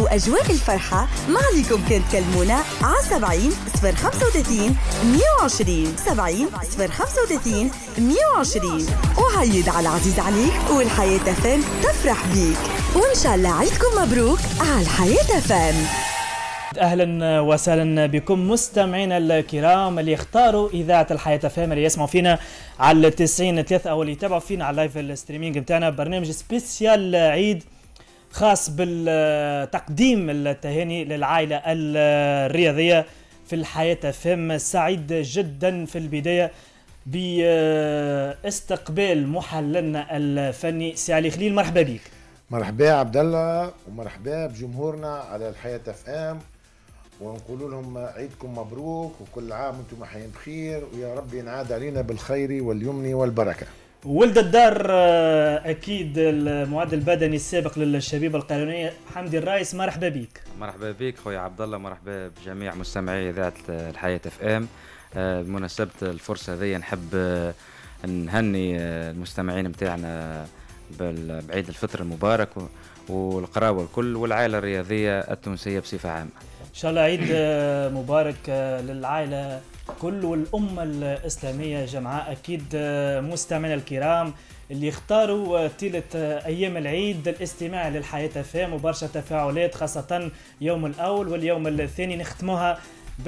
وأجواء الفرحة معليكم كنت تكلمونا على 70 035 120 70 035 120. وعيد على العزيز عليك والحياة فام تفرح بيك، وإن شاء الله عيدكم مبروك على الحياة فام. اهلا وسهلا بكم مستمعينا الكرام اللي اختاروا اذاعه الحياه فام، اللي يسمعوا فينا على 90.3 او اللي يتابعوا فينا على اللايف الستريمينج نتاعنا. برنامج سبيسيال عيد خاص بالتقديم التهاني للعائله الرياضيه في الحياه فام. سعيد جدا في البدايه باستقبال محللنا الفني سي علي خليل. مرحبا بك. مرحبا عبد الله ومرحبا بجمهورنا على الحياة فام، ونقول لهم عيدكم مبروك وكل عام وانتم حيين بخير، ويا رب ينعاد علينا بالخير واليمن والبركة. ولد الدار اكيد المعد البدني السابق للشبيبه القانونيه حمدي الرايس، مرحبا بك. مرحبا بك خويا عبد الله، مرحبا بجميع مستمعي اذاعه الحياه فام. بمناسبه الفرصه هذه نحب نهني المستمعين نتاعنا بعيد الفطر المبارك والقراوه الكل والعائله الرياضيه التونسيه بصفه عامه. ان شاء الله عيد مبارك للعائله كل والامه الاسلاميه جمعاء. اكيد مستمعينا الكرام اللي اختاروا طيله ايام العيد الاستماع للحياه فام وبرشا تفاعلات، خاصه يوم الاول واليوم الثاني نختموها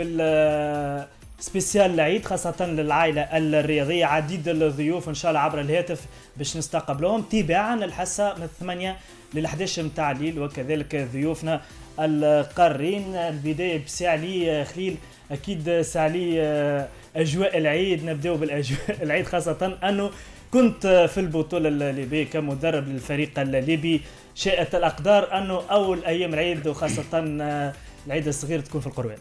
بال سبيسيال العيد خاصة للعائلة الرياضية. عديد الضيوف إن شاء الله عبر الهاتف باش نستقبلهم تباعا الحصة من 8 ل 11 متاع الليل، وكذلك ضيوفنا القارين. البداية بسعلي خليل، أكيد سعلي أجواء العيد، نبدأ بالأجواء العيد خاصة أنه كنت في البطولة الليبية كمدرب للفريق الليبي. شاءت الأقدار أنه أول أيام العيد وخاصة العيد الصغير تكون في القروان.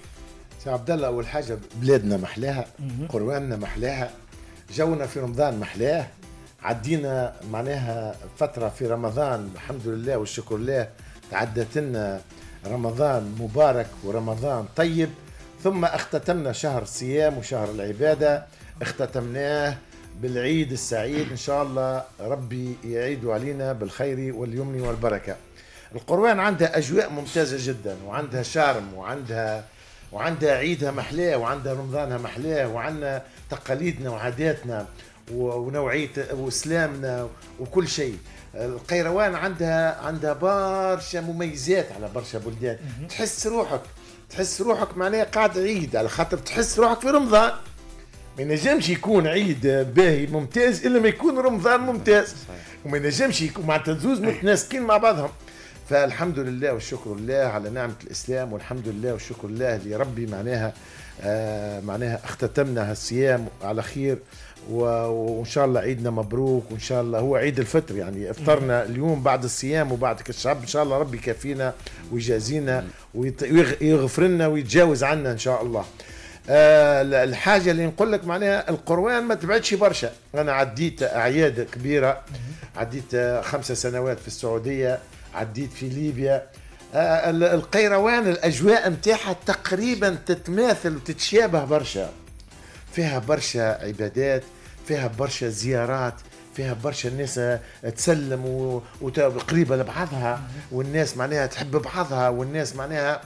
سي عبد الله، اول حاجه بلادنا محلاها، قرواننا محلاها، جونا في رمضان محلاه، عدينا معناها فتره في رمضان الحمد لله والشكر لله، تعدت لنا رمضان مبارك ورمضان طيب، ثم اختتمنا شهر الصيام وشهر العباده، اختتمناه بالعيد السعيد ان شاء الله، ربي يعيدوا علينا بالخير واليمن والبركه. القروان عندها اجواء ممتازه جدا، وعندها شارم، وعندها عيدها محلاه، وعندها رمضانها محلاه، وعندنا تقاليدنا وعاداتنا ونوعيه واسلامنا وكل شيء. القيروان عندها برشا مميزات على برشا بلدان. تحس روحك معناها قاعد عيد، على خاطر تحس روحك في رمضان. ما ينجمش يكون عيد باهي ممتاز الا ما يكون رمضان ممتاز، وما ينجمش يكون معناتها زوز متناسقين مع بعضهم. فالحمد لله والشكر لله على نعمة الإسلام، والحمد لله والشكر لله اللي ربي معناها اختتمنا هالصيام على خير، وإن شاء الله عيدنا مبروك، وإن شاء الله هو عيد الفطر، يعني افطرنا اليوم بعد الصيام وبعد الشعب، إن شاء الله ربي يكفينا ويجازينا ويغفر لنا ويتجاوز عنا إن شاء الله. الحاجة اللي نقول لك معناها القروان ما تبعدش برشا. أنا عديت أعياد كبيرة، عديت 5 سنوات في السعودية، عديت في ليبيا. القيروان الأجواء متاعها تقريبا تتماثل وتتشابه برشا، فيها برشا عبادات، فيها برشا زيارات، فيها برشا الناس تسلم وقريبة لبعضها، والناس معناها تحب بعضها، والناس معناها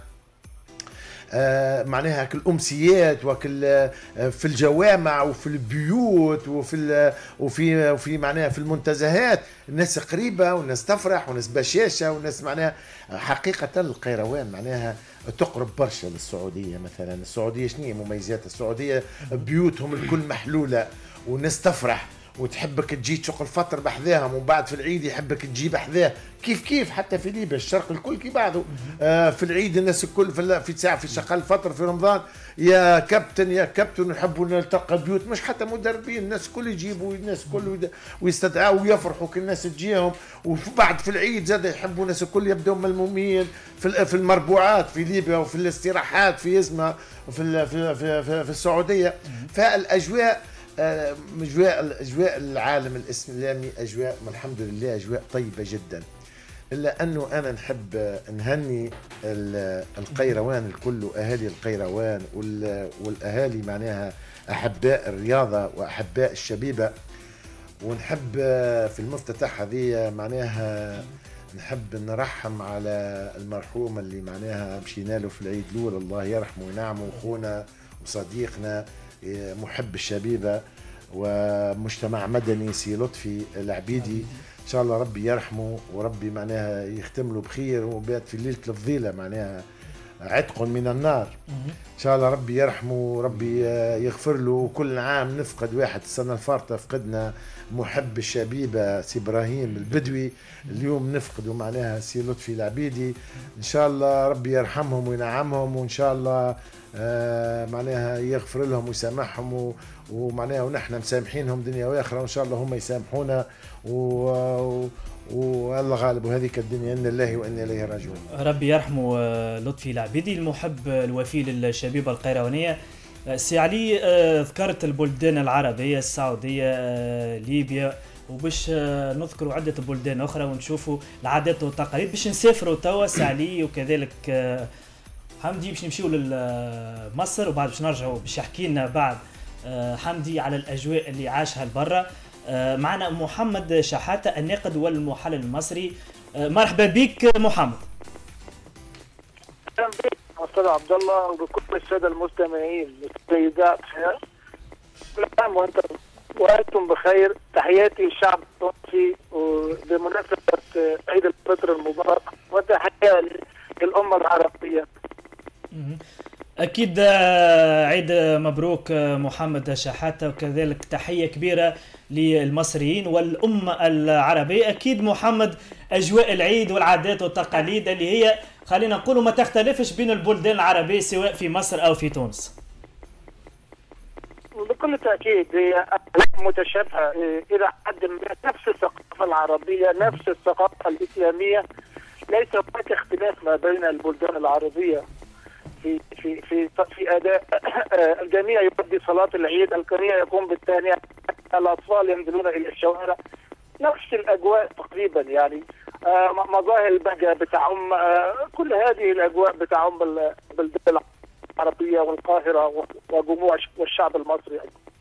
كالأمسيات وكل في الجوامع وفي البيوت وفي معناها في المنتزهات، الناس قريبة والناس تفرح والناس بشاشة والناس معناها حقيقة. القيروان معناها تقرب برشا للسعودية. مثلا السعودية شنو مميزات السعودية؟ بيوتهم الكل محلولة والناس تفرح وتحبك تجي تشق الفطر بحذاهم، ومن بعد في العيد يحبك تجي بحذاه. كيف حتى في ليبيا الشرق الكل كي بعضه. في العيد الناس الكل في ساعة في شقال الفطر في رمضان، يا كابتن نحبوا نلتقى البيوت، مش حتى مدربين، الناس الكل يجيبوا، الناس الكل ويستدعوا ويفرحوا كل الناس تجيهم. وبعد في العيد زاد يحبوا الناس الكل يبدأوا ملمومين في المربوعات في ليبيا وفي الاستراحات في يزمة في السعودية. فالأجواء أجواء العالم الإسلامي أجواء الحمد لله أجواء طيبة جدا. إلا أنه أنا نحب نهني القيروان الكل وأهالي القيروان والأهالي معناها أحباء الرياضة وأحباء الشبيبة. ونحب في المفتتح هذه معناها نحب نرحم على المرحوم اللي معناها مشينا له في العيد الأول، الله يرحمه وينعمه، أخونا وصديقنا محب الشبيبة ومجتمع مدني سي لطفي العبيدي. إن شاء الله ربي يرحمه وربي معناها يختم له بخير، وبات في ليلة الفضيلة معناها عتق من النار. ان شاء الله ربي يرحمه وربي يغفر له. وكل عام نفقد واحد، السنه الفارطه فقدنا محب الشبيبه سي ابراهيم البدوي، اليوم نفقده معناها سي لطفي العبيدي. ان شاء الله ربي يرحمهم وينعمهم، وان شاء الله معناها يغفر لهم ويسامحهم، ومعناها ونحن مسامحينهم دنيا واخره، وان شاء الله هم يسامحونا والله غالب، وهذيك الدنيا إن الله وإن إليه راجعون. ربي يرحمه لطفي العبيدي المحب الوفي للشبيبة القيروانية. سي علي، ذكرت البلدان العربية، السعودية، ليبيا، وباش نذكروا عدة بلدان أخرى ونشوفوا العادات والتقاليد. باش نسافروا توا سي علي وكذلك حمدي، باش نمشيوا لمصر وبعد باش نرجعوا باش يحكي لنا بعد حمدي على الأجواء اللي عاشها لبرا. معنا محمد شحاتة الناقد والمحلل المصري. مرحبا بك محمد. اهلا بك استاذ عبد الله وبكل الساده المستمعين والسيدات، كل عام وانتم بخير. تحياتي للشعب التونسي بمناسبه عيد الفطر المبارك، وتحيه للامه العربيه. أكيد عيد مبروك محمد شحاتة، وكذلك تحية كبيرة للمصريين والأمة العربية. أكيد محمد، أجواء العيد والعادات والتقاليد اللي هي خلينا نقول ما تختلفش بين البلدان العربية سواء في مصر أو في تونس. بكل تأكيد هي متشابهة إلى حد ما، نفس الثقافة العربية، نفس الثقافة الإسلامية، ليس هناك اختلاف ما بين البلدان العربية في اداء. الجميع يؤدي صلاه العيد، الجميع يقوم بالتهنئه، الاطفال ينزلون الى الشوارع، نفس الاجواء تقريبا يعني. مظاهر البهجه بتعم كل هذه الاجواء بتعم البلدان العربيه والقاهره وجموع والشعب المصري.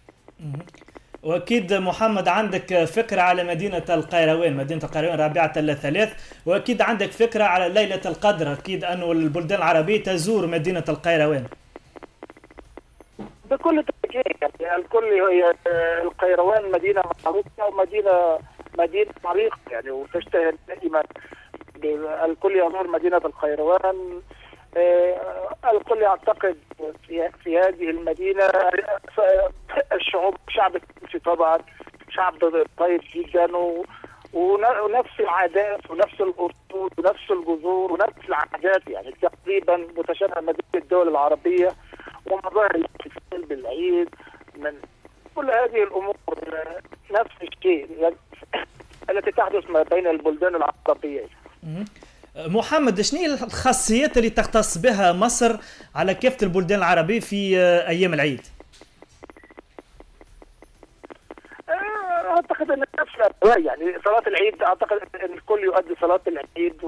واكيد محمد عندك فكره على مدينه القيروان رابعه الثلاث، واكيد عندك فكره على ليله القدر. اكيد انه البلدان العربيه تزور مدينه القيروان. بكل تاكيد يعني الكل، هي القيروان مدينه معروفه ومدينه عريقه يعني، وتشتهر دائما. الكل يزور مدينه القيروان. الكل يعتقد في هذه المدينة. الشعب التونسي طبعا شعب طيب جدا، ونفس العادات ونفس الأصول ونفس الجذور ونفس العادات يعني تقريبا متشابهة ما بين الدول العربية، ومظاهر الاحتفال بالعيد من كل هذه الأمور نفس الشيء التي تحدث ما بين البلدان العربية. محمد، شنو هي الخاصيات اللي تختص بها مصر على كافة البلدان العربية في أيام العيد؟ أعتقد أن نفس يعني صلاة العيد، أعتقد أن الكل يؤدي صلاة العيد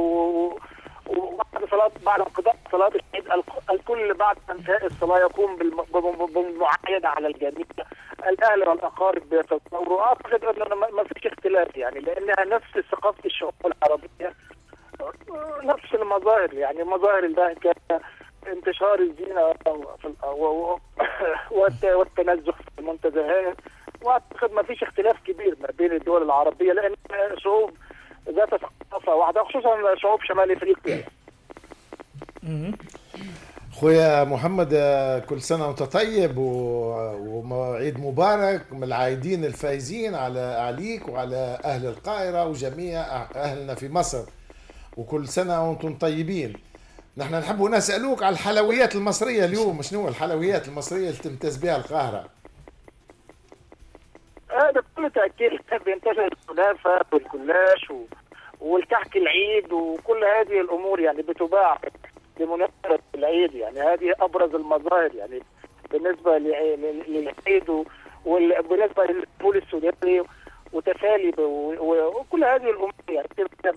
بعد انقضاء صلاة العيد الكل بعد انتهاء الصلاة يقوم بالمعايدة على الجميع. الأهل والأقارب بيتزوروا. أعتقد أن ما فيش اختلاف يعني، لأنها نفس ثقافة الشعوب العربية، نفس المظاهر يعني، مظاهر البهجة، انتشار الزينة والتنزه في المنتزهات. واعتقد ما فيش اختلاف كبير ما بين الدول العربية، لان شعوب ذات ثقافة واحدة، خصوصا شعوب شمال افريقيا. خويا محمد، كل سنة وانت طيب وعيد مبارك، من العايدين الفايزين عليك وعلى أهل القاهرة وجميع أهلنا في مصر، وكل سنة وانتم طيبين. نحن نحب نسألوك على الحلويات المصرية اليوم، شنو الحلويات المصرية اللي تمتاز بها القاهرة؟ بكل تأكيد بينتشر الكنافة والجلاش والكحك العيد وكل هذه الأمور يعني بتباع بمناسبة العيد يعني. هذه أبرز المظاهر يعني بالنسبة للعيد، وبالنسبة للفول السوداني وتفالي وكل هذه الأمور يعني.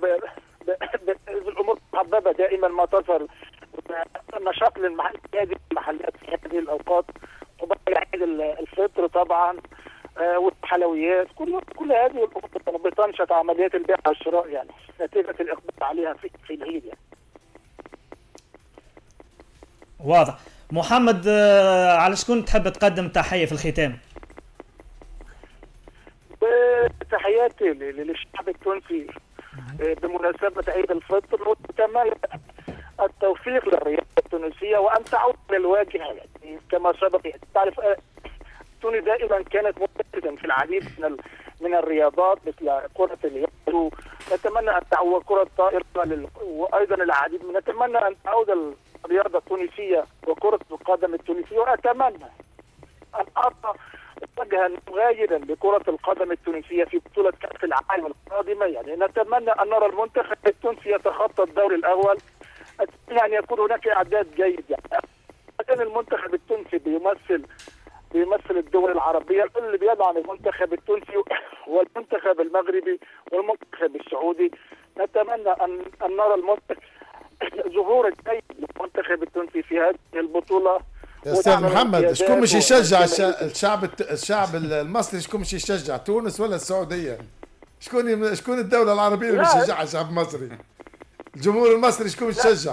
الأمور محببة دائما ما تظهر نشاط هذه المحلات في هذه الأوقات. وبعد عيد الفطر طبعا والحلويات، كل هذه الامور بتنشط عمليات البيع والشراء يعني نتيجه الاقبال عليها في العيد يعني. واضح. محمد، على شكون تحب تقدم تحيه في الختام؟ تحياتي للشعب التونسي بمناسبه عيد الفطر، واتمنى التوفيق للرياضه التونسيه وان تعود للواجهه يعني كما سبق. تعرف تونس دائما كانت متميزه في العديد من الرياضات مثل كره اليد، نتمنى ان تعود كره الطائره وايضا العديد نتمنى ان تعود الرياضه التونسيه وكره القدم التونسيه، واتمنى ان ارى وجها مغايرا لكره القدم التونسيه في بطوله كاس العالم القادمه. يعني نتمنى ان نرى المنتخب التونسي يتخطى الدور الاول، اتمنى ان يكون هناك اعداد جيد. يعني كان المنتخب التونسي بيمثل الدول العربيه، اللي بيدعم المنتخب التونسي والمنتخب المغربي والمنتخب السعودي. نتمنى ان نرى ظهور جيد للمنتخب التونسي في هذه البطوله. يا استاذ محمد، شكون مش يشجع الشعب المصري؟ شكون مش يشجع؟ تونس ولا السعوديه؟ شكون الدوله العربيه اللي مش يشجعها الشعب المصري؟ الجمهور المصري شكون يشجع؟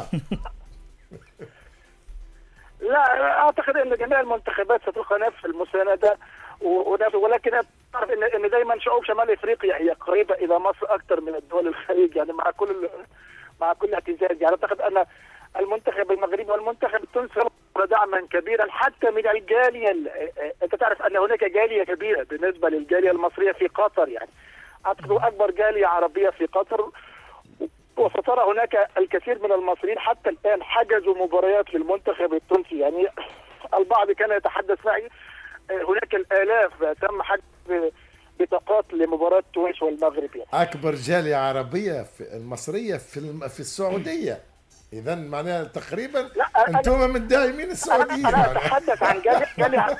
لا، اعتقد ان جميع المنتخبات ستلقى نفس المسانده ولكن اعرف ان دايما شعوب شمال افريقيا هي قريبه الى مصر اكثر من الدول الخليج، يعني مع كل اعتزاز. يعني اعتقد ان المنتخب المغربي والمنتخب التونسي دعما كبيرا حتى من الجاليه. انت تعرف ان هناك جاليه كبيره بالنسبه للجاليه المصريه في قطر، يعني اعتقد اكبر جاليه عربيه في قطر، وسترى هناك الكثير من المصريين حتى الان حجزوا مباريات للمنتخب التونسي. يعني البعض كان يتحدث معي هناك الالاف تم حجز بطاقات لمباراه تونس والمغرب. يعني اكبر جاليه عربيه المصريه في السعوديه، اذا معناها تقريبا انتم من داعمين السعوديين. انا اتحدث عن جاليه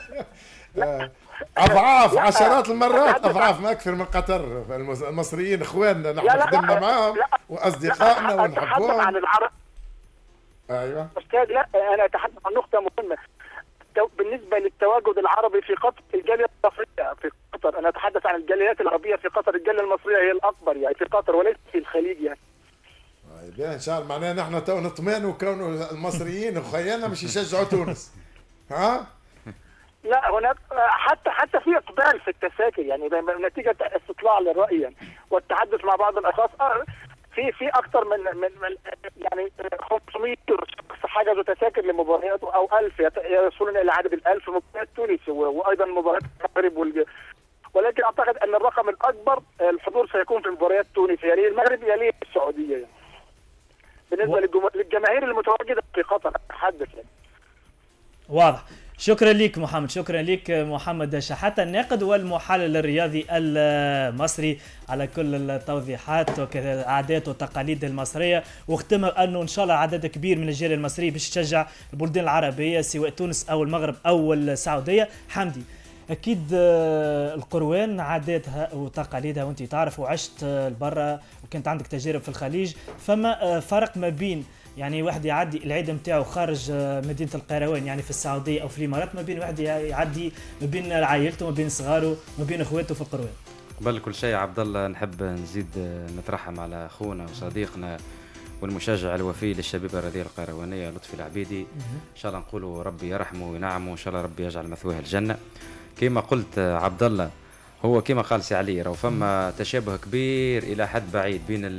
اضعاف عشرات المرات، اضعاف ما اكثر من قطر. المصريين اخواننا نحن خدمنا معاهم واصدقائنا ونحبهم. عن العرب. ايوه استاذ، لا انا اتحدث عن نقطه مهمه بالنسبه للتواجد العربي في قطر. الجاليه المصريه في قطر، انا اتحدث عن الجاليات العربيه في قطر، الجاليه المصريه هي الاكبر يعني في قطر وليس في الخليج يعني. ان شاء الله معناها نحن تو نطمئن وكونوا المصريين وخيالنا مش يشجعوا تونس. ها؟ لا، هناك حتى في اقبال في التذاكر، يعني نتيجه استطلاع للراي يعني والتحدث مع بعض الاشخاص في اكثر من يعني 500 شخص حجزوا تذاكر لمباريات او 1000 يصلون الى عدد ال1000 مباريات تونس وايضا مباريات المغرب ولكن اعتقد ان الرقم الاكبر الحضور سيكون في مباريات تونس، يليه المغرب يليه السعوديه يعني. بالنسبه للجماهير المتواجده في قطر اتحدث يعني. واضح. شكرا لك محمد، شكرا لك محمد شحاتة الناقد والمحلل الرياضي المصري على كل التوضيحات وكذا العادات والتقاليد المصريه، واختموا انه ان شاء الله عدد كبير من الجاليه المصريه باش تشجع البلدان العربيه سواء تونس او المغرب او السعوديه. حمدي، اكيد القروان عاداتها وتقاليدها وانت تعرف وعشت لبرا وكانت عندك تجارب في الخليج، فما فرق ما بين يعني واحد يعدي العيد نتاعو خارج مدينه القيروان يعني في السعوديه او في الامارات، ما بين واحد يعدي ما بين عائلته ما بين صغاره ما بين اخواته في القروان؟ قبل كل شيء عبد الله نحب نزيد نترحم على اخونا وصديقنا والمشجع الوفي للشبيبه الرياضيه القيروانيه لطفي العبيدي. ان شاء الله نقولوا ربي يرحمه وينعمه وان شاء الله ربي يجعل مثواه الجنه. كما قلت عبد الله، هو كما قال سي علي راهو فما تشابه كبير الى حد بعيد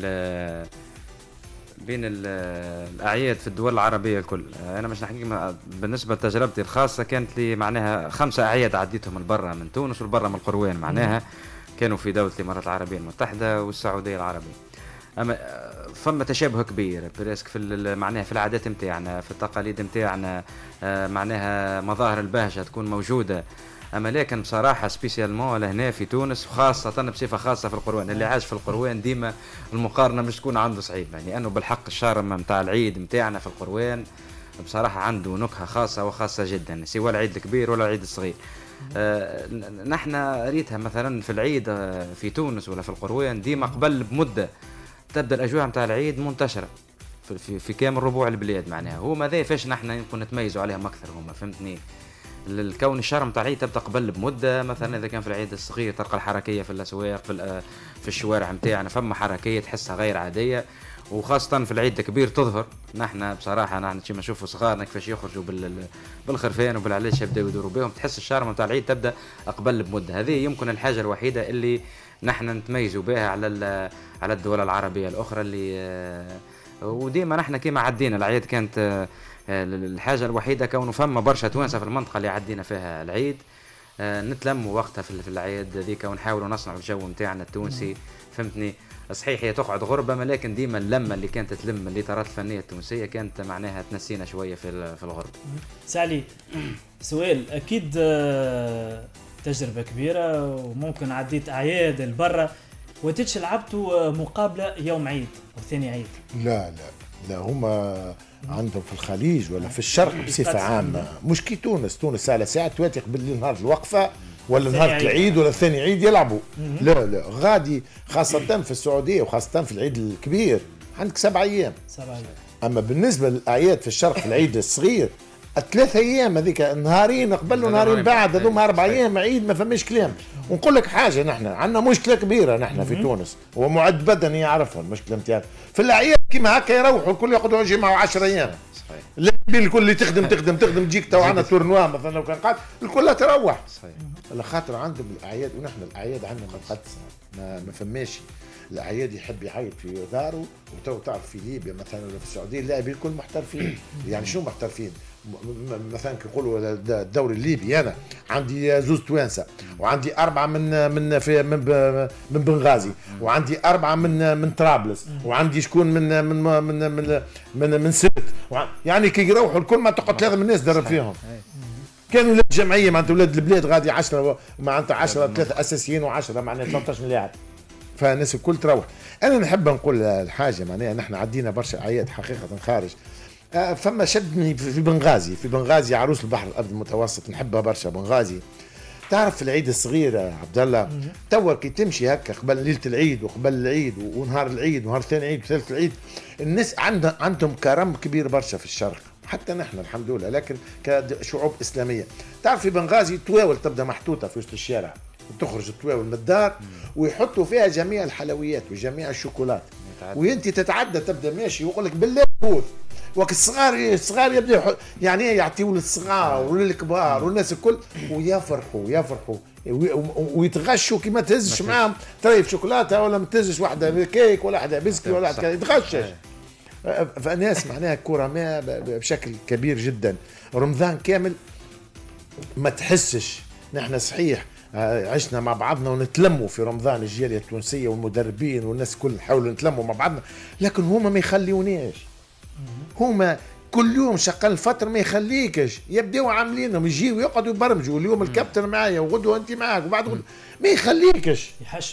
بين الاعياد في الدول العربيه الكل. انا مش نحكي بالنسبه لتجربتي الخاصه، كانت لي معناها 5 اعياد عديتهم من برا من تونس والبرا من القروان، معناها كانوا في دوله الامارات العربيه المتحده والسعوديه العربيه. اما فما تشابه كبير بريسك في معناها في العادات نتاعنا في التقاليد نتاعنا، معناها مظاهر البهجه تكون موجوده. اما لكن بصراحه سبيسيالمون لهنا في تونس وخاصه بصفه خاصه في القروان، اللي عاش في القروان ديما المقارنه مش تكون عنده صعيبه، لانه يعني بالحق الشارم نتاع العيد نتاعنا في القروان بصراحه عنده نكهه خاصه وخاصه جدا، سواء العيد الكبير ولا العيد الصغير. نحن ريتها مثلا في العيد في تونس ولا في القروان ديما قبل بمده تبدا الاجواء نتاع العيد منتشره في كامل ربوع البلاد، معناها هو ماذا فاش نحن نكون نتميزوا عليهم اكثر، هما فهمتني الكون الشهر نتاع العيد تبدا قبل بمده، مثلا اذا كان في العيد الصغير تلقى الحركيه في الاسواق في الشوارع نتاعنا فما حركيه تحسها غير عاديه، وخاصة في العيد الكبير تظهر. نحن بصراحة نحن كيما نشوفوا صغارنا كيفاش يخرجوا بالخرفان وبالعلاش يبداو يدوروا بهم، تحس الشهر نتاع العيد تبدا قبل بمدة. هذه يمكن الحاجة الوحيدة اللي نحن نتميزوا بها على الدول العربية الأخرى اللي وديما نحن كيما عدينا العيد كانت الحاجة الوحيدة كونه فما برشا توانسة في المنطقة اللي عدينا فيها العيد نتلموا وقتها في العيد ذيك ونحاولوا نصنعوا الجو نتاعنا التونسي. فهمتني؟ صحيح هي تقعد غربة، ولكن ديما اللمة اللي كانت تلم الإطارات الفنية التونسية كانت معناها تنسينا شوية في الغربة. سالي سؤال، أكيد تجربة كبيرة وممكن عديت أعياد البرة وتتش لعبتوا مقابلة يوم عيد وثاني عيد. لا هما عندهم في الخليج ولا في الشرق بصفة عامة، مش كي تونس على ساعة تواتي قبل نهار الوقفة ولا نهار العيد ولا ثاني عيد يلعبوا. لا غادي خاصة في السعودية وخاصة في العيد الكبير عندك 7 أيام. أما بالنسبة للأعياد في الشرق في العيد الصغير 3 أيام هذيك نهارين قبل ونهارين بعد، هذوما 4 أيام عيد ما فماش كلام. ونقول لك حاجة، نحن عندنا مشكلة كبيرة نحن في تونس، هو معد بدني يعرفها المشكلة نتاعنا في الأعياد كيما هكا يروحوا الكل يقعدوا يجمعوا 10 أيام. اللاعبين الكل اللي تخدم تجيك تو عندنا تورنوا مثلا لو كان قاعد الكل تروح. صحيح. على خاطر عندهم الاعياد ونحن الاعياد عندنا مقدسه ما فماش الاعياد يحب يعيط في داره. وتو تعرف في ليبيا مثلا ولا في السعوديه اللاعبين الكل محترفين. يعني شنو محترفين؟ مثلا كيقولوا الدوري الليبي انا عندي 2 توانسه وعندي 4 من بنغازي وعندي 4 من طرابلس وعندي شكون من سبت، يعني كي يروحوا الكل ما تقعد 3 من الناس درب فيهم. كانوا ولاد جمعيه معناتها ولاد البلاد غادي 10 معناتها 10 3 اساسيين و10 معناتها 13 لاعب، فالناس الكل تروح. انا نحب نقول الحاجه معناها نحن عدينا برشا اعياد حقيقه خارج. فما شدني في بنغازي عروس البحر الابيض المتوسط، نحبها برشا بنغازي. تعرف في العيد الصغير عبد الله توا كي تمشي هكا قبل ليله العيد وقبل العيد ونهار العيد ونهار ثاني عيد وثالث العيد، الناس عندهم كرم كبير برشا في الشرق، حتى نحن الحمد لله، لكن كشعوب اسلاميه. تعرف في بنغازي تواول تبدا محطوطه في وسط الشارع وتخرج التواول من الدار ويحطوا فيها جميع الحلويات وجميع الشوكولات، وانت تتعدى تبدا ماشي ويقول لك بالله فوت. وقت الصغار يبداو يعني يعطيوا للصغار وللكبار والناس الكل ويفرحوا ويتغشوا كي ما تهزش معاهم طريف شوكولاته ولا ما تهزش واحده كيك ولا واحده بسكي ولا واحده يتغشش. فالناس معناها كرماء بشكل كبير جدا. رمضان كامل ما تحسش نحن صحيح عشنا مع بعضنا ونتلموا في رمضان، الجاليه التونسيه والمدربين والناس كل نحاولوا نتلموا مع بعضنا، لكن هما ما يخليوناش. هما كل يوم شغال الفتره ما يخليكش، يبداو عاملينهم يجيو يقعدوا يبرمجوا اليوم الكابتن معايا وغدوه انت معاك وبعد غدوه ما يخليكش،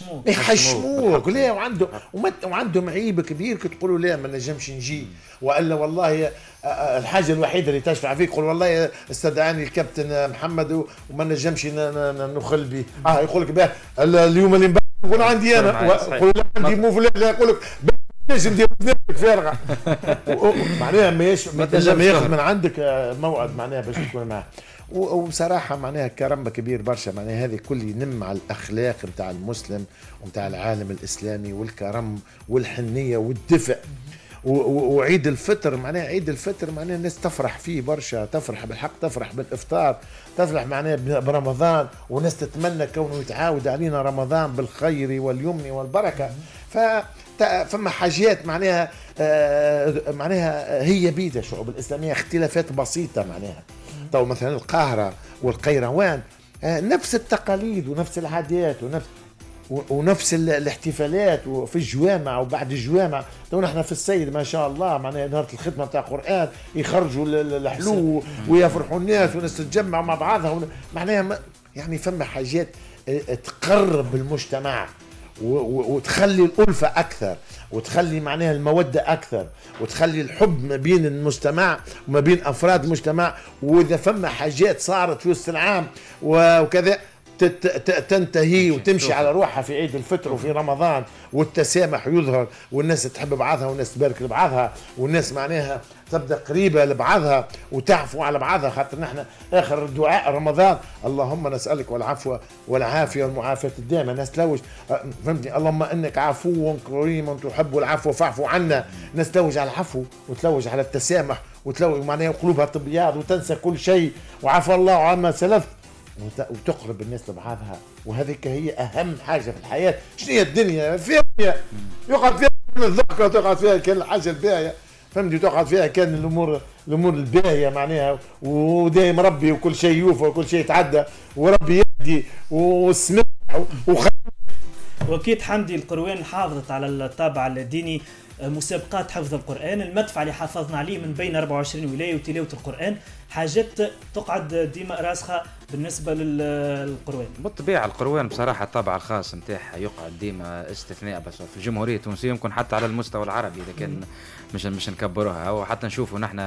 يحشموك لا. وعندهم عيب كبير كي تقولوا لا ما نجمش نجي، والا والله الحاجه الوحيده اللي تشفع فيك قول والله استدعاني الكابتن محمد وما نجمش نخل به. يقول لك باه اليوم اللي نقول عندي انا قول عندي مو فلان يقول لك لازم ندير فارغه معناها ما ياخذ من عندك موعد معناها باش تكون معاه. وبصراحه معناها كرم كبير برشا، معناها هذه كل ينم على الاخلاق نتاع المسلم ونتاع العالم الاسلامي والكرم والحنيه والدفء. وعيد الفطر معناها الناس تفرح فيه برشا، تفرح بالحق، تفرح بالافطار، تفرح معناها برمضان، وناس تتمنى كونه يتعاود علينا رمضان بالخير واليمن والبركه. فما حاجات معناها هي بيدها الشعوب الاسلاميه اختلافات بسيطه معناها. تو مثلا القاهره والقيروان نفس التقاليد ونفس العادات ونفس الاحتفالات وفي الجوامع وبعد الجوامع. تو نحن في السيد ما شاء الله معناها نهار الخدمه تاع القران يخرجوا الحلو ويفرحوا الناس والناس تتجمع مع بعضها معناها يعني فما حاجات تقرب المجتمع وتخلي الألفة أكثر وتخلي معناها المودة أكثر وتخلي الحب ما بين المجتمع وما بين أفراد المجتمع. وإذا فما حاجات صارت في وسط العام وكذا تنتهي وتمشي على روحها في عيد الفطر وفي رمضان، والتسامح يظهر، والناس تحب بعضها والناس تبارك لبعضها، والناس معناها تبدا قريبه لبعضها وتعفو على بعضها. خاطر نحن اخر دعاء رمضان اللهم نسالك والعفو والعافيه والمعافاه الدائمه. الناس تلوج فهمتني، اللهم انك عفو كريم تحب العفو فاعف عنا. الناس تلوج على العفو وتلوج على التسامح وتلوج معناها قلوبها تبياض وتنسى كل شيء وعفى الله عما سلف وتقرب الناس لبعضها. وهذيك هي اهم حاجه في الحياه. شنو هي الدنيا فيها يقعد فيها الضحكه وتقعد فيها كل الحاجه الباهيه فهمتي، تقعد فيها كان الامور الباهيه معناها، ودايم ربي وكل شيء يوفى وكل شيء يتعدى وربي يهدي والسماح واكيد حمدي القروان حافظت على الطابع الديني. مسابقات حفظ القرآن، المدفع اللي حافظنا عليه من بين 24 ولاية وتلاوة القرآن، حاجات تقعد ديما راسخة بالنسبة للقروان. بالطبيعة القروان بصراحة الطابع الخاص نتاعها يقعد ديما استثناء، بس في الجمهورية التونسية يمكن حتى على المستوى العربي إذا كان مش نكبروها وحتى نشوفوا نحن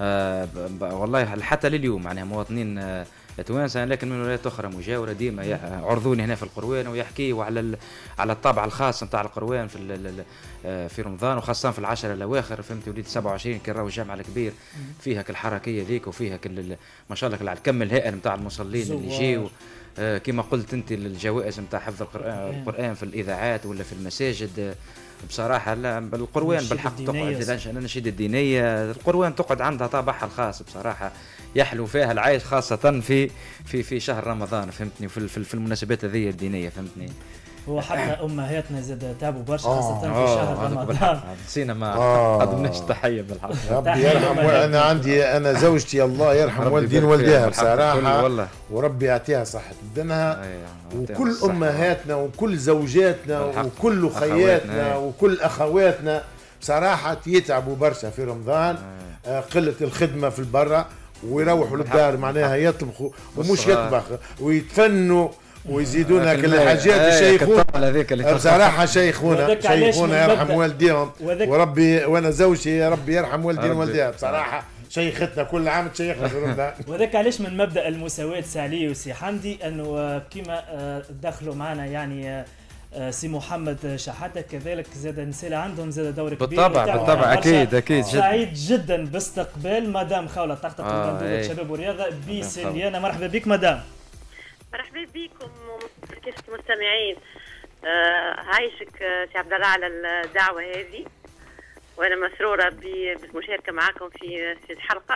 والله حتى لليوم معناها مواطنين توانسه لكن من ولايات اخرى مجاوره ديما يعرضوني هنا في القروان ويحكيوا على الطابع الخاص نتاع القروان في رمضان وخاصه في العشر الاواخر. فهمت وليد 27 كي راهو الجامع الكبير فيها الحركيه ذيك وفيها ما شاء الله الكم الهائل نتاع المصلين اللي يجيوا كما قلت انت الجوائز نتاع حفظ القران في الاذاعات ولا في المساجد. بصراحة لا القروان بالحق تقعد الأناشيد الدينية القروان تقعد عندها طابعها الخاص بصراحة يحلو فيها العيش خاصة في شهر رمضان فهمتني في المناسبات هذه الدينية فهمتني. هو حتى امهاتنا زاد تعبوا برشا خاصه في شهر رمضان. نسينا ما قدمناش تحيه بالحق. ربي يرحم. انا زوجتي الله يرحم والدين والديها بصراحه وربي يعطيها صحه بدنها وكل امهاتنا وكل زوجاتنا وكل خياتنا وكل اخواتنا بصراحه يتعبوا برشا في رمضان. قله الخدمه في البرة ويروحوا للدار معناها يطبخوا ومش يطبخ ويتفنوا ويزيدونا كل الحاجات يشيخونا بصراحة شيخونا يرحم والديهم وربي وانا زوجتي ربي يرحم والدين والديها بصراحة شيختنا كل عام تشيخنا في رمضان. وذاك علاش من مبدأ المساواة سالي وسي حمدي انه كيما دخلوا معنا يعني سي محمد شحاتة كذلك زاد النساء عندهم زاد دور كبير. بالطبع اكيد سعيد جدا باستقبال مدام خولة طقطق مندوبة الشباب والرياضة بسليانة. مرحبا بك مدام. مرحبا بكم كيف المستمعين. عايشك سي عبد الله على الدعوه هذه وانا مسروره بالمشاركه معكم في الحلقه.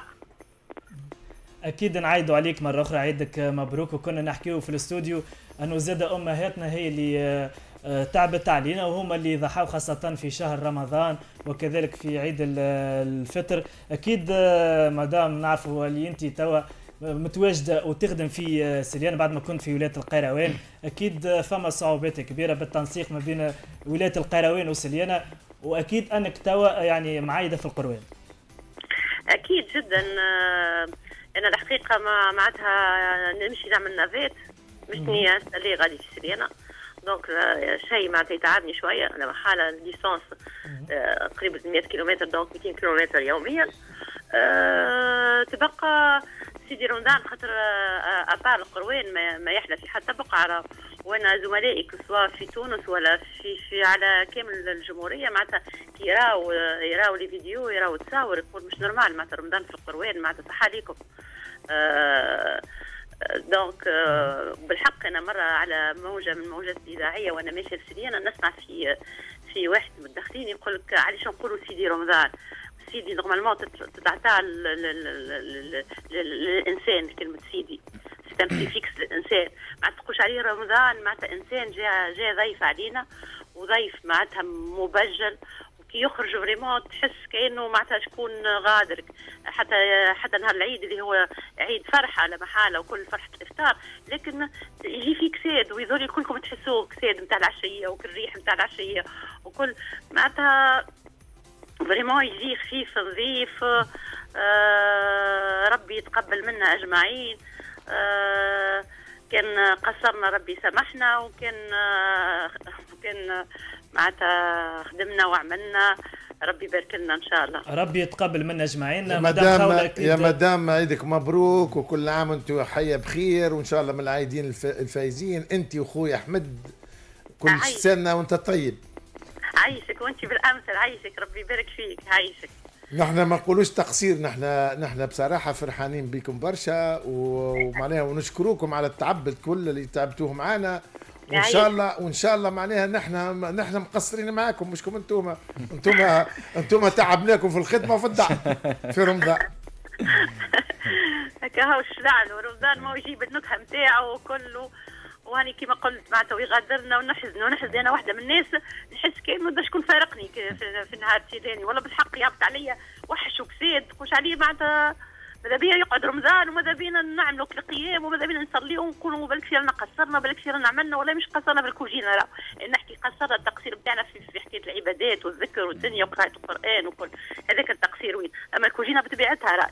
اكيد نعيدوا عليك مره اخرى عيدك مبروك. وكنا نحكيو في الاستوديو انه زاد امهاتنا هي اللي تعبت علينا وهما اللي ضحوا خاصه في شهر رمضان وكذلك في عيد الفطر. اكيد مدام نعرفوا اللي انت توا متواجده وتخدم في سليانة بعد ما كنت في ولايه القيروان. اكيد فما صعوبات كبيره بالتنسيق ما بين ولايه القيروان وسليانة واكيد انك توا يعني معايده في القروان. اكيد جدا. انا الحقيقه معناتها نمشي نعمل نافيت مش نية اللي غادي في سليانة دونك شيء معناتها يتعبني شويه. انا حاله ليسونس قريب 100 كيلومتر دونك 200 كيلومتر يوميا. تبقى سيدي رمضان خاطر ابار القروان ما يحلى في حتى بقعه. وانا زملائي سواء في تونس ولا في على كامل الجمهوريه معناتها كي يراو لي فيديو يراو تصاور يقول مش نورمال معناتها رمضان في القروان معناتها صح عليكم. دونك بالحق انا مره على موجه من الموجات الاذاعيه وانا ماشيه في سليانة نسمع في واحد من الداخلين يقول لك علاش نقولوا سيدي رمضان. سيدي نورمالمون تتعطى للانسان كلمه سيدي ستامبليفيكس للانسان ما تقولش عليه رمضان معناتها انسان جا ضيف علينا وضيف معناتها مبجل وكي يخرج فريمون تحس كانه معناتها شكون غادرك. حتى نهار العيد اللي هو عيد فرحه لا محاله وكل فرحه الافطار لكن يجي فيه كساد ويظهر كلكم تحسوه كساد نتاع العشيه وكل ريح نتاع العشيه وكل معناتها فريمون يجي خفيف نظيف. ربي يتقبل منا اجمعين. كان قصرنا ربي سامحنا وكان معناتها خدمنا وعملنا ربي يبارك لنا ان شاء الله. ربي يتقبل منا اجمعين. يا مدام عيدك مبروك وكل عام وانتم حيه بخير، وان شاء الله من العايدين الفايزين انت وخوي احمد كل سنه وانت طيب. عايشك وانت بالامثل، عايشك ربي يبارك فيك، عايشك. نحن ما نقولوش تقصير، نحن بصراحه فرحانين بكم برشا ومعناها ونشكروكم على التعب الكل اللي تعبتوه معنا، وان شاء الله معناها نحن مقصرين معاكم، مشكم انتم تعبناكم في الخدمه وفي الدعم في رمضان. هكا هو الشلال ورمضان ما يجيب النكهه نتاعو وكله، وهاني كيما قلت معناتها ويغادرنا ونحزن انا واحده من الناس نحس كانه دا شكون فارقني في نهار تيلاني، والله بالحق يهبط عليا وحش وكساد تخش عليه معناتها. ماذا بينا يقعد رمضان وماذا بينا نعملوا كل قيام وماذا بينا نصليوا ونقولوا بالك فينا قصرنا بالك فينا عملنا، ولا مش قصرنا بالكوجينا راه نحكي قصرنا التقصير بتاعنا في حكايه العبادات والذكر والدنيا وقراءه القران وكل هذاك التقصير وين، اما الكوجينا بطبيعتها راه.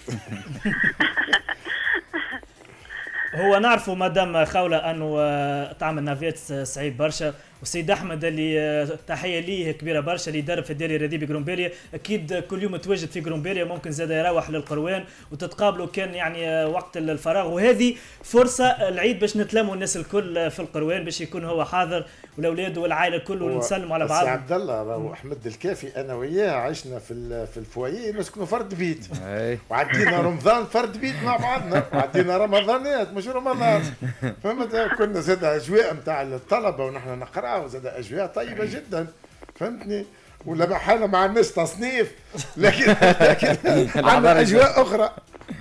هو نعرفوا مدام خولة انه طعم النافيات صعيب برشا، والسيد احمد اللي تحيه ليه كبيره برشا اللي يدرب في الديري الرياضي بجرومبيريا، اكيد كل يوم تواجد في جرومبيريا، ممكن زاد يروح للقروان وتتقابلوا كان يعني وقت الفراغ، وهذه فرصه العيد باش نتلموا الناس الكل في القروان باش يكون هو حاضر والاولاد والعائله الكل ونسلموا على بعض. عبد الله راهو احمد الكافي انا وياه عشنا في الفوايي نسكنوا فرد بيت، وعدينا رمضان فرد بيت مع بعضنا، وعدينا رمضانات مش رمضان، فهمت؟ كنا زاد اجواء نتاع الطلبه ونحن نقرا وزاد اجواء طيبه جدا، فهمتني؟ ولا حالة مع الناس تصنيف، لكن عندنا اجواء اخرى.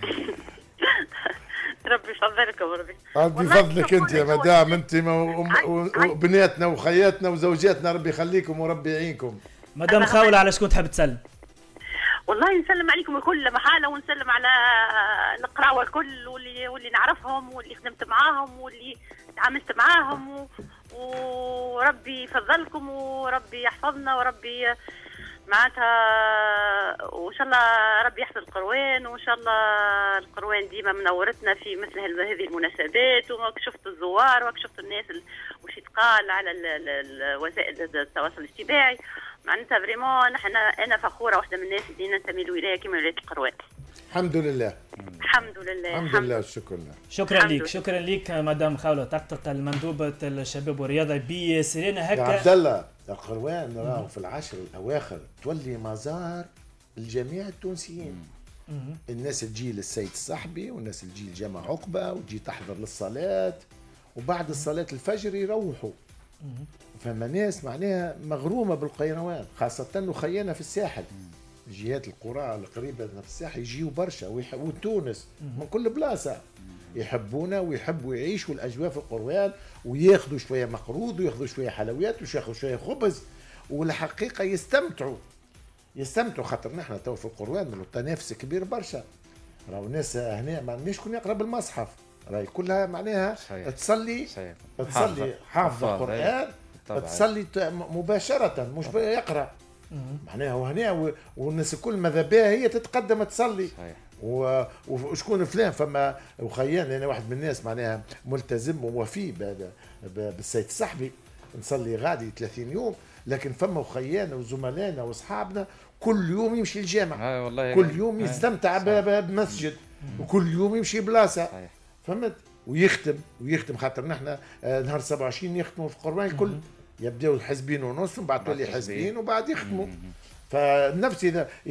ربي يفضلكم ربي. ربي يفضلك انت يا مدام، انت وبناتنا وخياتنا وزوجاتنا، ربي يخليكم وربي يعينكم. مدام خاولة على شكون تحب تسلم؟ والله نسلم عليكم الكل محالة، ونسلم على القراوة الكل واللي نعرفهم واللي خدمت معاهم واللي تعاملت معاهم، وربي يفضلكم وربي يحفظنا وربي معناتها، وان شاء الله ربي يحفظ القروان، وان شاء الله القروان ديما منورتنا في مثل هذه المناسبات، وشفت الزوار وشفت الناس وش يتقال على وسائل التواصل الاجتماعي، معناتها فريمون انا فخوره واحده من الناس اللي ننتمي لولايه كما ولايه القروان. الحمد لله. الحمد لله. الحمد لله والشكر لله. شكرا لك، شكرا لك مدام خولة طقطق المندوبة الشباب والرياضة بسيرينا هكا. يا عبد الله القروان راهو في العشر الاواخر تولي مزار الجميع التونسيين. الناس تجي للسيد الصحبي والناس تجي لجامع عقبة وتجي تحضر للصلاة، وبعد الصلاة الفجر يروحوا. فما ناس معناها مغرومة بالقيروان، خاصة وخيانا في الساحل. جهات القرى القريبة في الساحل يجيوا برشا، وتونس من كل بلاصة يحبونا ويحبوا يعيشوا الأجواء في القروان، وياخذوا شوية مقروض وياخذوا شوية حلويات وياخذوا شوية خبز، والحقيقة يستمتعوا خاطر نحن تو في القروان تنافس كبير برشا. راهو الناس هنا ما عندناش شكون يقرا بالمصحف، راهي كلها معناها تصلي حافظة القرآن، تصلي مباشرة مش يقرا معناها، وهنا والناس الكل ماذا بها هي تتقدم تصلي. صحيح. وشكون فلان فما وخيان انا واحد من الناس معناها ملتزم ووفي بالسيد الصحبي، نصلي غادي 30 يوم، لكن فما وخيانا وزملائنا واصحابنا كل يوم يمشي الجامع، والله كل يوم يستمتع بمسجد، وكل يوم يمشي بلاصه. فهمت؟ ويختم خاطر نحن نهار 27 يختموا في القرآن الكل، يبداو الحزبين ونص، وبعد تولي حزبين وبعد يختموا. فنفس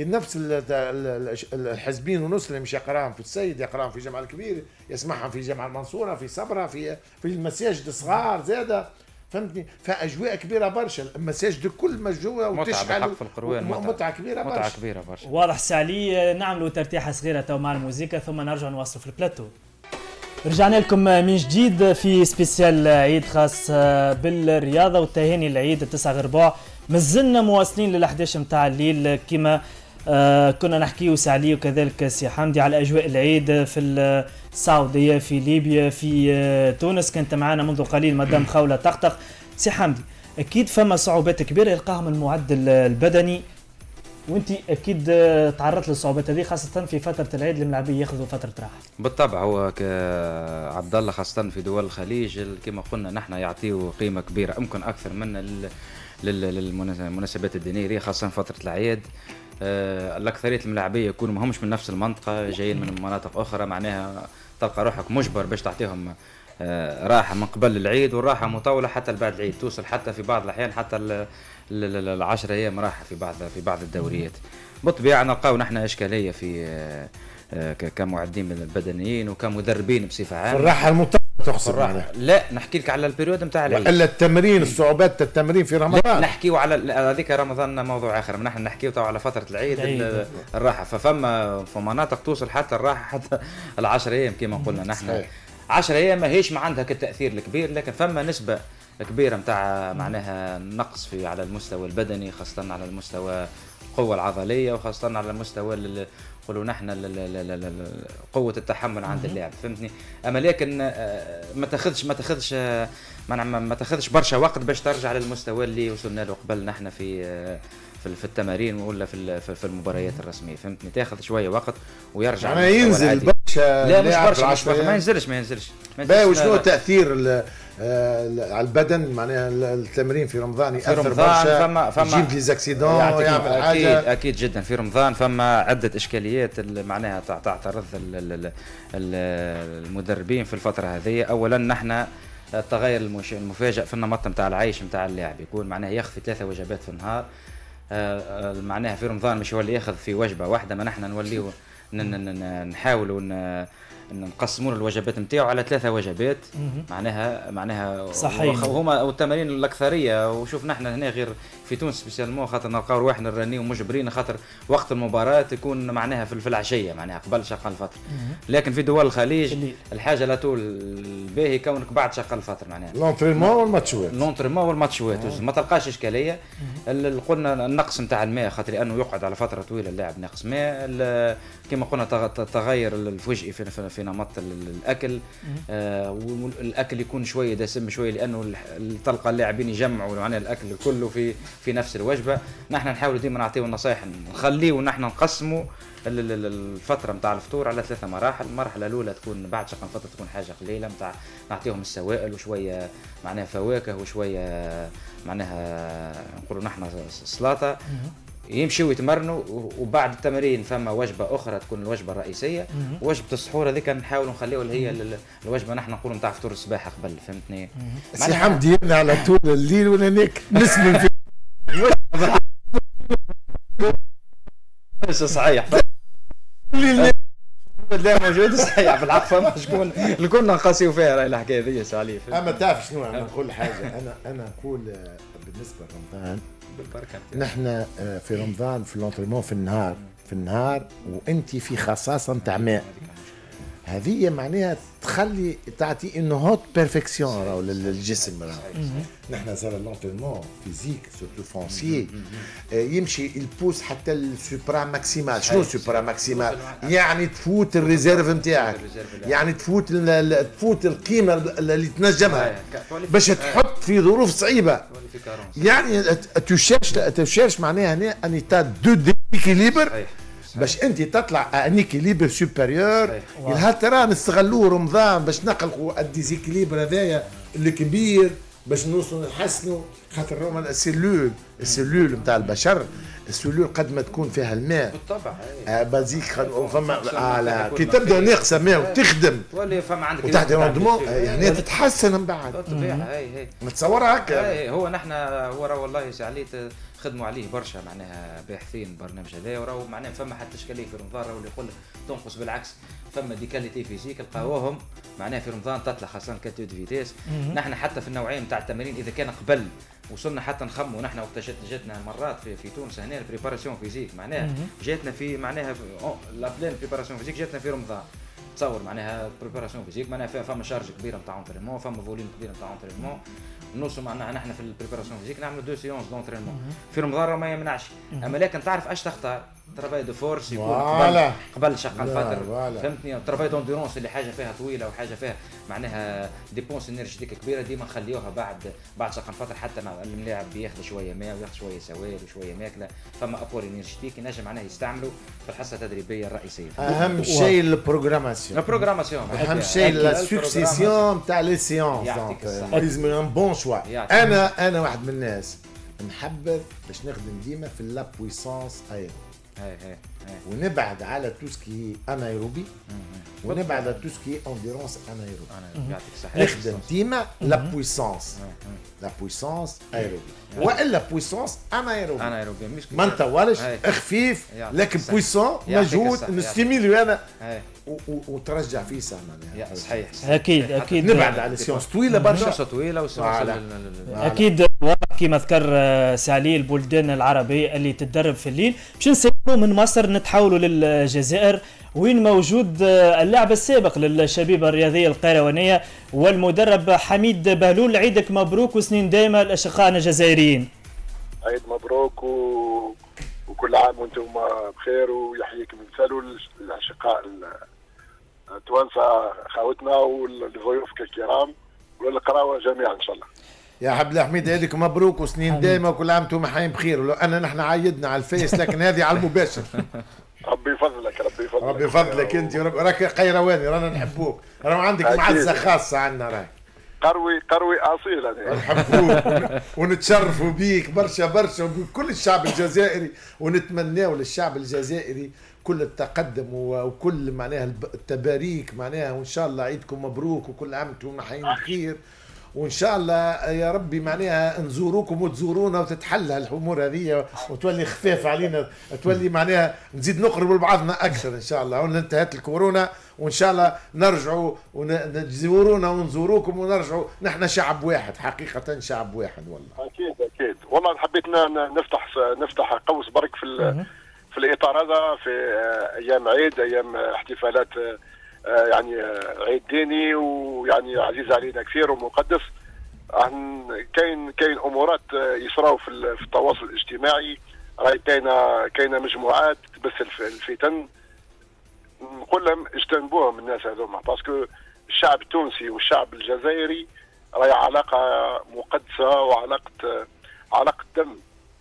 الحزبين ونص اللي مش يقراهم في السيد يقراهم في الجامع الكبير، يسمعهم في الجامعه المنصوره، في صبرا، في المساجد الصغار زاده، فهمتني؟ فاجواء كبيره برشا، المساجد الكل مجوه وتشعل في القروان، متعه كبيره برشا. واضح سالي، نعملوا ترتيحه صغيره تو مع الموسيقى ثم نرجع نواصل في البلاتو. رجعنا لكم من جديد في سبيسيال عيد خاص بالرياضه والتهاني العيد 9 غربوع. مازلنا مواصلين لل11 متاع الليل كما كنا نحكيو سعلي وكذلك سي حمدي على اجواء العيد في السعوديه، في ليبيا، في تونس. كانت معنا منذ قليل مدام خولة طقطق. سي حمدي، اكيد فما صعوبات كبيره يلقاهم المعدل البدني، وانت اكيد تعرضت للصعوبات هذه خاصه في فتره العيد الملاعبيه ياخذوا فتره راحه. بالطبع، هو عبد الله خاصه في دول الخليج كما قلنا نحن يعطيوا قيمه كبيره، يمكن اكثر منا للمناسبات الدينيه خاصه فتره العيد. الاكثريه الملاعبيه يكونوا ما همش من نفس المنطقه، جايين من مناطق اخرى، معناها تلقى روحك مجبر باش تعطيهم راحه من قبل العيد، والراحه مطوله حتى بعد العيد، توصل حتى في بعض الاحيان حتى ال10 ايام راحه في بعض الدوريات. بالطبيعه نلقاو نحن اشكاليه في كمعدين بدنيين وكمدربين بصفه عامه. الراحه المطوله تقصد معنا؟ لا، نحكي لك على البريود نتاع العيد، الا التمرين، الصعوبات التمرين في رمضان. نحكيو على هذيك رمضان موضوع اخر، نحن نحكيو تو على فتره العيد الراحه. ففما في مناطق توصل حتى الراحه حتى ال10 ايام كما قلنا نحن. 10 ايام ماهيش ما عندها التاثير الكبير، لكن فما نسبه كبيره نتاع معناها نقص في على المستوى البدني، خاصه على المستوى القوه العضليه، وخاصه على المستوى نقولوا نحن قوه التحمل عند اللاعب، فهمتني. اما لكن ما تاخذش برشا وقت باش ترجع للمستوى اللي وصلنا له قبل نحن في التمارين ولا في المباريات الرسميه، فهمتني. تاخذ شويه وقت ويرجع يعني ينزل برشا. لا مش برشا، ما ينزلش. باهي، وشنو تاثير على البدن معناها التمرين في رمضان؟ ياثر برشا، يجيب لي زاكسيدون، يعمل حاجه. اكيد جدا. في رمضان فما عده اشكاليات معناها تعترض المدربين في الفتره هذه. اولا نحن التغير المفاجئ في النمط نتاع العيش نتاع اللاعب، يكون معناها ياخذ 3 وجبات في النهار. معناها في رمضان مش يولي ياخذ في وجبه واحده، ما نحن نوليو نحاولوا نقسموا الوجبات نتاعو على 3 وجبات. معناها صحيح. وهما والتمارين الاكثريه. وشوف نحن هنا غير في تونس سبيسيالمون خاطر نلقاو رواحنا نرانيو مجبرين، خاطر وقت المباراه يكون معناها في العشيه، معناها قبل شقه الفطر. لكن في دول الخليج الحاجه لا طول باهي كونك بعد شقه الفطر، معناها لونترينمون والماتشوات ما تلقاش اشكاليه. قلنا النقص نتاع الماء، خاطر لانه يقعد على فتره طويله اللاعب ناقص ماء. كما قلنا تغير الفجئي في نمط الاكل. والاكل يكون شويه دسم شويه، لانه تلقى اللاعبين يجمعوا معناها الاكل كله في نفس الوجبه. نحن نحاول ديما نعطيو النصائح، نخليو نحن نقسموا الفتره نتاع الفطور على 3 مراحل. المرحله الاولى تكون بعد شقه الفطر، تكون حاجه قليله نتاع نعطيهم السوائل وشويه معناها فواكه وشويه معناها نقولوا نحن سلطه، يمشيوا يتمرنوا. وبعد التمرين فما وجبه اخرى تكون الوجبه الرئيسيه. وجبه السحور هذيك نحاولوا نخليوها اللي هي الوجبه نحن نقولوا نتاع فطور الصباح قبل، فهمتني. سي حمدي يبني على طول الليل وانا ناكل نسمن في صحيح. لا موجود صحيح بالحق. فما شكون اللي كنا نقاسيو فيها راهي الحكايه ذي سالي. اما تعرف شنو انا نقول حاجه، انا نقول بالنسبه لرمضان نحن في رمضان في اللونتريمون في النهار وانت في خصاصه نتاع ماء، هذه معناها تخلي تعطي انه هوت بيرفكسيون راهو للجسم. راهو نحن زال اللونتريمون فيزيك سورتو فونسيي يمشي البوس حتى السوبرا ماكسيمال. شنو سوبرا ماكسيمال؟ يعني تفوت الريزيرف نتاعك، يعني تفوت القيمه اللي تنجمها باش تحط في ظروف صعيبه. يعني تشيرش معناها هنا ان ايتا دو ديكيليبر باش انت تطلع ان ايكيليبر سوبيريور. ترى نستغلوه رمضان باش نقلقوا الديزيكيليبر هذايا الكبير باش نوصلوا نحسنوا. خاطر روما السلول نتاع البشر، السلول قد ما تكون فيها الماء بالطبع بازيك فما كي تبدا ناقصه ماء وتخدم تولي فما عندك وتحت روندمون يعني تتحسن من بعد. بالطبيعه نتصورها هكا. هو نحن هو راه والله ساعات خدموا عليه برشا معناها باحثين برنامج هذا، وراهو معناها فما حتى اشكاليه في رمضان راهو اللي يقول لك تنقص، بالعكس فما ديكاليتي فيزيك لقاوهم معناها في رمضان تطلع خاصه كاتو دي فيتيس. نحن حتى في النوعيه نتاع التمارين اذا كان قبل وصلنا حتى نخموا نحن وقت جاتنا مرات في تونس هنا البريباراسيون فيزيك معناها جاتنا في معناها لابلين بريباراسيون فيزيك جاتنا في رمضان. تصور معناها بريباراسيون فيزيك معناها فما شارج كبيره نتاع اونترينمون، فما فوليوم كبير نتاع اونترينمون. نوصل معناها نحن في البريباراسيون فيزيك نعملوا 2 سيونس دونترينمون في رمضان ما يمنعش. اما لكن تعرف اش تختار؟ ترافاي دو فورس يكون قبل شق الفطر، فهمتني. ترافاي دونديرونس اللي حاجه فيها طويله وحاجه فيها معناها ديبونس انرجيتيك كبيره ديما نخليوها بعد شق الفطر، حتى اللاعب بياخذ شويه ماء وياخذ شويه سوائل وشويه ماكله. فما ابور انرجيتيك ينجم معناها يستعملوا في الحصه التدريبيه الرئيسيه. اهم شيء البروغراماسيون، اهم شيء لا سكسيسيون تاع لي سيونس. دونك لازم ان بون شوا. انا واحد من الناس نحبذ باش نخدم ديما في لا بويسانس ايرو، هاي ونبعد على توسكي انايروبي، ونبعد على توسكي انديرونس انايروبي. يعطيك الصحة. نخدم ديما لا بويسانس، لا بويسانس ايروبي والا بويسانس انايروبي. انايروبي مش ما نطولش، خفيف لكن بويسون، مجهود نستيميلو انا وترجع فيه ساعه معناها. صحيح. اكيد نبعد على السيونس طويله برشا، طويله اكيد. كما ذكر سعلي البلدان العربيه اللي تتدرب في الليل باش نسافروا من مصر نتحولوا للجزائر وين موجود اللاعب السابق للشبيبه الرياضيه القيروانيه والمدرب حميد بهلول. عيدك مبروك وسنين دائمه لاشقائنا الجزائريين. عيد مبروك وكل عام وانتم بخير ويحييكم مثالوا الاشقاء التوانسه خاوتنا والضيوف الكرام والقراوه جميعا ان شاء الله. يا حبل الحميد عيدك مبروك وسنين دائمه وكل عام وانتم حيين بخير. ولو ان نحن عايدنا على الفيس لكن هذه على المباشر. ربي يفضلك ربي يفضلك انت راك قيرواني رانا نحبوك، رانا عندك معزه خاصه عندنا راك قروي اصيل انا نحبوك ونتشرفوا بيك برشا وبكل الشعب الجزائري، ونتمناو للشعب الجزائري كل التقدم وكل معناها التباريك معناها، وان شاء الله عيدكم مبروك وكل عام وانتم حيين بخير، وان شاء الله يا ربي معناها نزوروكم وتزورونا وتتحل الامور هذه وتولي خفاف علينا، تولي معناها نزيد نقرب لبعضنا اكثر ان شاء الله. وانتهت الكورونا وان شاء الله نرجعوا ونزورونا ونزوروكم ونرجعوا نحن شعب واحد حقيقه، شعب واحد والله. اكيد والله حبيت نفتح قوس برك في الاطار هذا في ايام عيد، ايام احتفالات يعني عيد ديني ويعني عزيز علينا كثير ومقدس. كاين امورات يصراو في التواصل الاجتماعي، راهي كاينه مجموعات تبث الفتن، نقول لهم اجتنبوهم الناس هذوما، باسكو الشعب التونسي والشعب الجزائري راهي علاقه مقدسه علاقه دم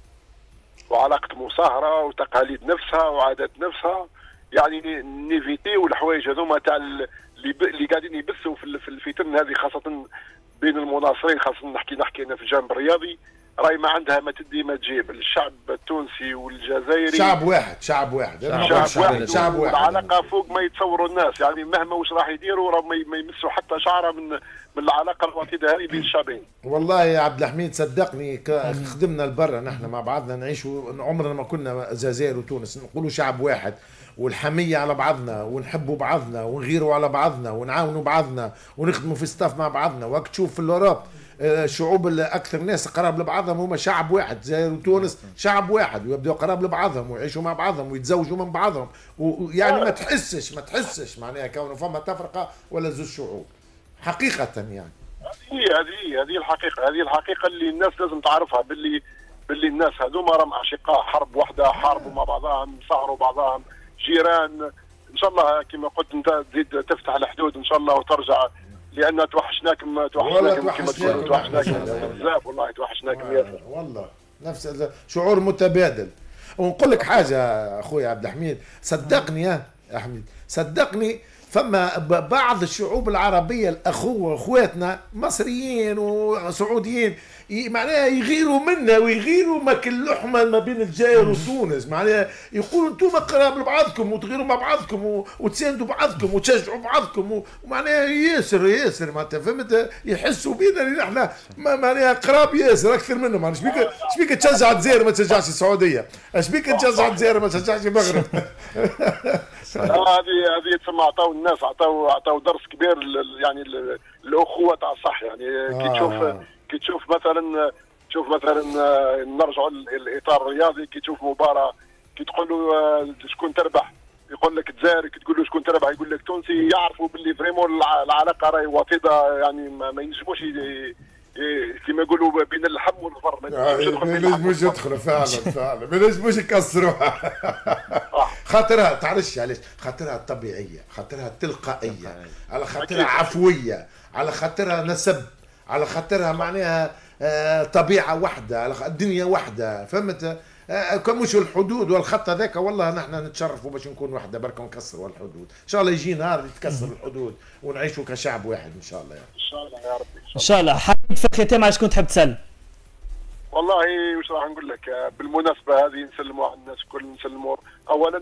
وعلاقه مصاهره وتقاليد نفسها وعادات نفسها. يعني نيفيتيو الحوايج هذوما تاع اللي قاعدين يبثوا في الفتن هذه، خاصه بين المناصرين، خاصه نحكي انا في الجانب الرياضي، راهي ما عندها ما تدي ما تجيب. الشعب التونسي والجزائري شعب واحد شعب واحد العلاقه فوق ما يتصوروا الناس، يعني مهما واش راح يديروا راه ما يمسوا حتى شعره من العلاقه الوطيده هذه بين الشعبين. والله يا عبد الحميد صدقني خدمنا لبرا نحن مع بعضنا نعيشوا، عمرنا ما كنا جزائر وتونس نقولوا شعب واحد، والحمية على بعضنا ونحبوا بعضنا ونغيروا على بعضنا ونعاونوا بعضنا ونخدموا في ستاف مع بعضنا. وقت تشوف في الأوروب شعوب اكثر ناس قراب لبعضهم هما شعب واحد، الجزائر وتونس شعب واحد، ويبداوا قراب لبعضهم ويعيشوا مع بعضهم ويتزوجوا من بعضهم، ويعني ما تحسش معناها كونه فما تفرقه ولا زوج شعوب حقيقه. يعني هذه الحقيقه اللي الناس لازم تعرفها، باللي الناس هذوما راهم اشقاء حرب واحده، حاربوا مع بعضهم، صاروا بعضهم جيران. ان شاء الله كما قلت انت تزيد تفتح الحدود ان شاء الله وترجع، لان توحشناكم كما تقولوا، توحشناكم بزاف والله، توحشناكم ياسر والله. نفس شعور متبادل. ونقول لك حاجه اخويا عبد الحميد، صدقني يا حميد، صدقني فما بعض الشعوب العربيه الاخوه اخواتنا مصريين وسعوديين معناها يغيروا منا ويغيروا ماكل لحمه ما بين الجزائر وتونس، معناها يقولوا انتم قراب لبعضكم وتغيروا مع بعضكم وتساندوا بعضكم وتشجعوا بعضكم، ومعناها ياسر معناتها فهمت، يحسوا بينا اللي نحن معناها قراب ياسر اكثر منهم. ايش بيك تشجع الجزائر ما تشجعش السعوديه؟ ايش بيك تشجع الجزائر ما تشجعش المغرب؟ هذه تسمى عطاو الناس، عطاو درس كبير يعني الاخوه تاع الصح. يعني كي تشوف مثلا نرجعوا للاطار الرياضي، كي تشوف مباراه كي تقول له شكون تربح يقول لك الجزائري، كي تقول له شكون تربح يقول لك تونسي، يعرفوا باللي فريمون العلاقه راهي وطيده، يعني ما ينجموش كما يقولوا بين اللحم والفر، ما ينجموش يدخلوا فعلا ما ينجموش يكسروها. خاطرها تعرفش علاش؟ خاطرها طبيعيه، خاطرها تلقائيه، على خاطرها عفويه، على خاطرها نسب، على خاطرها معناها طبيعه واحده، على الدنيا واحده، فهمت؟ كمش الحدود والخط هذاك والله نحن نتشرفوا باش نكون وحده، بركه نكسروا الحدود ان شاء الله. يجي نهار يتكسر الحدود ونعيشوا كشعب واحد ان شاء الله. يعني ان شاء الله يا ربي ان شاء الله. حبيب في الختام عايش كنت تحب تسال؟ والله وش راح نقول لك، بالمناسبه هذه نسلموا على الناس الكل، نسلموا اولا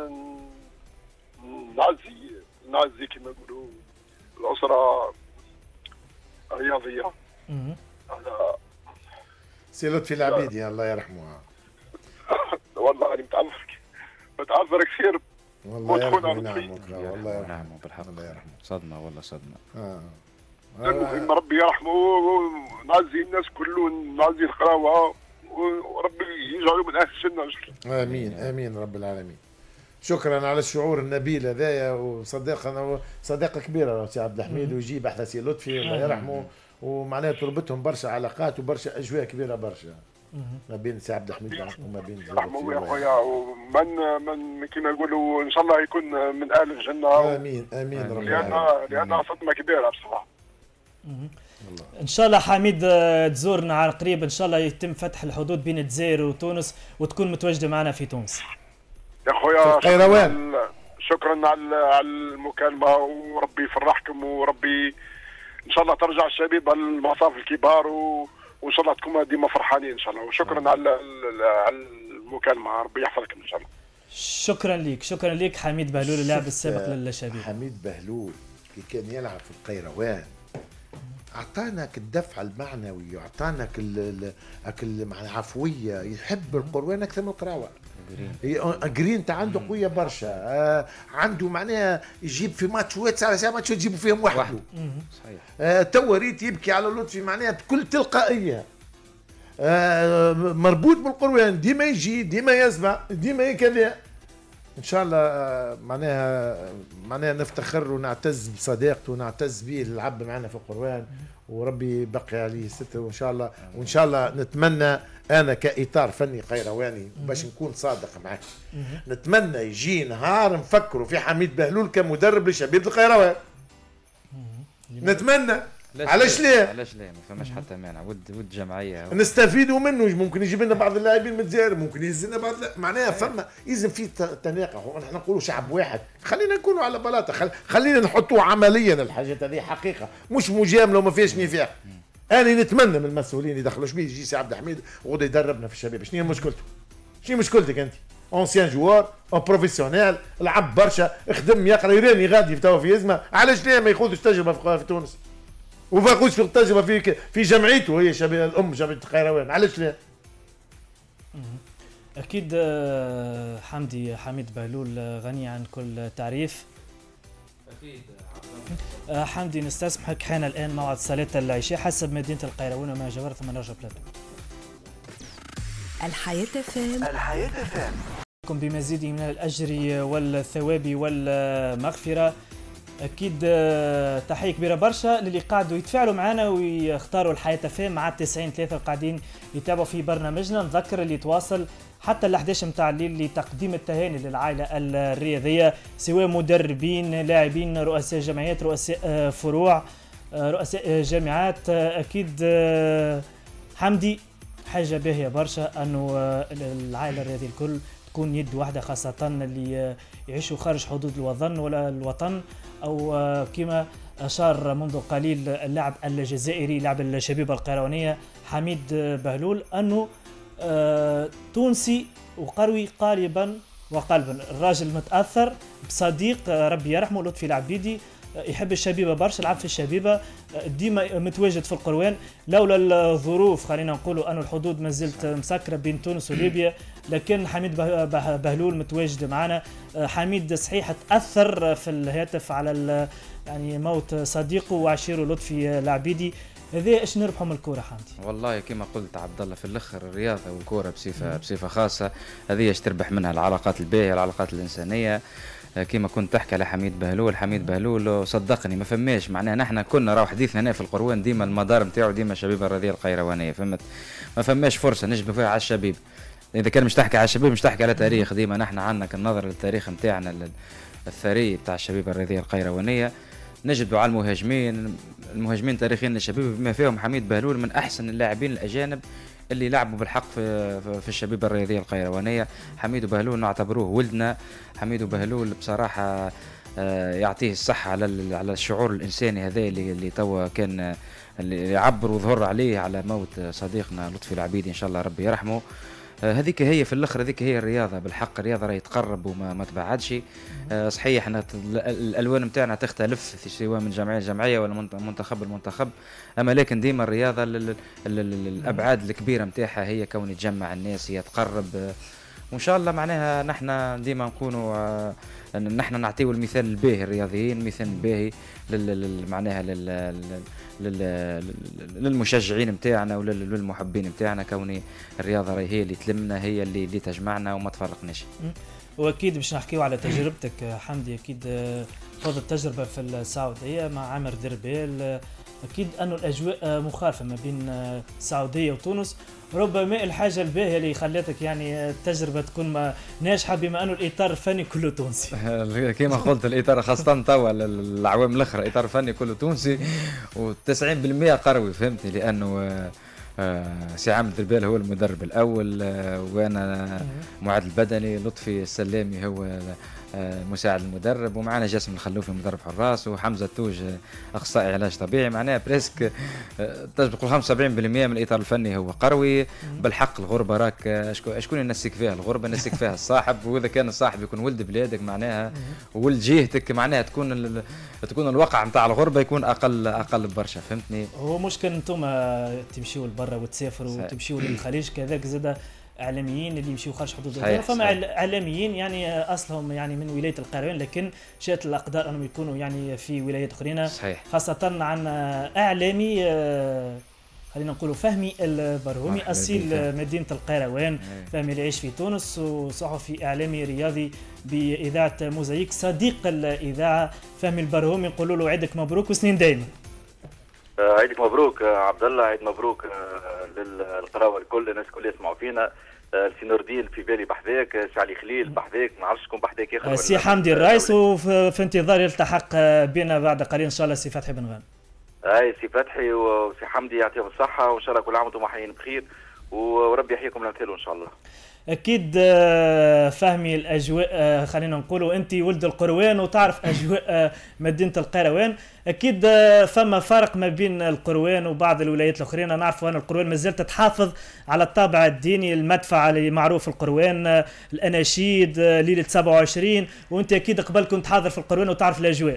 نعزي كما يقولوا الاسره الرياضيه على سي لطفي العبيدي الله يرحمه. والله انا متعذر كثير. والله يرحمه وينعمك. والله يرحمه بالحق. الله يرحمه. صدمه والله صدمه. المهم ربي يرحمه ونعزي الناس كلهم، نعزي القراوه وربي يجعلوا من اهل السنه. امين امين رب العالمين. شكرا على الشعور النبيل هذايا، وصديقنا صديقه كبيره سي عبد الحميد، ويجيب احلى سي لطفي الله يرحمه، ومعناها تربطهم برشا علاقات وبرشا اجواء كبيره برشا ما بين سي عبد الحميد وما بين رحمه يا خويا، ومن كما يقولوا ان شاء الله يكون من اهل الجنه. امين امين رب العالمين. لانها صدمه كبيره بصراحه. ان شاء الله حميد تزورنا على قريب، ان شاء الله يتم فتح الحدود بين الجزائر وتونس وتكون متواجده معنا في تونس يا خويا. القيروان شكرا على المكالمه، وربي يفرحكم، وربي ان شاء الله ترجع الشبيبه للمصاف الكبار، وان شاء الله تكونوا ديما فرحانين ان شاء الله. وشكرا على المكالمه، ربي يحفظكم ان شاء الله. شكرا لك حميد بهلول اللاعب السابق للشبيبه. حميد بهلول كي كان يلعب في القيروان اعطاناك الدفع المعنوي، واعطاناك العفويه، يحب القروان اكثر من القراوه. جرين عنده قويه برشا، عنده معناها يجيب في ماتشات على ساعه ماتشات يجيبوا فيهم وحده. صحيح. توا ريت يبكي على لطفي معناها بكل تلقائيه، مربوط بالقروان، ديما يجي ديما يسمع ديما كذا. ان شاء الله معناها نفتخر ونعتز بصداقته ونعتز به اللي لعب معنا في القروان، وربي يبقي عليه ستر. وان شاء الله نتمنى انا كاطار فني قيرواني باش نكون صادق معك، نتمنى يجي نهار نفكروا في حميد بهلول كمدرب لشبيبه القيروان. نتمنى. علاش لا؟ علاش لا؟ ما فماش حتى مانع، ود جمعيه نستفيدوا منه. ممكن يجيب لنا بعض اللاعبين من الجزائر، ممكن يهز لنا بعض معناها فما يلزم فيه تناقض. نحن نقولوا شعب واحد، خلينا نكونوا على بلاطه، خلينا نحطوا عمليا الحاجات هذه حقيقه، مش مجامله وما فيهاش نفاق. انا نتمنى من المسؤولين يدخلوا شبيه يجي سي عبد الحميد وغدا يدربنا في الشباب. شنو هي مشكلته؟ شنو مشكلتك انت؟ اونسيان جوار او بروفيسيونيل، لعب برشا، خدم يقرا يراني غادي توا في ازمه، علاش لا ما ياخذش تجربه في تونس؟ وفاقوش في التجربه في جمعيته هي شبيه الام جمعيه القيروان، علاش لا؟ اكيد حميد بهلول غني عن كل تعريف. اكيد حمدي نستسمحك، حان الان موعد صلاه العشاء حسب مدينه القيروان وما جاور ثم نرجع بلاتو. الحياة فام. بمزيد من الاجر والثواب والمغفره. اكيد تحيه كبيره برشا للي قاعدوا يتفاعلوا معنا ويختاروا الحياه فام مع 90-3 قاعدين يتابعوا في برنامجنا. نذكر اللي يتواصل حتى ال 11 متاع الليل لتقديم التهاني للعائله الرياضيه، سواء مدربين، لاعبين، رؤساء جمعيات، رؤساء فروع، رؤساء جامعات. اكيد حمدي حاجه باهيه برشا انه العائله الرياضيه الكل تكون يد واحده، خاصه اللي يعيشوا خارج حدود الوطن او كما اشار منذ قليل اللاعب الجزائري لاعب الشبيبه القيروانيه حميد بهلول انه تونسي وقروي قالبا وقلبا. الراجل متاثر بصديق ربي يرحمه لطفي العبيدي، يحب الشبيبه برشا، لعب في الشبيبه، ديما متواجد في القروان. لولا الظروف خلينا نقولوا أن الحدود ما زلت مسكره بين تونس وليبيا، لكن حميد بهلول متواجد معنا. حميد صحيح تاثر في الهاتف على يعني موت صديقه وعشيره لطفي العبيدي. هذا ايش نربحوا من الكوره حمدي؟ والله كما قلت عبد الله، في الاخر الرياضه والكوره بصفه خاصه هذه ايش تربح منها العلاقات الباهيه، العلاقات الانسانيه. كما كنت تحكي على حميد بهلول صدقني ما فماش معناها، نحن كنا راهو حديثنا هنا في القروان ديما المدار نتاعو ديما الشبيبه الرياضيه القيروانيه، فهمت؟ ما فماش فرصه نجبدوا فيها على الشبيب. اذا كان مش تحكي على الشبيب مش تحكي على تاريخ، ديما نحن عندنا النظر للتاريخ نتاعنا الثري بتاع الشبيبه الرياضيه القيروانيه. نجدوا على المهاجمين تاريخيين للشبيبه بما فيهم حميد بهلول من احسن اللاعبين الاجانب اللي لعبوا بالحق في الشبيبه الرياضيه القيروانيه. حميد بهلول نعتبروه ولدنا. حميد بهلول بصراحه يعطيه الصحة على الشعور الإنساني هذا اللي توا كان اللي عبر وظهر عليه على موت صديقنا لطفي العبيدي، إن شاء الله ربي يرحمه. هذيك هي في الاخر، هذيك هي الرياضه بالحق. الرياضه راهي تقرب وما تبعدش. صحيح احنا الالوان نتاعنا تختلف سواء من جمعيه لجمعيه ولا منتخب لمنتخب، اما لكن ديما الرياضه الابعاد الكبيره نتاعها هي كون تجمع الناس، هي تقرب. وان شاء الله معناها نحن ديما نكونوا نحن نعطيو المثال الباهي الرياضيين، المثال الباهي معناها للمشجعين نتاعنا وللمحبين نتاعنا، كوني الرياضه هي اللي تلمنا، هي اللي تجمعنا وما تفرقناش. واكيد باش نحكيو على تجربتك حمدي، اكيد خذ التجربه في السعوديه مع عامر دربيل، اكيد انه الاجواء مخالفه ما بين السعوديه وتونس. ربما الحاجه الباهيه اللي خلاتك يعني التجربه تكون ناجحه بما انه الاطار الفني كله تونسي. كما قلت الاطار خاصه توا العوام الاخرى الاطار الفني كله تونسي و90% قروي، فهمتني، لانه سي عامر دربيل هو المدرب الاول، وانا معد البدني، لطفي السلامي هو مساعد المدرب، ومعنا جاسم الخلوفي مدرب حراس، وحمزه التوج اخصائي علاج طبيعي. معناها بريسك تسبق 75% من الاطار الفني هو قروي. بالحق الغربه راك شكون ينسيك فيها؟ الغربه نسيك فيها الصاحب، واذا كان الصاحب يكون ولد بلادك معناها ولد جهتك، معناها تكون الواقع نتاع الغربه يكون اقل برشا، فهمتني. هو مشكل انتم تمشيوا لبرا وتسافروا وتمشيوا للخليج، كذاك زاد اعلاميين اللي يمشيوا خارج حدود الدوله، فما اعلاميين يعني اصلهم يعني من ولايه القروان، لكن شاءت الاقدار انهم يكونوا يعني في ولايات اخرى. خاصه عن اعلامي خلينا نقولوا فهمي البرهومي اصيل مدينه القيروان، فهمي اللي يعيش في تونس، وصحفي اعلامي رياضي باذاعه موزايك، صديق الاذاعه فهمي البرهومي. نقولوا له عيدك مبروك وسنين دايما. عيدك مبروك عبد الله، عيد مبروك للقراوه الكل، الناس الكل يسمعوا فينا. سي نور الدين في بالي بحذاك، سي علي خليل بحذاك، ما نعرفش شكون بحذاك اخر. سي حمدي الرايس، وفي انتظار يلتحق بنا بعد قليل ان شاء الله سي فتحي بن غانم. اي سي فتحي وسي حمدي يعطيهم الصحه، وان شاء الله كل عام وانتم حيين بخير، وربي يحييكم الامثال ان شاء الله. اكيد فهمي الاجواء، خلينا نقولوا انت ولد القروان وتعرف اجواء مدينه القيروان، اكيد فما فرق ما بين القروان وبعض الولايات الاخرى. انا نعرف ان القروان ما زالت تحافظ على الطابع الديني، المدفع اللي معروف القروان، الاناشيد، ليله 27، وانت اكيد قبل كنت حاضر في القروان وتعرف الاجواء.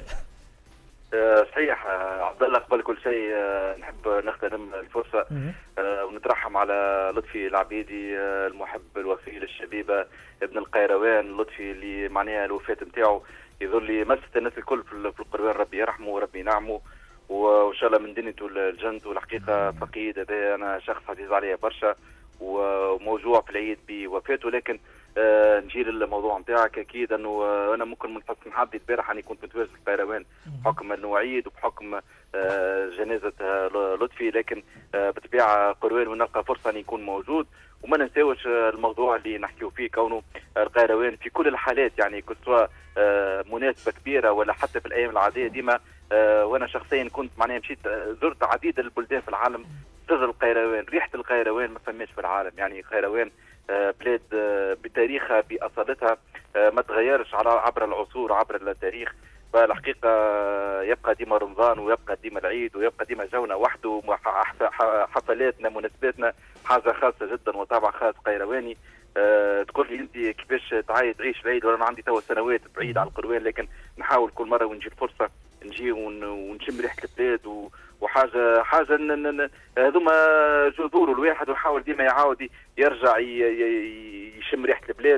صحيح عبد الله، قبل كل شيء نحب نغتنم الفرصه ونترحم على لطفي العبيدي، المحب الوفي للشبيبه، ابن القيروان. لطفي اللي معناها الوفاه نتاعو يظل مست الناس الكل في القيروان، ربي يرحمه وربي ينعمه، وان شاء الله من دنيته الجنة. والحقيقه فقيد هذا انا شخص عزيز عليا برشا وموجوع في العيد بوفاته. لكن نجي للموضوع نتاعك، اكيد انه انا ممكن من حسن حظي البارح اني كنت متواجد في القيروان بحكم انه عيد وبحكم جنازه لطفي، لكن بطبيعه قروان ونلقى فرصه اني يكون موجود. وما ننساوش الموضوع اللي نحكيو فيه، كونه القيروان في كل الحالات يعني سواء مناسبه كبيره ولا حتى في الايام العاديه ديما. وانا شخصيا كنت معناها مشيت زرت عديد البلدان في العالم، سر القيروان، ريحه القيروان ما فماش في العالم. يعني قيروان بلاد بتاريخها باصالتها ما تغيرش عبر العصور عبر التاريخ. فالحقيقه يبقى ديما رمضان، ويبقى ديما العيد، ويبقى ديما جونا وحده، حفلاتنا مناسباتنا حاجه خاصه جدا وطابع خاص قيرواني. تقول لي انت كيفاش تعيش العيد؟ وانا عندي توا سنوات بعيد عن القروان، لكن نحاول كل مره ونجي الفرصه نجي ونشم ريحه البلاد وحاجه هذوما جذور الواحد، ويحاول ديما يعاود يرجع يشم ريحه البلاد.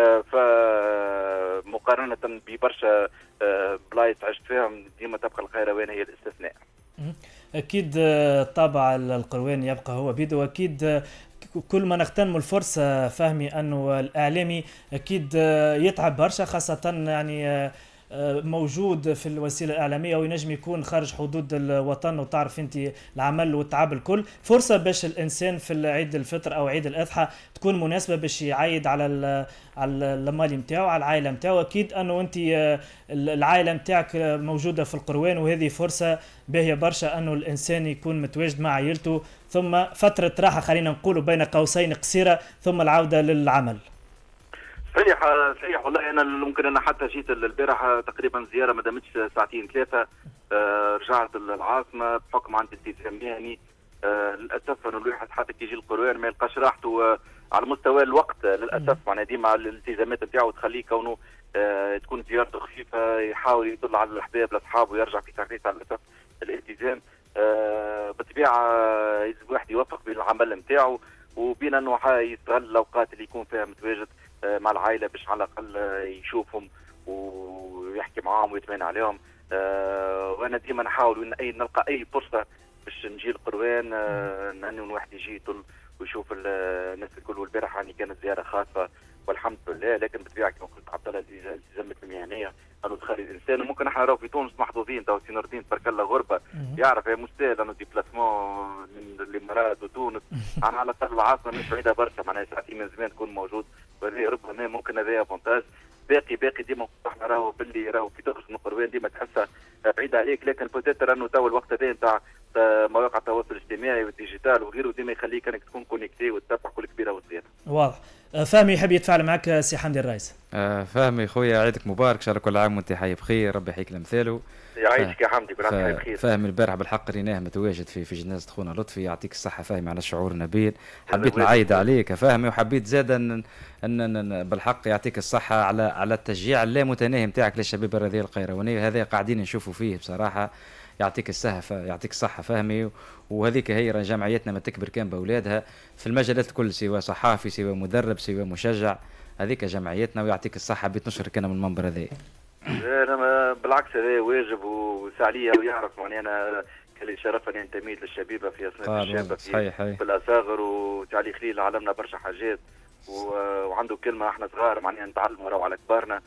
فمقارنه ببرشا بلايص عشت فيهم ديما تبقى القيروان هي الاستثناء. اكيد طابع القروان يبقى هو بيده. اكيد كل ما نغتنم الفرصه فهمي انه الاعلامي اكيد يتعب برشا، خاصه يعني موجود في الوسيله الاعلاميه وينجم يكون خارج حدود الوطن، وتعرف انت العمل والتعب الكل. فرصه باش الانسان في عيد الفطر او عيد الاضحى تكون مناسبه باش يعيد على المالي نتاعو، على العائله نتاعو. اكيد انه انت العائله نتاعك موجوده في القروان، وهذه فرصه باهيه برشا انه الانسان يكون متواجد مع عائلته، ثم فتره راحه خلينا نقولوا بين قوسين قصيره، ثم العوده للعمل. صحيح والله. انا ممكن انا حتى جيت البارحه تقريبا زياره ما دامتش ساعتين ثلاثه. رجعت العاصمه بحكم عندي التزام مهني. للاسف انه الواحد حتى كي يجي القروان ما يلقاش راحته على مستوى الوقت للاسف. معناها ديما الالتزامات نتاعو تخليه كونه تكون زيارته خفيفه، يحاول يدل على الاحباب لاصحابه ويرجع في تحريص على الاسف الالتزام. بالطبيعه يجب الواحد يوفق بين العمل نتاعو وبين انه يستغل الاوقات اللي يكون فيها متواجد مع العائله باش على الاقل يشوفهم ويحكي معاهم ويتمنى عليهم. وانا ديما نحاول نلقى اي فرصه باش نجي القروان، انه الواحد يجي يطل ويشوف الناس الكل. والبارحه يعني كانت زياره خاصه والحمد لله. لكن بالطبيعه كما قلت عبد الله التزامات المهنيه انه تخلي الانسان. وممكن احنا راهو في تونس محظوظين، تو سي نور الدين تبارك الله غربه يعرف يا مستاهل انه ديبلاسمون من الامارات وتونس. انا على الاقل العاصمه مش بعيده برشا، معناها ساعتين من زمان تكون موجود، وهذا ربما ممكن هذا افونتاج. باقي ديما احنا راهو باللي راهو في تخرج من القروان ديما تحسها بعيده عليك. لكن بوتيتر انه تو الوقت هذا نتاع مواقع التواصل الاجتماعي والديجيتال وغيره ديما يخليك انك تكون كونيكتي وتتبع كل كبيره وصغيره. واضح. فهمي يحب يتفاعل معك سي حمدي الرئيس. فهمي خويا عيدك مبارك، ان شاء الله كل عام وانت حي بخير، ربي يحييك لمثاله. يعيشك يا حمدي، كل عام وانت بخير. فهمي البارح بالحق ريناه متواجد في جنازه خونا لطفي، يعطيك الصحه فهمي على الشعور نبيل. حبيت نعيد عليك فهمي، وحبيت زاد ان بالحق يعطيك الصحه على التشجيع اللامتناهي نتاعك للشباب الرذيله القيروانيه. هذا قاعدين نشوفوا فيه بصراحه. يعطيك الصحة فهمي. وهذيك هي جمعيتنا ما تكبر كان بأولادها في المجالات الكل، سواء صحافي سواء مدرب سواء مشجع، هذيك جمعيتنا. ويعطيك الصحة بتنشرك أنا من المنبر هذا. أنا بالعكس هذا واجب وسعلية ويعرف معني أنا اللي شرفني انتمي للشبيبة في أثناء الشابة في الأصاغر، وتعلي خليل علمنا برشا حاجات وعنده كلمه احنا صغار معناها نتعلموا راهو على كبارنا.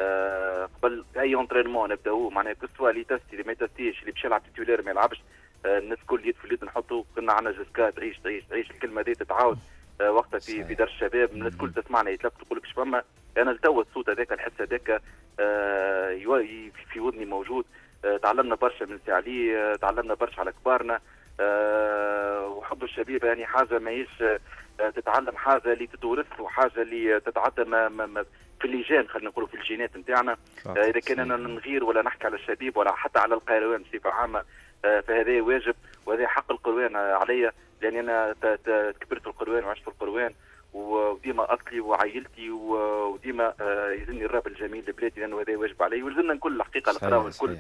قبل اي اونترينمون نبداوه معناها كسوا اللي تستي اللي ما يتستيش، اللي باش يلعب تيتولير ما يلعبش. الناس الكل يد في اليد نحطوا. كنا عندنا جسكا تعيش الكلمه دي تتعاود وقتها في دار الشباب. الناس الكل تسمعنا يتلفت تقول لك فما. انا لتوا الصوت هذاك الحس هذاك في ودني موجود. تعلمنا برشا من سي علي، تعلمنا برشا على كبارنا. وحب الشبيبه يعني حاجه ماهيش تتعلم، حاجه اللي تتورث وحاجه اللي تتعدى في اللجان، خلينا نقولوا في الجينات نتاعنا. اذا كان انا نغير ولا نحكي على الشبيب ولا حتى على القيروان بصفه عامه، فهذا واجب وهذا حق القروان عليا، لاني انا كبرت في القروان وعشت في القروان وديما اصلي وعائلتي وديما يلزمني الراب الجميل لبلادي، لانه هذا واجب علي. ولزمنا نكون الحقيقه القراءه الكل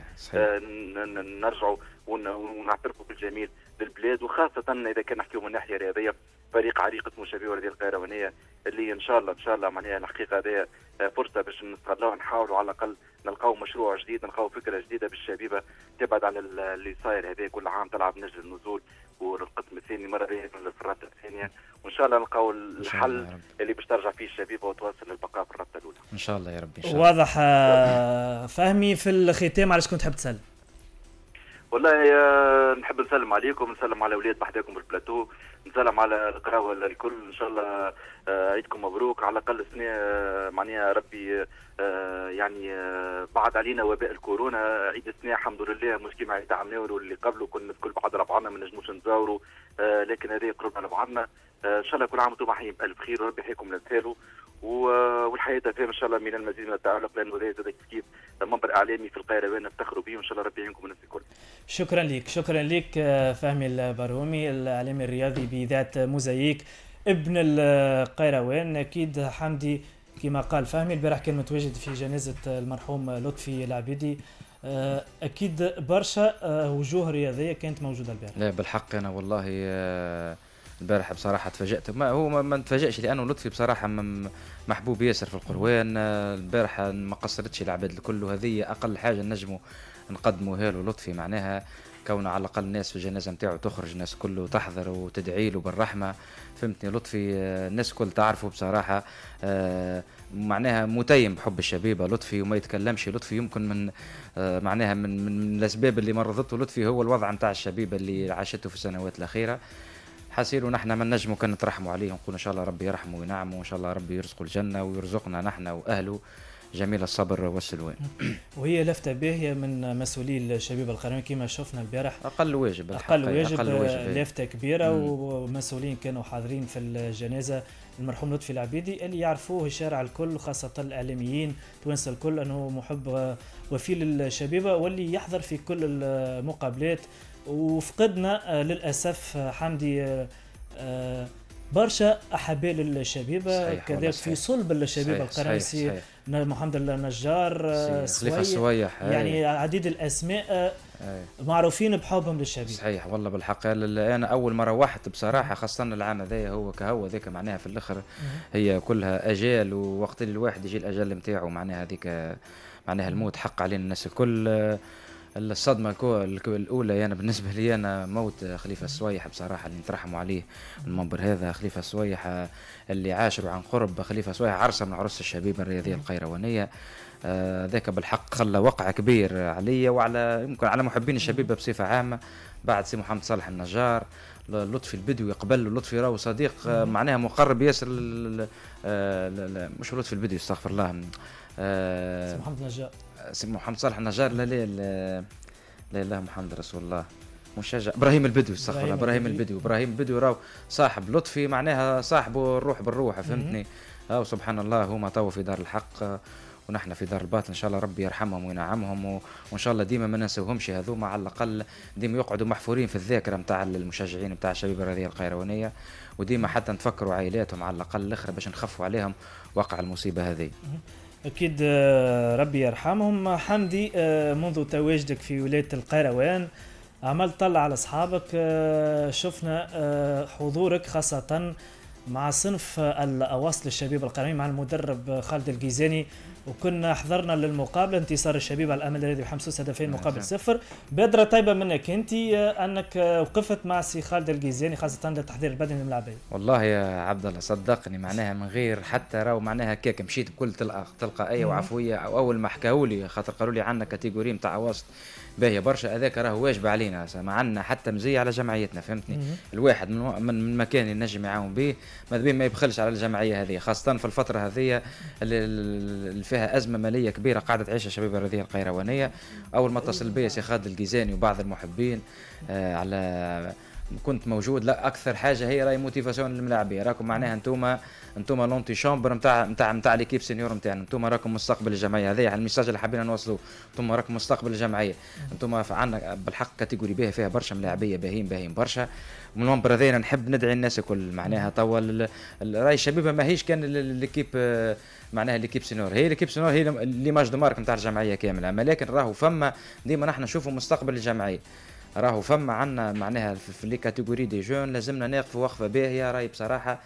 نرجعوا ونعترفوا بالجميل للبلاد، وخاصه اذا كان نحكيو من ناحيه رياضيه. فريق عريق اسمه شبيبه الرذيله القيروانيه اللي ان شاء الله معناها الحقيقه هذه فرصه باش نستغلوها، نحاولوا على الاقل نلقاو مشروع جديد، نلقاو فكره جديده بالشبيبه تبعد على اللي صاير هذا. كل عام تلعب نجم النزول والقسم الثاني مره في الرابطه الثانيه، وان شاء الله نلقاو الحل اللي باش ترجع فيه الشبيبه وتواصل للبقاء في الرابطه الاولى ان شاء الله يا ربي. إن شاء الله. واضح. فهمي في الختام علاش كنت تحب تسلم؟ والله نحب نسلم عليكم، نسلم على اولاد بحذاكم بالبلاتو، نسلم على القراوه الكل. ان شاء الله عيدكم مبروك، على الاقل سنه معناها ربي يعني بعد علينا وباء الكورونا. عيد السنه الحمد لله مش كيما عيد عام نور واللي قبله كنا الكل بعد ربعنا ما نجموش نتزاوروا، لكن هذا قربنا لبعضنا. ان شاء الله كل عام وانتم حيين بالف خير وربي يحييكم للخير. والحياه تفهم ان شاء الله من المزيد من التعلق، لانه هذا زاد كيف منبر اعلامي في القيروان نفتخروا به، وان شاء الله ربي يعينكم الناس الكل. شكرا لك فهمي البارومي الاعلامي الرياضي بذات موزايك ابن القيروان. اكيد حمدي كما قال فهمي البارح كان متواجد في جنازه المرحوم لطفي العبيدي، اكيد برشا وجوه رياضيه كانت موجوده البارح. لا بالحق انا والله البارح بصراحه تفاجأت. ما نتفاجئش لانه لطفي بصراحه محبوب ياسر في القروان. البارح ما قصرتش العباد الكل، وهذه اقل حاجه نجموا نقدموها له لطفي، معناها كونه على الاقل الناس في الجنازه نتاعو تخرج الناس كله تحضر وتدعي له بالرحمه. فهمتني لطفي الناس كل تعرفه بصراحه، معناها متيم بحب الشبيبه لطفي وما يتكلمش. لطفي يمكن من معناها من الاسباب اللي مرضته لطفي هو الوضع نتاع الشبيبه اللي عاشته في السنوات الاخيره. حاسيلو نحن ما نجموا كان نترحموا عليه، نقول ان شاء الله ربي يرحمه وينعمه، وان شاء الله ربي يرزقه الجنه ويرزقنا نحن واهله جميل الصبر والسلوان. وهي لفتة باهية من مسؤولي الشبيبة القرويين كما شفنا البارح. أقل واجب لفتة كبيرة ومسؤولين كانوا حاضرين في الجنازة المرحوم لطفي العبيدي اللي يعرفوه الشارع الكل خاصة الإعلاميين توانسة الكل أنه محب وفي للشبيبة واللي يحضر في كل المقابلات. وفقدنا للأسف حمدي برشا أحبال الشبيبة كذلك في صلب الشبيبة القروي محمد النجار خليفة السويح يعني عديد الأسماء معروفين بحبهم للشبيبة. صحيح والله بالحق. أنا أول مرة واحد بصراحة خاصة العام هذا هو كهو ذيك معناها في الآخر هي كلها أجال ووقت الواحد يجي الأجل نتاعو معناها هذيك معناها الموت حق علينا الناس الكل. الصدمة الأولى يعني بالنسبة لي أنا موت خليفة السويح بصراحة اللي نترحموا عليه المنبر هذا. خليفة السويح اللي عاشروا عن قرب خليفة السويح عرسة من عرس الشبيبة الرياضية القيروانية ذاك بالحق خلى وقع كبير علي وعلى يمكن على محبين الشبيبة بصفة عامة. بعد سي محمد صالح النجار لطفي البدوي قبل لطفي راهو صديق معناها مقرب ياسر مش لطفي البدوي استغفر الله سي محمد النجار سي محمد صالح النجار لا اله محمد رسول الله مشجع ابراهيم البدوي استغفر الله ابراهيم البدوي راهو صاحب لطفي معناها صاحبه الروح بالروح فهمتني. او سبحان الله هما تو في دار الحق ونحن في دار الباطن ان شاء الله ربي يرحمهم وينعمهم وان شاء الله ديما ما ننسوهمش هذوما على الاقل ديما يقعدوا محفورين في الذاكره نتاع المشجعين نتاع الشبيبه الرياضيه القيروانيه وديما حتى نتفكروا عائلاتهم على الاقل الاخرى باش نخفوا عليهم وقع المصيبه هذه. أكيد ربي يرحمهم. حمدي منذ تواجدك في ولاية القيروان عملت طلع على أصحابك شفنا حضورك خاصة مع صنف الأواصل الشبيبة القيروانيين مع المدرب خالد الجيزاني وكنا حضرنا للمقابله انتصار الشبيبه على الامل الذي بحمسوس هدفين مقابل صفر. بادره طيبه منك انت انك وقفت مع سي خالد الجيزاني خاصه للتحضير البدني للملاعبيه. والله يا عبد الله صدقني معناها من غير حتى راهو معناها كيك مشيت بكل تلقائيه وعفويه. اول ما حكاوا لي خاطر قالوا لي عندنا كاتيجوري نتاع وسط باهيه برشا هذاك راهو واجب علينا معنا حتى مزيه على جمعيتنا فهمتني. الواحد من مكان ينجم يعاون به ماذا ما يبخلش على الجمعيه هذه خاصه في الفتره هذه اللي فيها ازمه ماليه كبيره قاعده تعيشها الشبيبه الرياضيه القيروانيه. اول ما اتصل بي سي خالد الجيزاني وبعض المحبين على كنت موجود. لا اكثر حاجه هي راهي موتيفاسيون للملاعبيه راكم معناها انتم لونتي شامبر نتاع ليكيب سينيور نتاعنا انتم راكم مستقبل الجمعيه هذه على الميساج اللي حابين نوصلوه. انتم راكم مستقبل الجمعيه انتم عندنا بالحق كاتيجوري باهي فيها برشا ملاعبيه باهيين برشا. من المنبر هذا نحب ندعي الناس الكل معناها توا راهي الشبيبه ماهيش كان ليكيب معناها ليكيب سينيور هي ليكيب سينيور هي ليماج دو مارك نتاع الجمعيه كامله. اما لكن راهو فما ديما نحن نشوفوا مستقبل الجمعيه راهو فما عندنا معناها في لي كاتيجوري دي جون لازمنا نقفوا وقفه باهيه. راهي بصراحه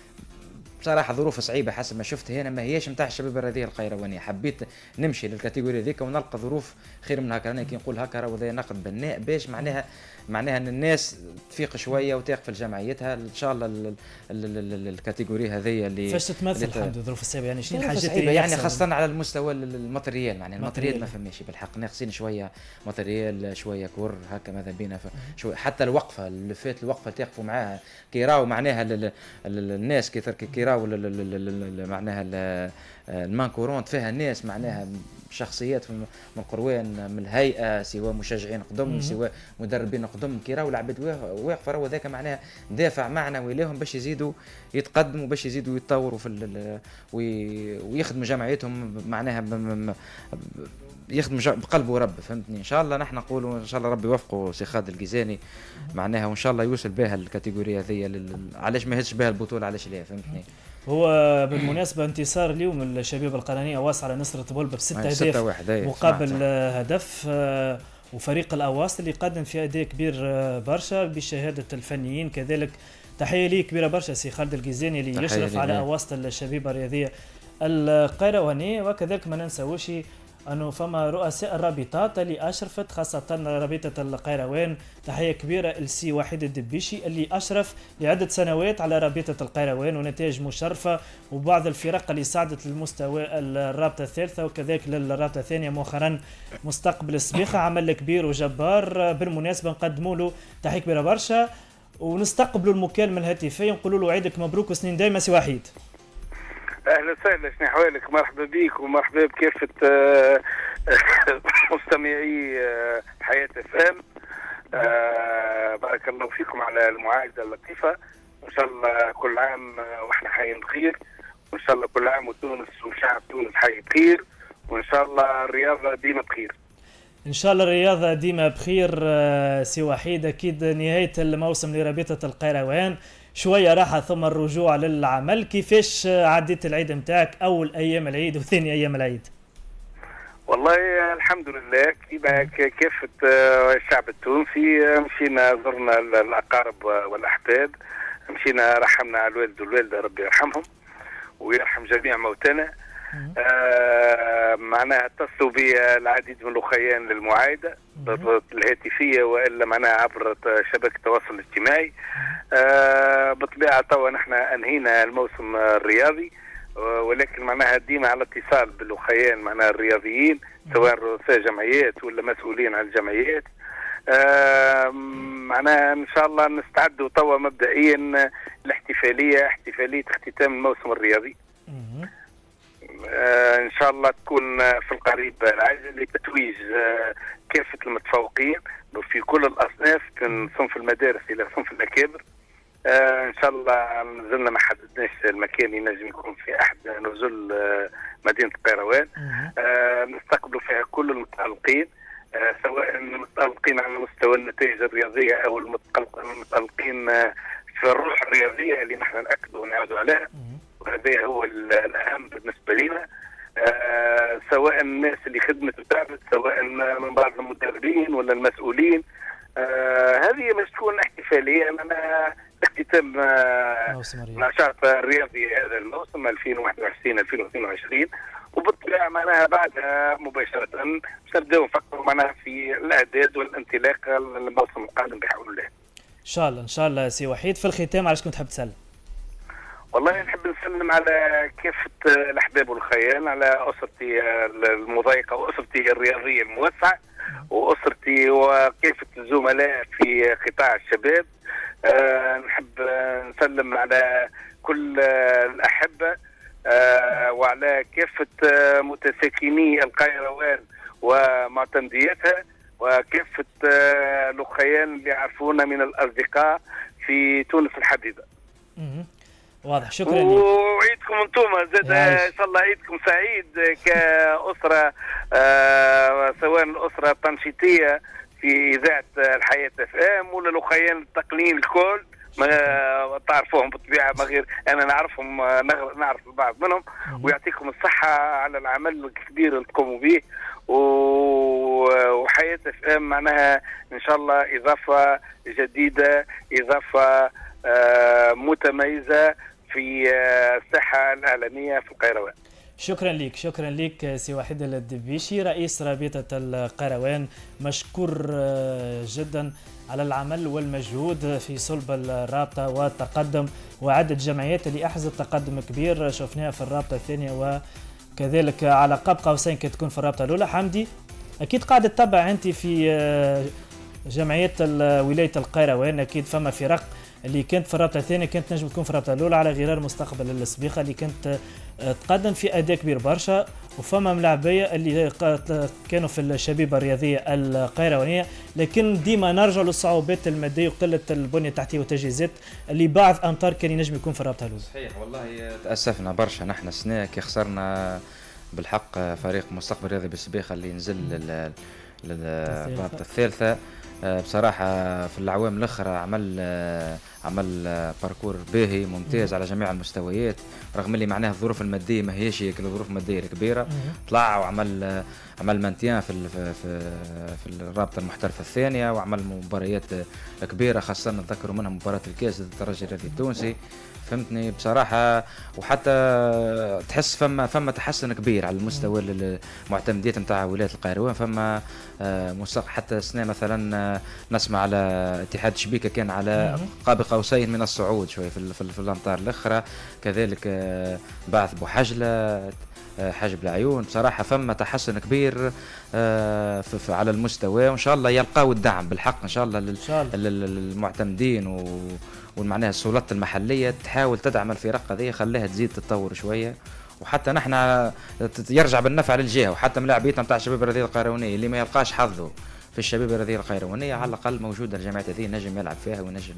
ظروف صعيبه حسب ما شفت هنا ما هيش نتاع الشبيبه الرياضيه القيروانيه. حبيت نمشي للكاتيجوري ذيك ونلقى ظروف خير من هكا. انا كي نقول هكا راهو ذا نقد بناء باش معناها ان الناس تفيق شويه وتقف في جمعيتها ان شاء الله. الكاتيجوري هذه اللي فاش تتمثل الحمد الظروف الصعيبه يعني شنو الحاجات اللي يعني خاصه على المستوى الماتريال يعني الماتريال ما فماش بالحق ناقصين شويه ماتريال شويه كور هكا ماذا بينا شويه حتى الوقفه اللي فات الوقفه اللي تقفوا معاها كي راهو معناها الناس كي راهو معناها المانكورونت فيها ناس معناها شخصيات من قروان من الهيئه سواء مشجعين قدم سواء مدربين قدم كي راهو العباد واقفه راهو ذاك معناها دافع معنوي لهم باش يزيدوا يتقدموا باش يزيدوا يتطوروا في ويخدموا جمعيتهم معناها يخدم بقلب ورب فهمتني. ان شاء الله نحن نقولوا ان شاء الله ربي يوفقوا سي خالد الجيزاني معناها وان شاء الله يوصل بها الكاتيجوري هذه علاش ما هزش بها البطوله علاش ليه فهمتني. هو بالمناسبة انتصار اليوم الشبيبة القيروانية واصل على نصرة بولبة ب6 أهداف مقابل هدف وفريق الأواصل اللي قدم في أداء كبير برشا بشهادة الفنيين كذلك. تحية ليه كبيرة برشا سي خالد الجيزاني اللي يشرف على أواصل الشبيبة الرياضية القيروانية. وكذلك ما ننساوش أنه فما رؤساء الرابطات اللي أشرفت خاصة رابطة القيروان. تحية كبيرة لسي وحيد الدبيشي اللي أشرف لعدة سنوات على رابطة القيروان ونتائج مشرفة وبعض الفرق اللي صعدت للمستوى الرابطة الثالثة وكذلك للرابطة الثانية مؤخرا مستقبل السبيخة. عمل كبير وجبار بالمناسبة نقدموا له تحية كبيرة برشا ونستقبلوا المكالمة الهاتفية ونقولوا له عيدك مبروك وسنين دايما سي وحيد. اهلا وسهلا، شنو احوالك؟ مرحبا بك ومرحبا بكافه مستمعي حياه اف ام. بارك الله فيكم على المعايده اللطيفه، وان شاء الله كل عام واحنا حيين بخير، وان شاء الله كل عام وتونس وشعب تونس حي بخير، وان شاء الله الرياضه ديما بخير. ان شاء الله الرياضه ديما بخير. سي وحيد، اكيد نهايه الموسم لرابطه القيروان، شويه راحه ثم الرجوع للعمل. كيفاش عديت العيد نتاعك، اول ايام العيد وثاني ايام العيد؟ والله الحمد لله كافة الشعب التونسي، مشينا زرنا الأقارب والأحباب، مشينا رحمنا على الوالد والوالدة، ربي يرحمهم ويرحم جميع موتانا. معناها اتصلوا بي العديد من الأخيان للمعايدة الهاتفية وإلا معناها عبر شبكة التواصل الاجتماعي. بالطبيعة توا نحن أنهينا الموسم الرياضي، ولكن معناها ديما على اتصال بالاخيان معناها الرياضيين، سواء رؤساء جمعيات ولا مسؤولين عن الجمعيات. معناها ان شاء الله نستعدوا توا مبدئيا الاحتفاليه، احتفاليه اختتام الموسم الرياضي. ان شاء الله تكون في القريب العاجل لتتويج كافه المتفوقين في كل الاصناف، من صنف المدارس الى صنف الاكابر. ان شاء الله نزلنا ما حددناش المكان، ينجم يكون في احد نزل مدينه القيروان. نستقبلوا فيها كل المتألقين، سواء المتألقين على مستوى النتائج الرياضيه او المتألقين في الروح الرياضيه اللي نحن ناكدوا ونعودوا عليها، وهذا هو الاهم بالنسبه لنا. سواء الناس اللي خدمت وتعبت، سواء من بعض المدربين ولا المسؤولين. هذه مش تكون احتفاليه معناها اختتام نشاط رياضي هذا الموسم 2021-2022، وبالطبيعه معناها بعدها مباشره باش نبداو نفكروا معناها في الاعداد والانطلاق للموسم القادم بحول الله. ان شاء الله سي وحيد، في الختام علاش كنت تحب تسلم؟ والله نحب نسلم على كافه الاحباب والخيال، على اسرتي المضايقه واسرتي الرياضيه الموسعه، واسرتي وكافه الزملاء في قطاع الشباب. نحب نسلم على كل الاحبه وعلى كافه متساكني القيروان ومعتمدياتها، وكافه الاخيان اللي يعرفونا من الاصدقاء في تونس الحديده. واضح، شكرا لك. وعيدكم انتم زاد ان شاء الله عيدكم سعيد كاسره، سواء الاسره التنشيطيه في اذاعه الحياه اف ام ولا الاخيان التقنيين الكل، ما تعرفوهم بالطبيعه، ما غير انا نعرفهم، نعرف البعض منهم. ويعطيكم الصحه على العمل الكبير اللي تقوموا به، وحياه اف ام معناها ان شاء الله اضافه جديده، اضافه متميزه في الساحه الاعلاميه في القيروان. شكرا لك سي وحيد الدبيشي، رئيس رابطه القيروان، مشكور جدا على العمل والمجهود في صلب الرابطه والتقدم، وعدد جمعيات اللي احزت تقدم كبير شفناها في الرابطه الثانيه، وكذلك على قاب قوسين كي تكون في الرابطه الاولى. حمدي، اكيد قاعد تتبع انت في جمعيه ولايه القيروان، اكيد فما فرق اللي كانت في الرابطه الثانيه كانت نجم تكون في الرابطه الاولى على غرار مستقبل السبيقه اللي كانت تقدم في اداء كبير برشا، وفما ملاعبيه اللي كانوا في الشبيبه الرياضيه القيروانيه، لكن ديما نرجع للصعوبات الماديه وقله البنيه التحتيه والتجهيزات اللي بعض امطار كان ينجم يكون في الرابطه الاولى. صحيح، والله تاسفنا برشا نحن السنه كي خسرنا بالحق فريق مستقبل الرياضي بالسبيقه اللي نزل للرابطه الثالثه. بصراحة في الأعوام الأخرى عمل باركور باهي ممتاز على جميع المستويات، رغم اللي معناها الظروف المادية ما هيش الظروف المادية الكبيرة. طلع وعمل مانتيان في الرابطة المحترفة الثانية، وعمل مباريات كبيرة، خاصة نتذكروا منها مباراة الكاس ضد الترجي الرياضي التونسي. فهمتني بصراحة، وحتى تحس فما تحسن كبير على المستوى المعتمديات نتاع ولاية القيروان. فما حتى السنة مثلا نسمع على اتحاد شبيكة كان على قاب قوسين من الصعود شوي في الأمطار الأخرى، كذلك بعث بوحجلة، حجب العيون. بصراحة فما تحسن كبير على المستوى، وإن شاء الله يلقاو الدعم بالحق إن شاء الله للمعتمدين ومعناها السلطات المحليه تحاول تدعم الفرق هذه، خليها تزيد تتطور شويه، وحتى نحن يرجع بالنفع للجهه، وحتى ملاعبيتنا نتاع الشباب الرذيله القيروانيه اللي ما يلقاش حظه في الشباب الرذيله القيروانيه على الاقل موجوده الجمعيات هذه نجم يلعب فيها ونجم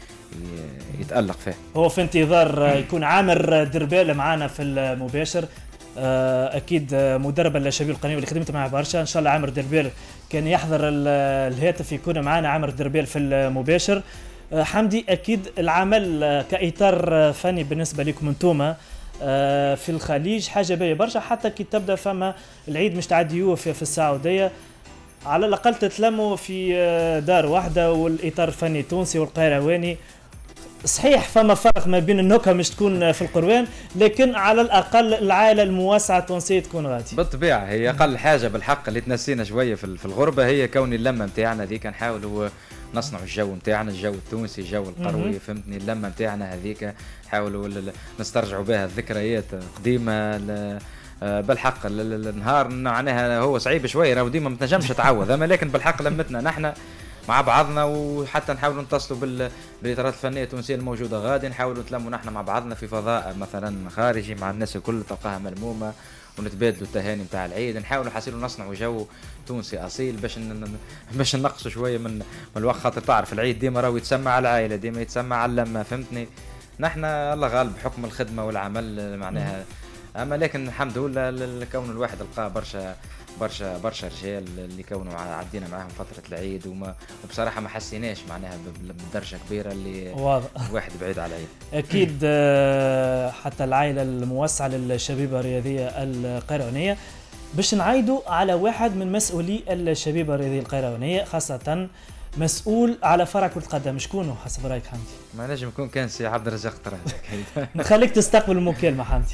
يتالق فيها. هو في انتظار يكون عامر دربال معنا في المباشر، اكيد مدرب الشباب القناه اللي خدمت معه برشا، ان شاء الله عامر دربال كان يحضر الهاتف يكون معنا عامر دربال في المباشر. حمدي اكيد العمل كاطار فني بالنسبه لكم انتوما في الخليج حاجه باهيه برشا، حتى كي تبدا فما العيد مش تعديوه في السعوديه على الاقل تتلموا في دار واحده والاطار الفني التونسي والقيرواني. صحيح فما فرق ما بين النكهه مش تكون في القروان، لكن على الاقل العائله الموسعه التونسيه تكون غادي. بالطبيعه هي اقل حاجه بالحق اللي تنسينا شويه في الغربه، هي كون اللمه نتاعنا ذيك نحاولوا نصنعوا الجو نتاعنا، الجو التونسي الجو القروي فهمتني، اللمه نتاعنا هذيك نحاولوا نسترجعوا بها الذكريات قديمه بالحق. النهار معناها هو صعيب شويه راهو ديما ما تنجمش تعوض، اما لكن بالحق لمتنا نحن مع بعضنا، وحتى نحاولوا نتصلوا بالاطارات الفنيه التونسيه الموجوده غادي، نحاولوا نتلموا نحن مع بعضنا في فضاء مثلا خارجي مع الناس الكل تلقاها ملمومه، ونتبادلوا التهاني نتاع العيد، نحاولوا حاسيلوا نصنعوا جو تونسي اصيل باش ننقصوا شويه من الوقت، خاطر تعرف العيد ديما راهو يتسمى على العائله، ديما يتسمى على اللمه فهمتني. نحن الله غالب بحكم الخدمه والعمل معناها، اما لكن الحمد لله كون الواحد لقى برشا رجال اللي كونوا عدينا معاهم فتره العيد، وبصراحه ما حسيناش معناها بدرجه كبيره اللي واضح الواحد بعيد على العيد. اكيد حتى العائله الموسعه للشبيبه الرياضيه القيروانيه. باش نعايدوا على واحد من مسؤولي الشبيبه الرياضيه القيروانيه، خاصه مسؤول على فرع كرة القدم، شكونه حسب رايك حمدي؟ ما نجم يكون كان سي عبد الرزاق طراد. نخليك تستقبل المكالمه حمدي.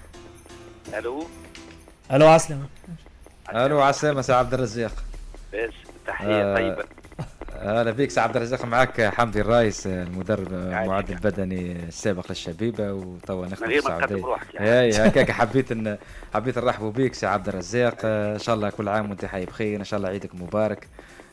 الو عسلامة. الو عسلامة سي عبد الرزاق. بس تحية طيبة. اهلا بك سي عبد الرزاق، معك حمدي الرايس المدرب المعد البدني السابق للشبيبة وتوا نخدم في السعودية. اي هكاك حبيت نرحبوا بك سي عبد الرزاق، ان شاء الله كل عام وانت حي بخير، ان شاء الله عيدك مبارك.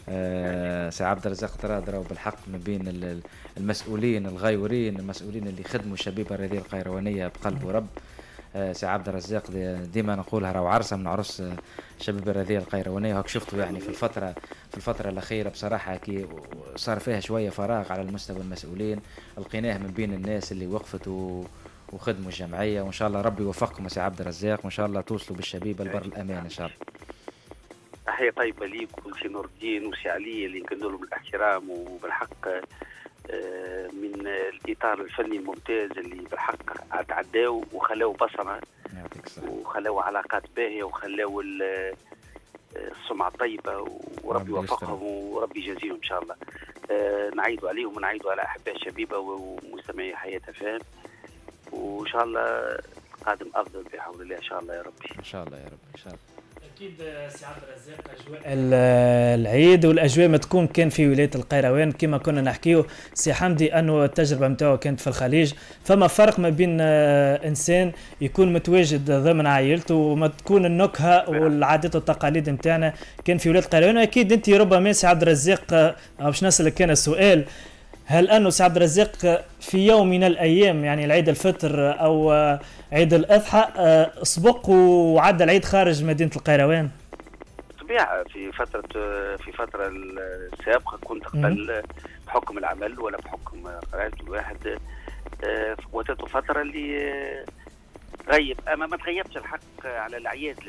سي عبد الرزاق تراد راهو بالحق من بين المسؤولين الغيورين، المسؤولين اللي خدموا الشبيبة الرياضية القيروانية بقلب ورب. سي عبد الرزاق ديما نقولها راهو عرسه من عرس الشباب الرياضيه القيروانيه، وهاك شفتوا يعني في الفتره الاخيره بصراحه كي صار فيها شويه فراغ على المستوى المسؤولين، لقيناه من بين الناس اللي وقفت وخدموا الجمعيه، وان شاء الله ربي يوفقكم سي عبد الرزاق، وان شاء الله توصلوا بالشبيبه لبر الامان ان شاء الله. تحيه طيبه ليك وسي نور الدين وسي علي اللي نكندوا لهم الاحترام، وبالحق من الاطار الفني الممتاز اللي بالحق عداو وخلاو بصمه وخلاو علاقات باهيه وخلاو السمعه طيبه، وربي يوفقهم وربي يجازيهم ان شاء الله. نعيدوا عليهم ونعيدوا على احباء الشبيبه ومستمعي حياه فهم، وان شاء الله القادم افضل بحول الله ان شاء الله يا ربي. ان شاء الله يا رب ان شاء الله. اكيد سي عبد الرزاق اجواء العيد والاجواء ما تكون كان في ولايه القيروان كما كنا نحكيو سي حمدي انه التجربه نتاعو كانت في الخليج، فما فرق ما بين انسان يكون متواجد ضمن عائلته وما تكون النكهه والعادات والتقاليد نتاعنا كان في ولايه القيروان. اكيد انت ربما سي عبد الرزاق باش نسالك كان السؤال، هل أنه سي عبد الرزاق في يوم من الأيام يعني العيد الفطر أو عيد الأضحى سبق وعدى العيد خارج مدينة القيروان؟ طبيعة في فترة السابقة كنت قبل بحكم العمل ولا بحكم قراءة الواحد وتت فترة اللي غيب، أما ما تغيبش الحق على الأعياد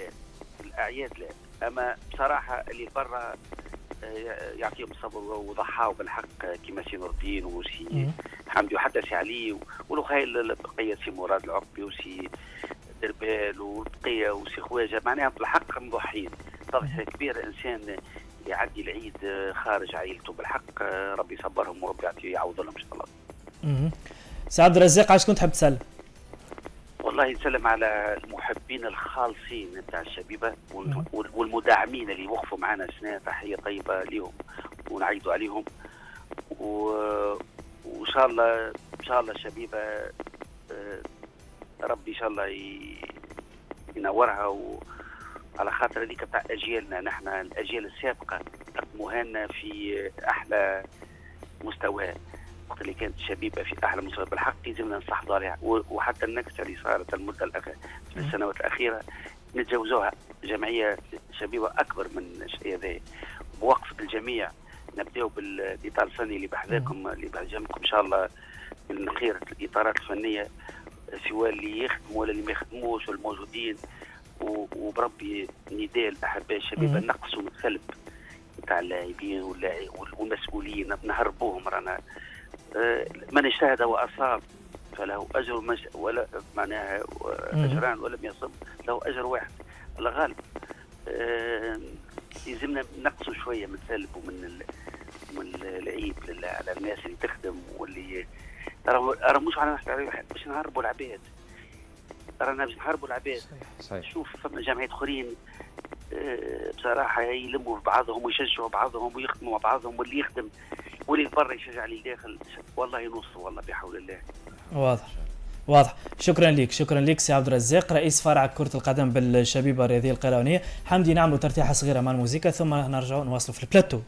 لا، أما بصراحة اللي برا يعطيهم الصبر وضحاوا بالحق كما سي نور الدين وسي حمدي وحتى سي علي والخاي البقيه سي مراد العقبي وسي دربال والبقيه وسي خواجه، معناها بالحق مضحين تضحيه كبيره انسان يعدي العيد خارج عائلته، بالحق ربي يصبرهم وربي يعوض لهم ان شاء الله. سي عبد الرزاق عاش كنت حاب تسلم؟ والله نسلم على المحبين الخالصين نتاع الشبيبه والمداعمين اللي وقفوا معنا سنه، تحيه طيبه لهم ونعيدوا عليهم، وان شاء الله الشبيبه ربي ان شاء الله ينورها، وعلى خاطر هذيك تاع اجيالنا نحن الاجيال السابقه قدموها لنا في احلى مستوى، الوقت اللي كانت الشبيبه في احلى مستوى بالحق يلزمنا نستحفظوا عليها، وحتى النكسه اللي صارت المده في السنوات الاخيره نتجاوزوها. جمعيه شبيبه اكبر من الشيء هذا، بوقف الجميع نبداو بالاطار الفني اللي بحذاكم اللي بحجمكم ان شاء الله من خير الاطارات الفنيه، سواء اللي يخدموا ولا اللي ما يخدموش والموجودين، وبربي نداء الاحباء الشبيبه نقصوا من السلب نتاع اللاعبين والمسؤولين نهربوهم. رانا من اجتهد واصاب فله اجر ولا معناها اجران ولم يصب له اجر واحد. الغالب يلزمنا نقصوا شويه من السلب ومن العيب على الناس اللي تخدم واللي راه مش على واحد باش نهربوا العباد، رانا باش نهربوا العباد. صحيح. شوف فما جمعيات اخرين بصراحه يلموا بعضهم ويشجعوا بعضهم ويخدموا مع بعضهم، واللي يخدم واللي برا يشجع اللي داخل، والله ينصوا والله بحول الله. واضح. شكرا لك سي عبد الرزاق رئيس فرع كرة القدم بالشبيبة الرياضية القيروانية. حمدي نعملوا ترتيحة صغيرة مع الموسيقى ثم نرجعوا نواصلوا في البلاتو.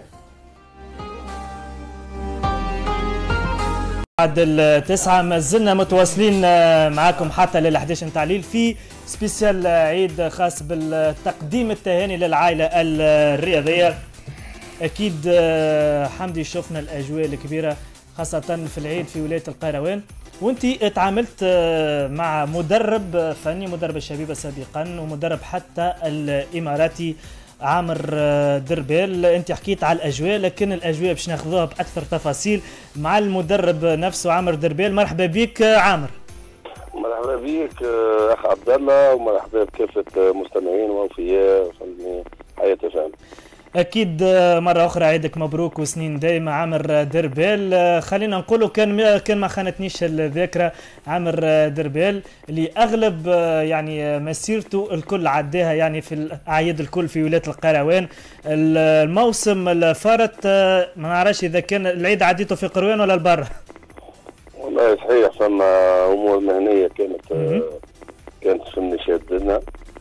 بعد التسعة ما زلنا متواصلين معاكم حتى لل11 نتاع الليل في سبيسيال عيد خاص بالتقديم التهاني للعائلة الرياضية. أكيد حمدي شفنا الأجواء الكبيرة خاصة في العيد في ولاية القيروان، وانت تعاملت مع مدرب فني، مدرب الشبيبة سابقا ومدرب حتى الإماراتي عامر دربيل. انت حكيت على الاجواء، لكن الاجواء باش ناخذوها باكثر تفاصيل مع المدرب نفسه عامر دربيل. مرحبا بك عامر. مرحبا بك اخ عبد الله، ومرحبا بكافه مستمعين واوفياء حياة فهم. اكيد مره اخرى عيدك مبروك وسنين دايمه عامر دربيل. خلينا نقولوا كان ما خانتنيش الذاكره عامر دربيل اللي اغلب يعني مسيرته الكل عداها يعني في الاعياد الكل في ولايه القيروان. الموسم اللي فارت ما نعرفش اذا كان العيد عديته في قروان ولا البر. والله صحيح فما امور مهنيه كانت في النشاط لنا،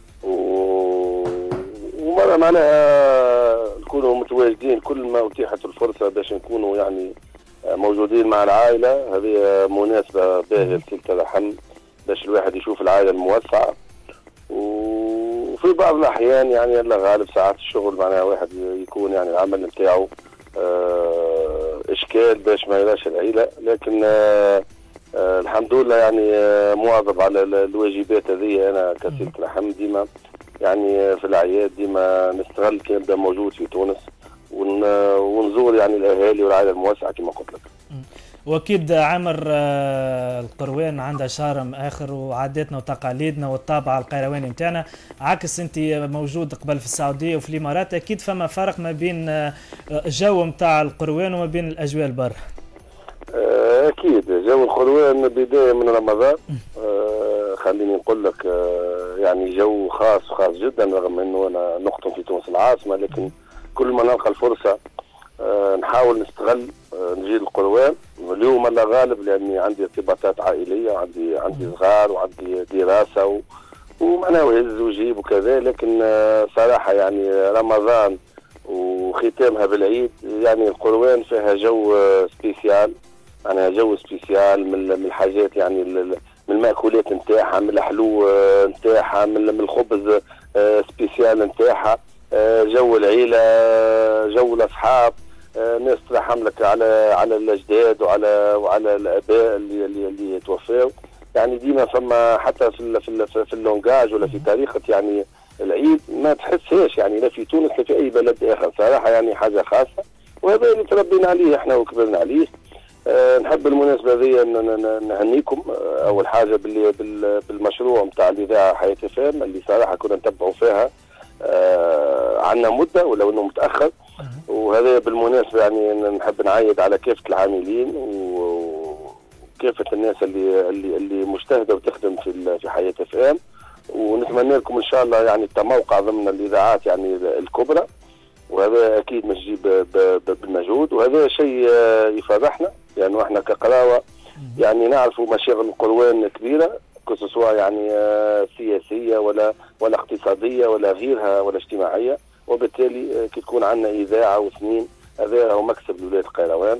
ومرة معناها نكونوا متواجدين كل ما اتيحت الفرصة باش نكونوا يعني موجودين مع العائلة. هذه مناسبة باهية لصلة الرحم باش الواحد يشوف العائلة الموسعة. وفي بعض الأحيان يعني الله غالب ساعات الشغل معناها واحد يكون يعني العمل نتاعو إشكال باش ما يراش العائلة، لكن الحمد لله يعني مواظب على الواجبات هذه. أنا كصلة رحم ديما يعني في الأعياد ديما نستغل كي نبدا موجود في تونس ونزور يعني الأهالي والعائلة الموسعة كما قلت لك. واكيد عامر القروان عندها شارم اخر وعاداتنا وتقاليدنا والطابع القيرواني نتاعنا، عكس انت موجود قبل في السعوديه وفي الامارات، اكيد فما فرق ما بين الجو نتاع القروان وما بين الاجواء البر. اكيد جو القروان بدايه من رمضان خليني نقول لك يعني جو خاص جدا، رغم انه انا نقطن في تونس العاصمه، لكن كل ما نلقى الفرصه نحاول نستغل نجي للقروان. اليوم الله غالب لاني عندي ارتباطات عائليه وعندي صغار وعندي دراسه ومعناها وهز وجيب وكذا، لكن صراحه يعني رمضان وختامها بالعيد يعني القروان فيها جو سبيسيال، يعني جو سبيسيال من الحاجات يعني من المأكولات نتاعها، من الحلو نتاعها، من الخبز سبيسيال نتاعها، جو العيله، جو الاصحاب، ناس ترحم لك على الاجداد وعلى الاباء اللي توفاو. يعني ديما فما حتى في اللونجاج ولا في طريقه يعني العيد ما تحسهاش يعني لا في تونس لا في اي بلد اخر صراحه، يعني حاجه خاصه، وهذا اللي تربينا عليه احنا وكبرنا عليه. نحب بالمناسبه هذه نهنيكم اول حاجه بالمشروع نتاع الاذاعه حياة فهم اللي صراحه كنا نتبعوا فيها عنا مده ولو انه متاخر، وهذا بالمناسبه يعني نحب نعيد على كافه العاملين وكافه الناس اللي مجتهده وتخدم في حياة فهم، ونتمنى لكم ان شاء الله يعني التموقع ضمن الاذاعات يعني الكبرى، وهذا اكيد مش جيب بالمجهود، وهذا شيء يفرحنا لانه احنا كقراوه يعني نعرفوا مشاغل القروان كبيره سواء يعني سياسيه ولا اقتصاديه ولا غيرها ولا اجتماعيه، وبالتالي كي تكون عندنا اذاعه وسنين هذا هو مكسب لولايه القيروان.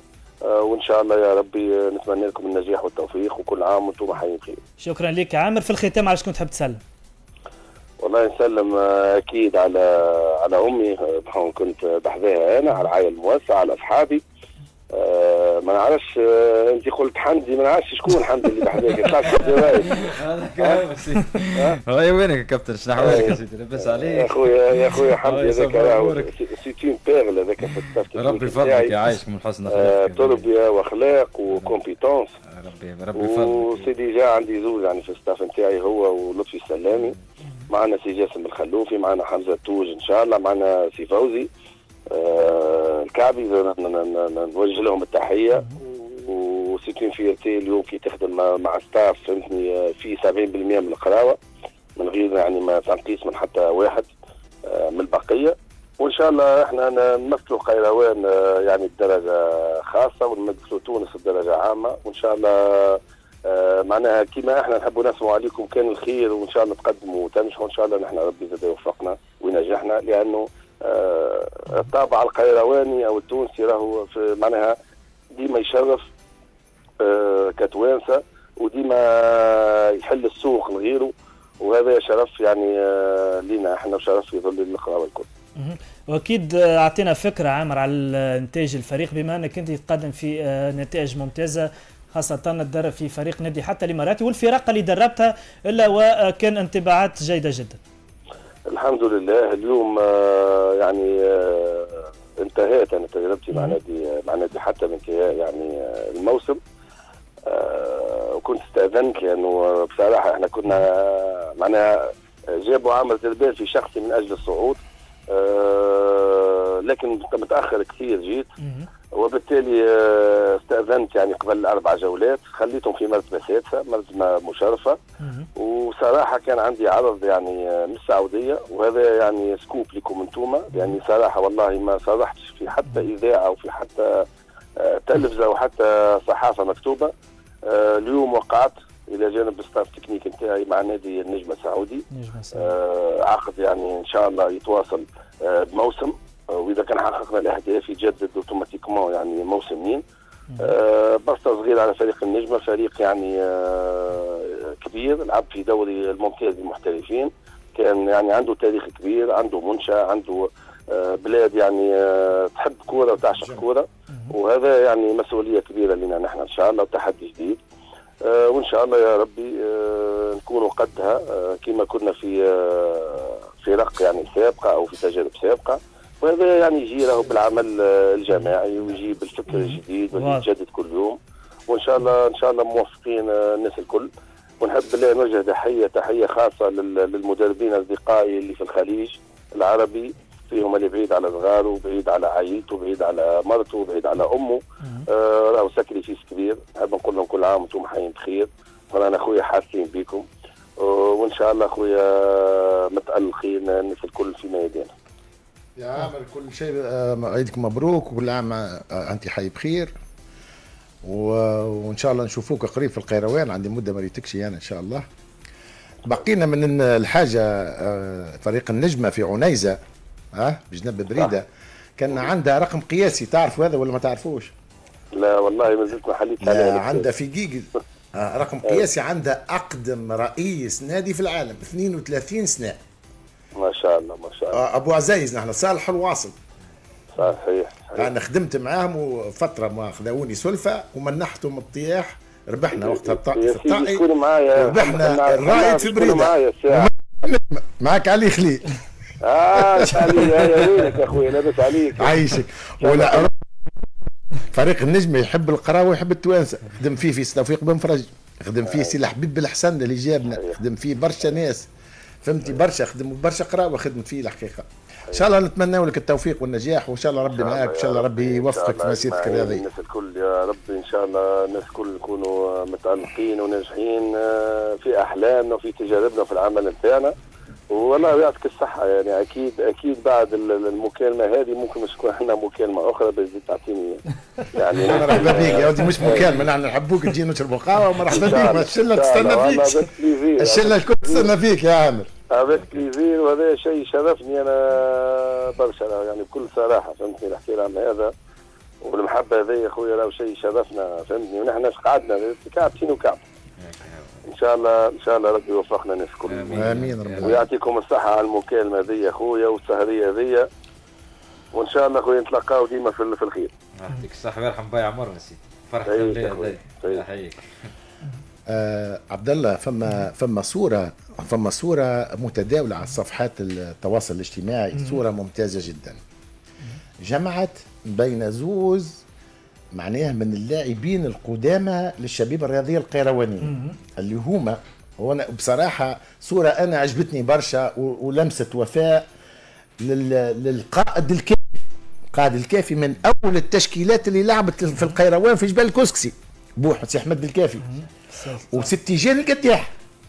وان شاء الله يا ربي نتمنى لكم النجاح والتوفيق، وكل عام وانتم حيين بخير. شكرا لك عامر. في الختام على شكون تحب تسلم؟ والله نسلم اكيد على امي كنت بحذاها انا، على العائله الموسعه، على اصحابي. ما نعرفش انت قلت حمدي، ما نعرفش شكون حمدي اللي بحذاك. هذا كلام هاي وينك يا كابتن؟ شنو احوالك يا سيدي؟ لبس عليك يا خويا حمدي. هذاك سيتين بيرل هذاك في التفكير. ربي يفضلك يعيشك من حسن اخلاقك. تربيه واخلاق وكومبيتونس. ربي يفضلك. وسيدي جا عندي زوج يعني في الستاف نتاعي، هو ولطفي السلامي. معنا سي جاسم الخلوفي، معنا حمزه التوج ان شاء الله، معنا سي فوزي الكعبي. نوجه لهم التحيه. وسيتين فيرتي اليوم كي تخدم مع ستاف فهمتني في 70% من القراوه، من غير يعني ما تنقيس من حتى واحد من البقيه. وان شاء الله احنا نمثلوا قيروان يعني بدرجه خاصه، ونمثلوا تونس بدرجه عامه. وان شاء الله معناها كما احنا نحبوا نسمعوا عليكم كان الخير، وان شاء الله تقدموا وتنجحوا ان شاء الله. نحن ربي زاد يوفقنا ونجحنا، لانه الطابع القيرواني او التونسي راهو معناها ديما يشرف كتوانسه، وديما يحل السوق لغيره، وهذا شرف يعني لينا احنا، وشرف يظل للقراوه الكل. واكيد اعطينا فكره عامر على نتائج الفريق، بما انك انت تقدم في نتائج ممتازه، خاصة تدرب في فريق نادي حتى الإماراتي، والفرق اللي دربتها إلا وكان انطباعات جيدة جدا. الحمد لله. اليوم يعني انتهيت أنا تجربتي مع نادي حتى بانتهاء يعني الموسم. وكنت استأذنت لأنه بصراحة احنا كنا معناها جابوا عامر تربية في شخصي من أجل الصعود، لكن متأخر كثير جيت، وبالتالي استأذنت يعني قبل 4 جولات، خليتهم في مرتبة سادسة، مرتبة مشرفة. وصراحة كان عندي عرض يعني من السعودية، وهذا يعني سكوب لكم انتوما، يعني صراحة والله ما صرحتش في حتى إذاعة وفي حتى تلفزة وحتى صحافة مكتوبة. اليوم وقعت إلى جانب الستاف تكنيك نتاعي مع نادي النجم السعودي، عقد يعني إن شاء الله يتواصل بموسم، واذا كان حققنا الاهداف يجدد اوتوماتيكمون يعني موسمين. بسطه صغيره على فريق النجمه، فريق يعني كبير، لعب في دوري الممتاز للمحترفين، كان يعني عنده تاريخ كبير، عنده منشأ، عنده بلاد يعني تحب كوره وتعشق كوره، وهذا يعني مسؤوليه كبيره لنا نحن ان شاء الله، وتحدي جديد. وان شاء الله يا ربي نكونوا قدها كما كنا في فرق يعني سابقه او في تجارب سابقه. وهذا يعني يجي له بالعمل الجماعي، ويجي بالفكر الجديد ويتجدد كل يوم. وان شاء الله موفقين الناس الكل. ونحب بالله نوجه تحيه خاصه للمدربين اصدقائي اللي في الخليج العربي، فيهم اللي بعيد على صغاره وبعيد على عائلته وبعيد على مرته وبعيد على امه، راهو ساكريفيس كبير. نحب نقول لهم كل عام وانتم حيين بخير، وانا اخويا حاسين بكم، وان شاء الله اخويا متالقين الناس الكل في ميداننا. يا عامر كل شيء عيدكم مبروك، وكل عام انت حي بخير، وان شاء الله نشوفوك قريب في القيروان. عندي مده ما ريتكش انا ان شاء الله. بقينا من الحاجه فريق النجمه في عنيزه بجنب بريده، كان عندها رقم قياسي، تعرف هذا ولا ما تعرفوش؟ لا والله ما زلت ما حليت عليه. عندها في جيجل رقم قياسي، عندها اقدم رئيس نادي في العالم 32 سنه. ما شاء الله ما شاء الله. ابو عزيز نحن صالح الواصل. صحيح. انا خدمت معاهم وفتره ما خذوني سلفه ومنحتهم الطياح، ربحنا وقتها في الطائي، ربحنا الرائد في بريده. معك علي خليل. علي يا وينك يا اخوي، لاباس عليك. عايشك. ولا فريق النجم يحب القراوه ويحب التوانسه، خدم فيه في توفيق بن فرج، خدم فيه سي حبيب بالحسن اللي جابنا، خدم فيه برشا ناس فهمتي، برشا خدموا برشا قراوه خدمت فيه الحقيقه. ان شاء الله نتمنى لك التوفيق والنجاح، وان شاء الله ربي معاك، ان شاء الله ربي يوفقك في مسيرتك الرياضيه. الناس الكل يا ربي ان شاء الله الناس الكل نكونوا متألقين وناجحين في احلامنا وفي تجاربنا في العمل نتاعنا، والله يعطيك الصحه. يعني اكيد بعد المكالمه هذه ممكن مش تكون عندنا مكالمه اخرى، بس تعطيني يعني مرحبا بك يا ودي، مش مكالمه، نحن نحبوك تجي نشربوا قهوه، ومرحبا بك. الشله تستنى فيك، الشله الكل تستنى فيك يا عامر. افيك بليزير، وهذا شيء شرفني انا برشا يعني بكل صراحه، فهمتني الاحترام هذا. والمحبه هذه يا خويا راهو شيء شرفنا فهمتني، ونحن قعدنا كعبتين وكعب. ان شاء الله ربي يوفقنا الناس الكل. امين ربي. ويعطيكم الصحه على المكالمه هذه يا خويا والسهريه هذه، وان شاء الله خويا نتلقاو ديما في الخير. يعطيك الصحه ويرحم بايع عمرنا سيدي. فرحة الليله هذه. يحييك. عبد الله، فما صوره متداوله على صفحات التواصل الاجتماعي، صوره ممتازه جدا جمعت بين زوز معناها من اللاعبين القدامى للشبيبه الرياضيه القيروانيه اللي هما، وانا بصراحه صوره انا عجبتني برشا ولمسه وفاء للقائد الكافي. القائد الكافي من اول التشكيلات اللي لعبت في القيروان في جبال الكسكسي، بوح سي احمد الكافي وست جيل القداح،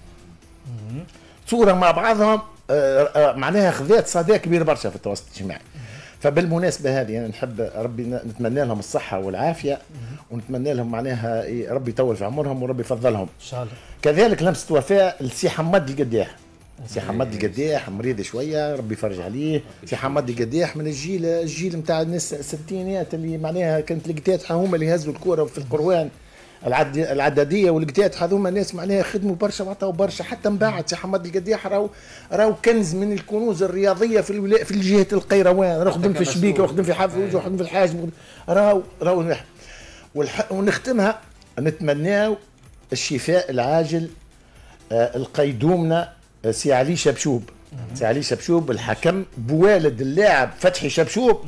صوره مع بعضهم معناها خذات صدى كبير برشا في التواصل الاجتماعي. فبالمناسبه هذه انا نحب ربي نتمنى لهم الصحه والعافيه، ونتمنى لهم معناها ربي يطول في عمرهم وربي يفضلهم ان شاء الله. كذلك لمسه وفاء لسي حماد القداح. سي حماد القداح مريض شويه، ربي يفرج عليه. سي حماد القداح من الجيل نتاع الناس الستينات اللي معناها كانت القتات هما اللي هزوا الكره في القروان العدديه، والقتات هذوما ناس معناها خدموا برشا وعطاو برشا. حتى من بعد سي حماد القداح راهو كنز من الكنوز الرياضيه في الجهه القيروان، راهو خدم في الشبيكه وخدم في حافظ وخدم في الحاجب، راهو ونختمها نتمناو الشفاء العاجل القيدومنا سي علي شبشوب. سي علي شبشوب الحكم بوالد اللاعب فتحي شبشوب،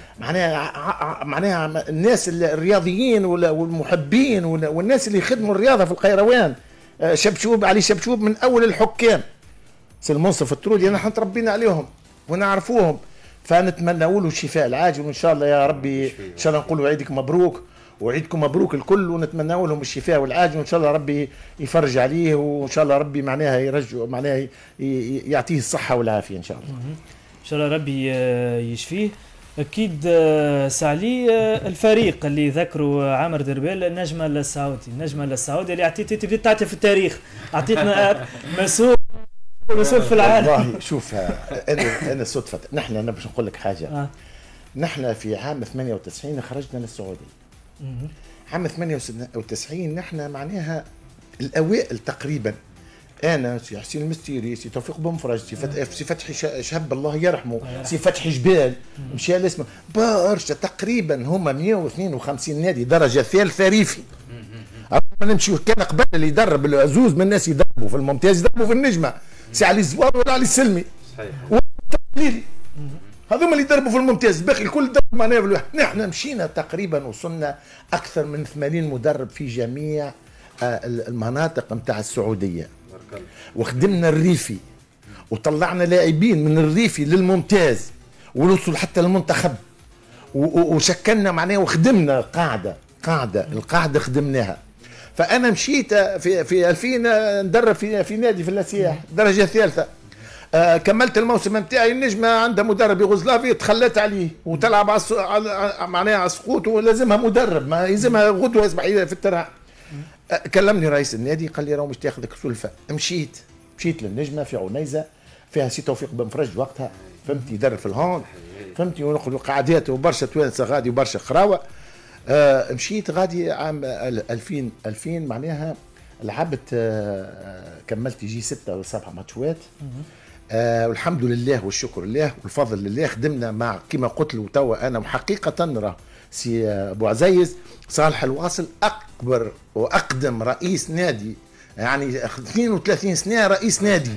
معناها الناس الرياضيين والمحبين والناس اللي يخدموا الرياضه في القيروان. شبشوب علي شبشوب من اول الحكام، سي المنصف الطرودي نحن تربينا عليهم ونعرفوهم، فنتمنى له الشفاء العاجل، وان شاء الله يا ربي ان شاء الله نقولوا عيدك مبروك وعيدكم مبروك الكل، ونتمنى لهم الشفاء والعاجل، وان شاء الله ربي يفرج عليه، وان شاء الله ربي معناها يرجع معناها يعطيه الصحه والعافيه ان شاء الله. ان شاء الله ربي يشفيه. اكيد سعلي الفريق اللي ذكروا عامر دربال النجمه السعودي اللي تبدا تعطي في التاريخ، اعطيتنا مسؤول في العالم. والله شوف انا صدفه نحن باش نقول لك حاجه. نحن في عام 98 خرجنا للسعوديه. عام 98 نحن معناها الاوائل تقريبا، انا سي حسين المستيري، سي توفيق بنفرج، سي فتحي شهب الله يرحمه، سي فتحي جبال مشى الاسم برشا، تقريبا هما 152 نادي درجه ثالثه ريفي. نمشي كان قبل اللي يدرب العزوز من الناس يدربوا في الممتاز يدربوا في النجمه، سي علي الزوار ولا علي السلمي صحيح، هذوما اللي يدربوا في الممتاز، باقي الكل درب معناها بالواحد. نحن مشينا تقريبا وصلنا اكثر من 80 مدرب في جميع المناطق نتاع السعوديه، وخدمنا الريفي وطلعنا لاعبين من الريفي للممتاز ونوصل حتى للمنتخب، وشكلنا معناها وخدمنا القاعده خدمناها. فانا مشيت في 2000 ندرب في نادي في الاسياح درجه ثالثه. كملت الموسم نتاعي، النجمه عندها مدرب يوغوسلافي تخلت عليه وتلعب معناها على السقوط، ولازمها مدرب ما يلزمها غدوه يصبح في الترعه. كلمني رئيس النادي قال لي راهو مش تاخذك سلفه. مشيت للنجمه في عنيزه فيها سي توفيق بن فرج وقتها، فهمتي يدرب في الهون، فهمتي وناخذ قعدات وبرشا توانسه غادي وبرشا خراوه. مشيت غادي عام 2000 معناها لعبت، كملت يجي 6 أو 7 ماتشات. والحمد لله والشكر لله والفضل لله. خدمنا مع كما قلت له توا انا وحقيقه نرى سي ابو عزيز صالح الواصل اكبر واقدم رئيس نادي، يعني 32 سنه رئيس نادي،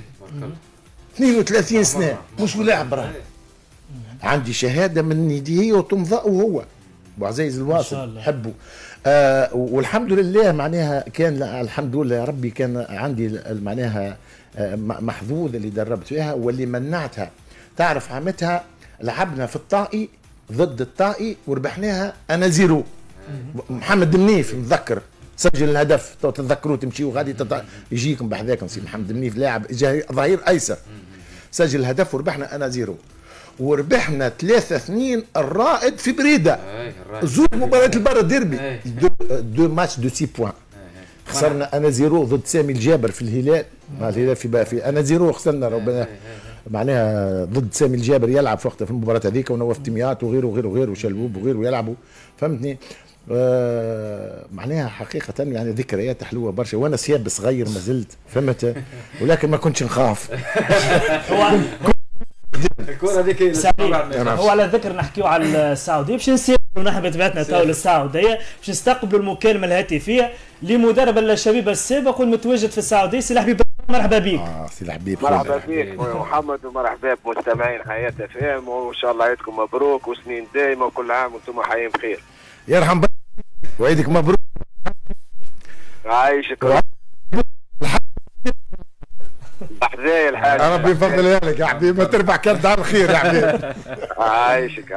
32 سنه مش لاعب راه. عندي شهاده من يديه وتمضى وهو ابو عزيز الواصل نحبه. والحمد لله معناها كان الحمد لله يا ربي كان عندي معناها محظوظ اللي دربت فيها واللي منعتها. تعرف عامتها لعبنا في الطائي ضد الطائي وربحناها انا 0. محمد منيف نتذكر سجل الهدف، تتذكروا تمشيوا غادي يجيكم بحذاكم سي محمد منيف لاعب ظهير ايسر سجل الهدف وربحنا انا 0. وربحنا 3-2 الرائد في بريده، زوج مباراه البر ديربي، 2 ماتش دو 6 بوان. خسرنا انا 0 ضد سامي الجابر في الهلال، مع الهلال في انا 0 خسرنا ربنا. معناها ضد سامي الجابر يلعب في وقتها في المباراه هذيك، ونواف تيميات وغيره وغيره وغيره وشلبوب وغيره ويلعبوا، فهمتني؟ معناها حقيقة يعني ذكريات حلوة برشا، وانا شاب صغير ما زلت، فهمت؟ ولكن ما كنتش نخاف. الكرة هذيك هو على ذكر نحكيو على السعودية، باش نسيروا نحن بطبيعتنا تو للسعودية باش نستقبلوا المكالمة الهاتفية لمدرب الشبيبة السابق والمتواجد في السعودية سي الحبيب. مرحبا بك. سي الحبيب. مرحبا بك خويا محمد، ومرحبا بمستمعين حياة اف ام، وان شاء الله عيدكم مبروك وسنين دايمة وكل عام وانتم حيين بخير. يرحم وعيدك مبروك. عايشك حذايا الحاج. ربي يفضل عليك يا حبيبي، ما تربح كرد على الخير يا حبيبي. عايشك.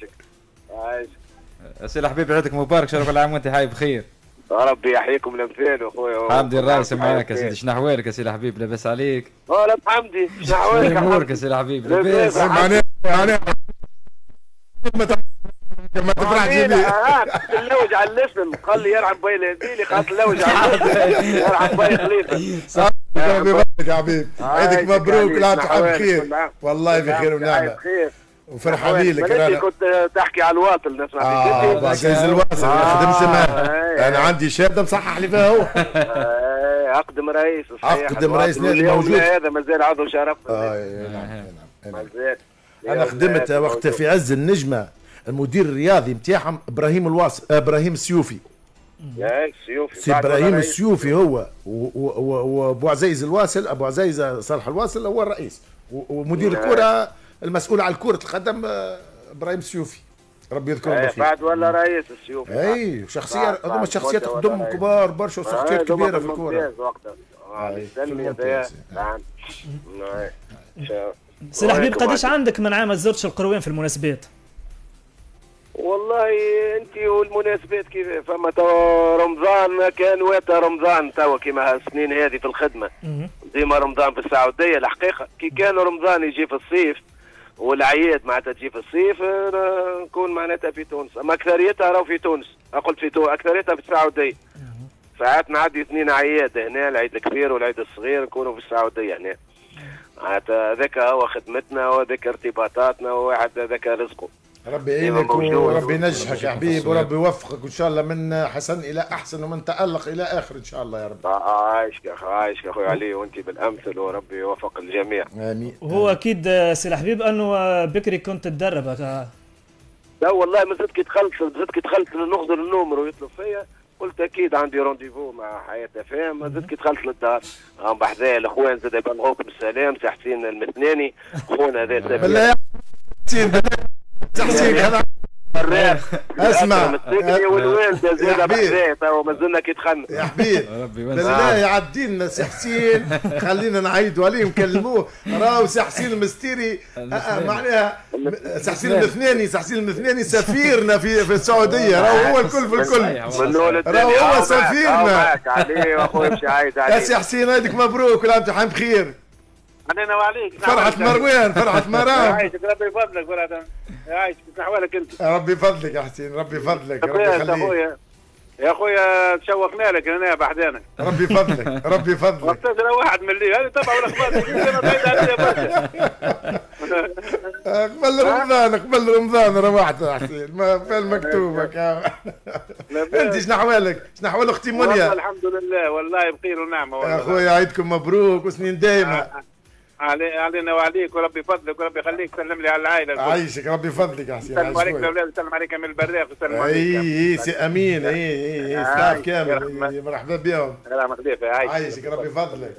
سي الحبيب عيدك مبارك، شرف العام وانت حي بخير. ربي يحييكم الامثال اخويا. حمدي الرايس معاك يا سيدي، شنو احوالك يا سي الحبيب؟ لاباس عليك؟ لا حمدي، شنو احوالك؟ امورك يا سي الحبيب؟ لاباس. معناها ما تفرحش بيه. اللوج على الاسم، قال لي يرحم بي الهنديلي، قالت اللوج على الاسم يرحم بي خليفه. ربي يبارك يا حبيب، عيدك مبروك، لا تحب بخير والله، بخير ونعمه وفرحانين لك. انا كنت تحكي على الواصل نسمع فيك. عزيز الواصل خدمت معاه، انا عندي شهاده مصحح لي فيها هو. اقدم رئيس. اقدم رئيس نادي موجود هذا مازال عضو شرف. مازال. انا خدمت وقت في عز النجمه المدير الرياضي نتاعهم ابراهيم السيوفي. سي ابراهيم السيوفي هو وابو عزيز الواصل، ابو عزيز صالح الواصل هو الرئيس، ومدير الكره المسؤول على كره القدم ابراهيم السيوفي، ربي يذكره بالخير. بعد ولا رئيس السيوفي. اي شخصيه، هذوما شخصيات قدام كبار برشا، وشخصيات كبيره في الكره. سي الحبيب قداش عندك من عام ما زرتش القروان في المناسبات؟ والله انت والمناسبات كيف فما توا رمضان كان واتا رمضان توا كيما السنين هذه في الخدمه ديما رمضان في السعوديه. الحقيقه كي كان رمضان يجي في الصيف والعياد معناتها تجي في الصيف نكون معناتها في تونس، اما اكثريتها راهو في تونس. قلت في تونس اكثريتها في السعوديه. ساعات نعدي 2 اعياد هنا، العيد الكبير والعيد الصغير نكونوا في السعوديه هنا. معناتها هذاك هو خدمتنا وهذاك ارتباطاتنا، وواحد هذاك رزقه. ربي يعينك وربي ينجحك يا حبيب، وربي يوفقك ان شاء الله من حسن الى احسن ومن تالق الى اخر ان شاء الله يا رب. عايشك يا اخوي علي، وانت بالامثل، وربي يوفق الجميع. امين. وهو اكيد سي الحبيب انه بكري كنت تدرب. لا والله ما زدت كي دخلت ناخذ النومر ويطلب فيا، قلت اكيد عندي رونديفو مع حياة فهم. ما زدت كي دخلت للدار بحذايا الاخوان زاد يبلغوك بالسلام، سي حسين المثناني خونا هذا. بالله تحسين هذا اسمع والوالده زاد بحذايا توا مازلنا كي دخلنا يا حبيب. بالله يعدي لنا سي حسين، خلينا نعيدوا عليه نكلموه. راهو سي حسين المستيري معناها سي حسين المثناني سفيرنا في السعوديه، راهو هو الكل في الكل، راهو هو سفيرنا. عليه واخويا مش عايد عليه يا سي حسين، عيدك مبروك ولا انت حين بخير. علينا وعليك. فرحة مروان، فرحة مرام. عايشك ربي يفضلك ولا عايشك نحوالك انت. ربي يفضلك يا حسين، ربي يفضلك، ربي يخليك. يا اخويا تشوقنا لك هنا بحدانك. ربي يفضلك، ربي يفضلك. وقتها انا واحد من اللي هذه تبع الاخبار انا بعيد عليها برشا. قبل رمضان روحت يا حسين، ما فين مكتوبك. انت شنو احوالك؟ شنو احوال اختي منيا؟ الحمد لله والله بخير ونعمه والله. يا اخويا عيدكم مبروك وسنين دايمه. علينا وعليك، وربي يفضلك وربي يخليك. سلم لي على العائله. عايشك ربي يفضلك يا حسين. سلم عليك الاولاد، سلم عليك من البراق، وسلم عليك. اي سي امين. اي ستاف كامل، مرحبا بهم. عايشك ربي يفضلك.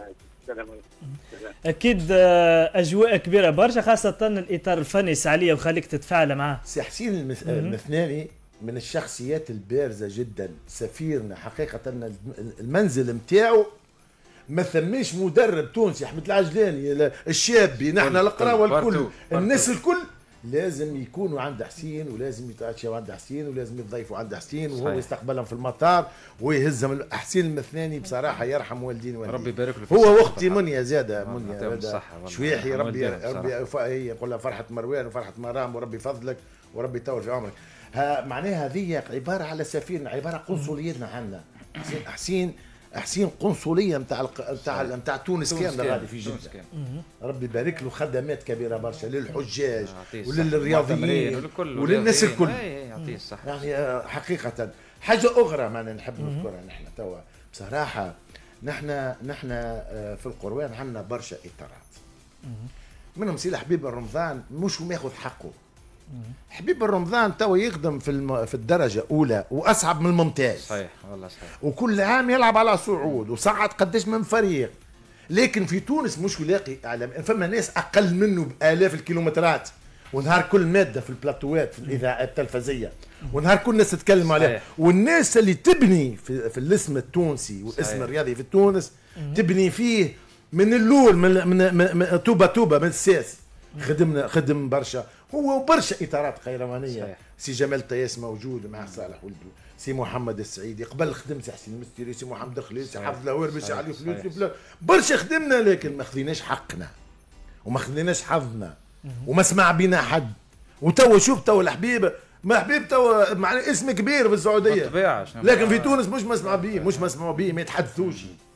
اكيد اجواء كبيره برشا، خاصه الاطار الفني سعليه وخليك تتفاعل معاه. سي حسين المثناني من الشخصيات البارزه جدا، سفيرنا حقيقه. المنزل نتاعو ما ثماش مدرب تونسي، احمد العجلاني، الشابي، نحن القراوه الكل، الناس الكل لازم يكونوا عند حسين، ولازم يتعشوا عند حسين، ولازم يضيفوا عند حسين، وهو يستقبلهم في المطار ويهزهم. حسين المثناني بصراحه يرحم والدين والدين. ربي يبارك له. هو واختي منيا زاده، منيا شويحي، ربي يقول لها فرحه مروان وفرحه مرام، وربي يفضلك وربي يطول في عمرك. معناها هذه عباره على سفيرنا، عباره قنصليتنا عندنا. حسين حسين قنصليه نتاع تونس كامله غادي في جده. ربي يبارك له، خدمات كبيره برشا للحجاج وللرياضيين وللناس الكل. يعطيه الصحه. يعني حقيقه حاجه اخرى ما نحب نذكرها نحن توا بصراحه. نحن في القروان عندنا برشا اطارات، منهم سي حبيب الرمضان مش ماخذ حقه. حبيب الرمضان توا يخدم في الدرجه اولى واصعب من الممتاز. صحيح والله صحيح. وكل عام يلعب على صعود وصعد قداش من فريق. لكن في تونس مش يلاقي اعلام، فما ناس اقل منه بالاف الكيلومترات، ونهار كل ماده في البلاتوات في الاذاعه التلفزيونيه، ونهار كل الناس تتكلم عليها. والناس اللي تبني في الاسم التونسي والاسم الرياضي في تونس تبني فيه من الاول من توبه من الساس. خدم برشا هو وبرشا اطارات قيروانيه. سي جمال طياس موجود مع صالح ولدو، سي محمد السعيدي قبل خدم سي حسين المستري، سي محمد خليل، سي حافظ الهواربي، سي علي فلوس برشا خدمنا، لكن ما خذيناش حقنا وما خذيناش حظنا وما سمع بينا حد. وتوا شوف توا الحبيب ما حبيب توا معناه اسم كبير في السعوديه، لكن في تونس مش مسمع بيه، مش مسمعوا بيه، ما يتحدثوش.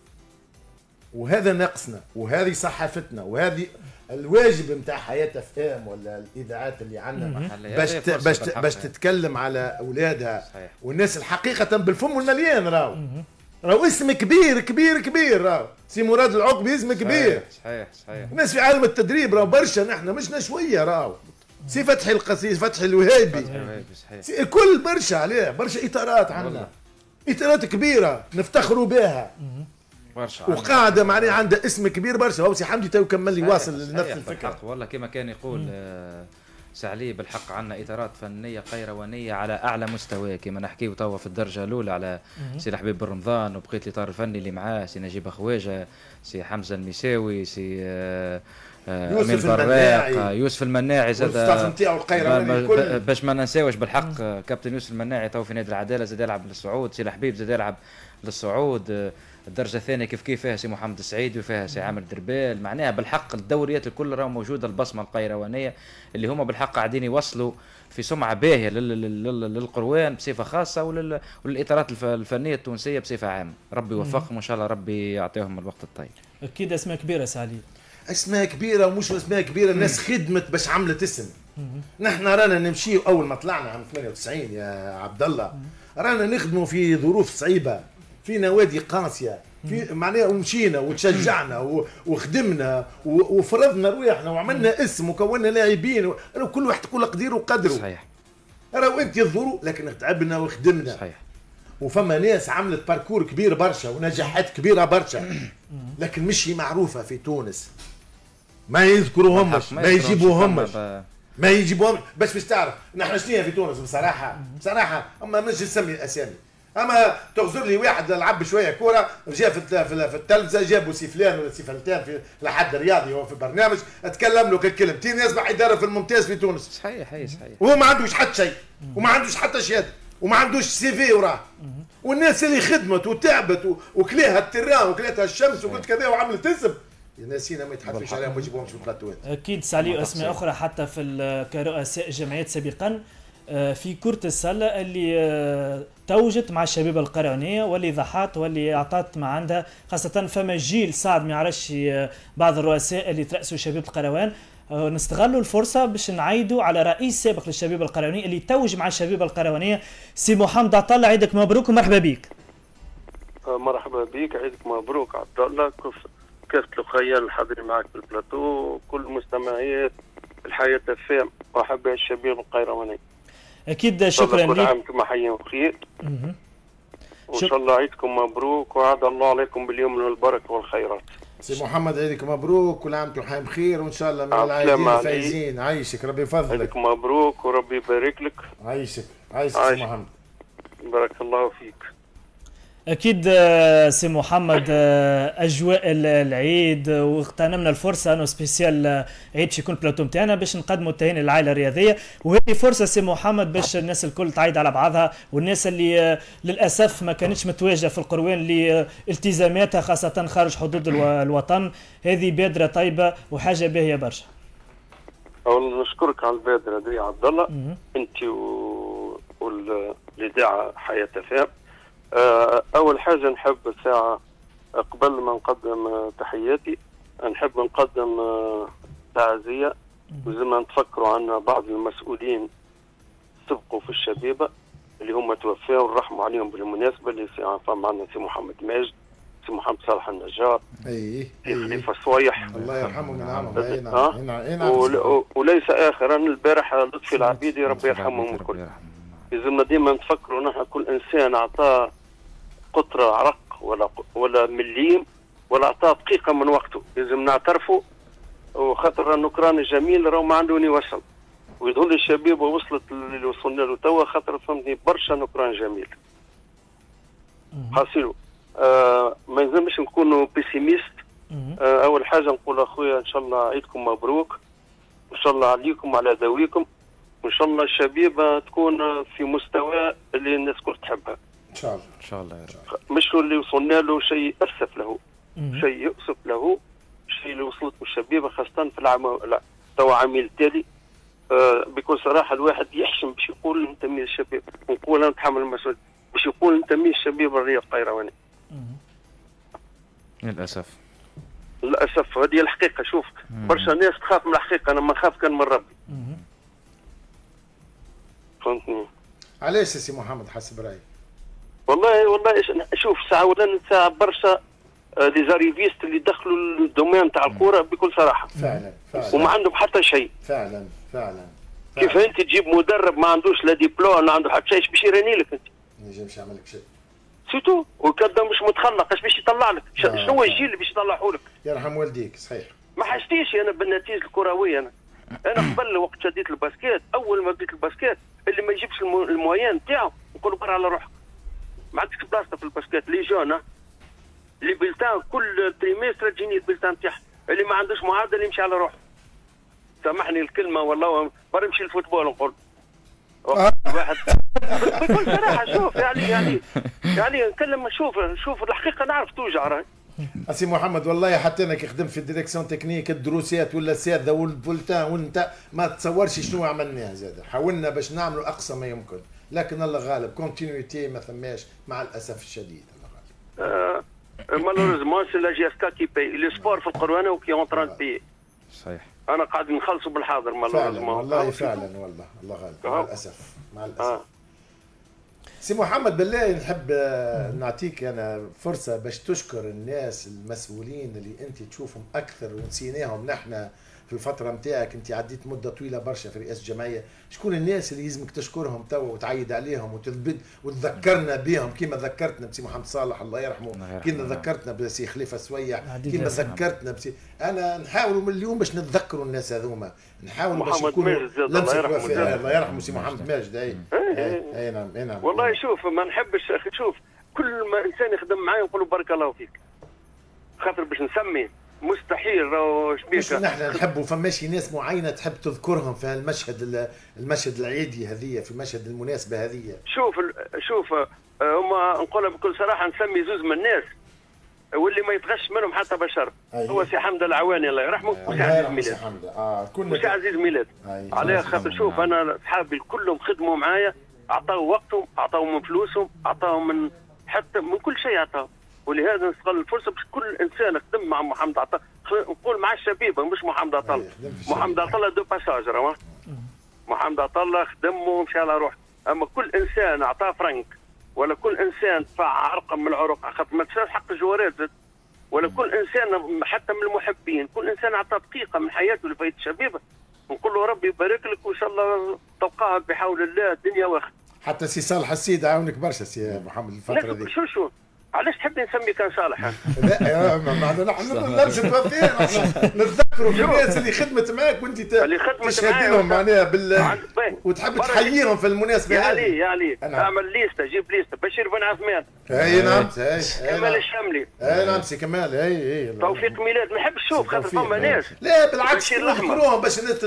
وهذا نقصنا، وهذه صحافتنا، وهذه الواجب نتاع حياة FM ولا الاذاعات اللي عندنا باش تتكلم على اولادها. والناس الحقيقه بالفم والمليان راهو اسم كبير كبير كبير. راهو سي مراد العقبي اسم كبير. صحيح. الناس في عالم التدريب راهو برشا، نحن مشنا شويه. راهو سي فتحي القسيس، فتحي الوهيبي، الكل برشا عليه، برشا اطارات عندنا، اطارات كبيره نفتخروا بها برشا، وقاعده معناها عندها اسم كبير برشا. هو سي حمدي تو كمل لي واصل لنفس الفكره. والله كما كان يقول سعلي بالحق، عندنا اطارات فنيه قيروانيه على اعلى مستوى، كما نحكيو توا في الدرجه الاولى على سي حبيب بالرمضان، وبقيت الاطار الفني اللي معاه سي نجيب خواجه، سي حمزه المساوي، سي يوسف المناعي، يوسف المناعي زاد باش ما ننساوش بالحق كابتن يوسف المناعي تو في نادي العداله، زاد يلعب للصعود. سي الحبيب زاد يلعب للصعود. الدرجه الثانيه كيف فيها سي محمد السعيدي وفيها سي عامر دربال. معناها بالحق الدوريات الكل راهو موجوده البصمه القيروانيه اللي هما بالحق قاعدين يوصلوا في سمعه باهيه للقروان بصفه خاصه وللاطارات الفنيه التونسيه بصفه عامه. ربي يوفقهم وان شاء الله ربي يعطيهم الوقت الطيب. اكيد اسماء كبيره سعلي، اسماء كبيره ومش اسماء كبيره، الناس خدمت باش عملت اسم. نحن رانا نمشي اول ما طلعنا عام 98 يا عبد الله، رانا نخدموا في ظروف صعيبه، في نوادي قاسيه، في معناها ومشينا وتشجعنا وخدمنا وفرضنا رواحنا وعملنا اسم وكونا لاعبين، كل واحد كل قدير وقدره. صحيح. راهو انت الظروف، لكن تعبنا وخدمنا. صحيح. وفما ناس عملت باركور كبير برشا ونجاحات كبيره برشا، لكن مش معروفه في تونس. ما يذكروهمش، ما يجيبوهمش، ما يجيبوهم باش تعرف نحن شنيا في تونس. بصراحه اما مش نسمي الاسامي، اما تغزر لي واحد لعب شويه كوره جاء في التلفزه جابوا سي فلان ولا سي فلتان في لحد رياضي هو في برنامج اتكلم له كلمتين يصبح يدرب في الممتاز في تونس. صحيح. وهو ما عندوش حتى شيء وما عندوش حتى شهاده وما عندوش سي في وراه. والناس اللي خدمت وتعبت وكليها التران وكليتها الشمس وقلت كذا وعملت اسم، ناسينا ما يتحدثوش عليهم ما يجيبوهمش في البلاتوات. اكيد سعلي اسماء اخرى حتى في كرؤساء جمعيات سابقا في كرة السلة اللي توجت مع الشبيبة القيروانية واللي ضحت واللي أعطت ما عندها، خاصة فما جيل صعد ما يعرفش بعض الرؤساء اللي ترأسوا شبيبة القيروان. نستغلوا الفرصة باش نعيدوا على رئيس سابق للشبيبة القيروانية اللي توج مع الشبيبة القيروانية، سي محمد عطلة. عيدك مبروك ومرحبا بك. مرحبا بك، عيدك مبروك عبد الله، كافة الأخويا الحاضرين معك في البلاتو، كل مستمعيات الحياة FM وأحباء الشبيبة القيروانية. اكيد شكرا لك. كل عام وانتم حيين بخير. وان شاء الله عيدكم مبروك وعاد الله عليكم باليوم والبركه والخيرات. سي محمد عيدك مبروك، كل عام وانتم حيين بخير وان شاء الله من العايدين الفايزين. عايشك ربي يفضلك. عيدك مبروك وربي يبارك لك. عايشك سي محمد. بارك الله فيك. اكيد سي محمد اجواء العيد واغتنمنا الفرصه انه سبيسيال عيد باش يكون بلاتو نتاعنا باش نقدموا التهاني للعائله الرياضيه، وهذه فرصه سي محمد باش الناس الكل تعيد على بعضها، والناس اللي للاسف ما كانتش متواجده في القروان لالتزاماتها خاصه خارج حدود الوطن. هذه بادره طيبه وحاجه باهيه برشا. أولا نشكرك على البادره دي يا عبد الله، انت والاذاعه حياه FM. أول حاجة نحب الساعة قبل ما نقدم تحياتي نحب نقدم تعزية. لازمنا نتفكروا عنا بعض المسؤولين سبقوا في الشبيبة اللي هم توفاوا ونرحموا عليهم بالمناسبة. اللي فما عندنا سي محمد ماجد، سي محمد صالح النجار، سي خليفة صويح الله يرحمهم وينعمهم. وليس آخرا البارح لطفي العبيدي ربي يرحمهم الكل. لازمنا ديما نتفكروا نحن كل إنسان أعطاه قطرة عرق ولا مليم ولا أعطاه دقيقة من وقته، لازم نعترفوا. وخاطر النكران الجميل راهو ما عنده وين يوصل، ويظل الشباب وصلت اللي وصلنا له توا، خاطر فهمتني برشا نكران جميل. حاصلوا ما يلزمش نكونوا بيسيميست. اول حاجه نقول اخويا ان شاء الله عيدكم مبروك، وان شاء الله عليكم وعلى ذويكم، وان شاء الله الشبيبه تكون في مستوى اللي الناس كل تحبها ان شاء الله. ان شاء الله يا رب. مش اللي وصلنا له شيء اسف له، شيء يؤسف له، الشيء اللي وصلت الشبيبه خاصه في العام توا عامل التالي. بكل صراحه الواحد يحشم باش يقول ننتمي للشباب، ونقول انا نتحمل المسؤوليه باش يقول ننتمي للشباب الرياض القيرواني. للاسف هذه الحقيقه. شوف برشا ناس تخاف من الحقيقه، انا ما نخاف كان من ربي. فهمتني؟ علاش سي محمد حسب رايك؟ والله شوف ساعه ولا ساعه برشا لي زاريفيست اللي دخلوا الدومين تاع الكره بكل صراحه. فعلا وما عندهم حتى شيء. فعلا كيف انت تجيب مدرب ما عندوش لا ديبلوم، ما عنده حتى شيء، باش يراني لك انت؟ ما ينجمش يعمل لك شيء. سيتو وكذا مش متخلق، اش باش يطلع لك؟ شنو هو الجيل اللي باش يطلعوا لك؟ يرحم والديك. صحيح. ما حاجتيش انا بالنتيجه الكرويه. انا قبل وقت شديت الباسكيت، اول ما بديت الباسكيت اللي ما يجيبش المويان تاعو نقول برا على روحك، ما عندكش بلاصه في الباسكيت. لي جون اللي بلتان كل تريمستر تجيني البلتان تاعها، اللي ما عندوش معادله يمشي على روحه. سامحني الكلمه والله برا نمشي الفوتبول نقول واحد بكل صراحه. شوف يعني نتكلم. شوف الحقيقه نعرف توجع راهي. اسي محمد والله حتى انا كي خدمت في الديريكسيون تكنيك الدروسات ولا الساده والبولتان وانت ما تصورش شنو عملناه زاد. حاولنا باش نعملوا اقصى ما يمكن، لكن الله غالب كونتينيتي ما ثماش مع الاسف الشديد. الله غالب. مالوريزمون سي لا جي اف كا كي باي لي سبور في القروانه وكي اون تران بي. صحيح. انا قاعد نخلصوا بالحاضر مالوريزمون. والله فعلا والله الله غالب مع الاسف. سي محمد بالله نحب نعطيك انا فرصه باش تشكر الناس المسؤولين اللي انت تشوفهم اكثر ونسيناهم نحن في الفتره نتاعك. انت عديت مده طويله برشا في رئاسه جمعيه. شكون الناس اللي يلزمك تشكرهم توا وتعيد عليهم وتذكرنا بهم كيما ذكرتنا بسي محمد صالح الله يرحمه، كيما ذكرتنا بسي خليفه صويح، كيما ذكرتنا بسي. انا نحاولوا من اليوم باش نتذكروا الناس هذوما، نحاولوا باش يكونوا الله يرحمه سي محمد ماجد. اي نعم. والله شوف ما نحبش شوف كل ما انسان يخدم معايا نقول بارك الله فيك، خاطر باش نسمي مستحيل راهو شبيكه. مش نحن نحبوا فماش ناس معينه تحب تذكرهم في المشهد العيدي هذه، في مشهد المناسبه هذه. شوف هما نقولها بكل صراحه نسمي زوز من الناس واللي ما يتغش منهم حتى بشر. هو سي حمد العواني الله يرحمه وسي عزيز ميلاد. وسي عزيز ميلاد عليه خاطر شوف انا اصحابي كلهم خدموا معايا، اعطاوا وقتهم، اعطاوا من فلوسهم، اعطاوا من حتى من كل شيء اعطاوا. ولهذا نستغل الفرصه باش كل انسان خدم مع محمد عطله، نقول مع الشبيبه مش محمد عطله. محمد عطله دو باساج راه محمد عطله خدم ومشى على روحه. اما كل انسان اعطاه فرنك ولا كل انسان دفع عرقا من العروق خاطر ما تنساش حق الجوارات ولا كل انسان حتى من المحبين، كل انسان اعطى دقيقه من حياته لفايده الشبيبه، نقول له ربي يبارك لك وان شاء الله تلقاها بحول الله الدنيا واخر. حتى سي صالح السيد عاونك برشا سي محمد الفتره دي. شو علاش تحب نسمي كان صالح؟ لا نحن نمشي توفينا نتذكروا في الناس اللي خدمت معاك وانت تشهد لهم معناها وتحب تحييهم في المناسبه هذه. يا علي اعمل ليسته، جيب ليسته بشير بن عثمان. اي نعم. كمال الشملي. اي نعم سي كمال. اي توفيق ميلاد. ما نحبش نشوف خاطر فما ناس. لا بالعكس نذكروهم باش الناس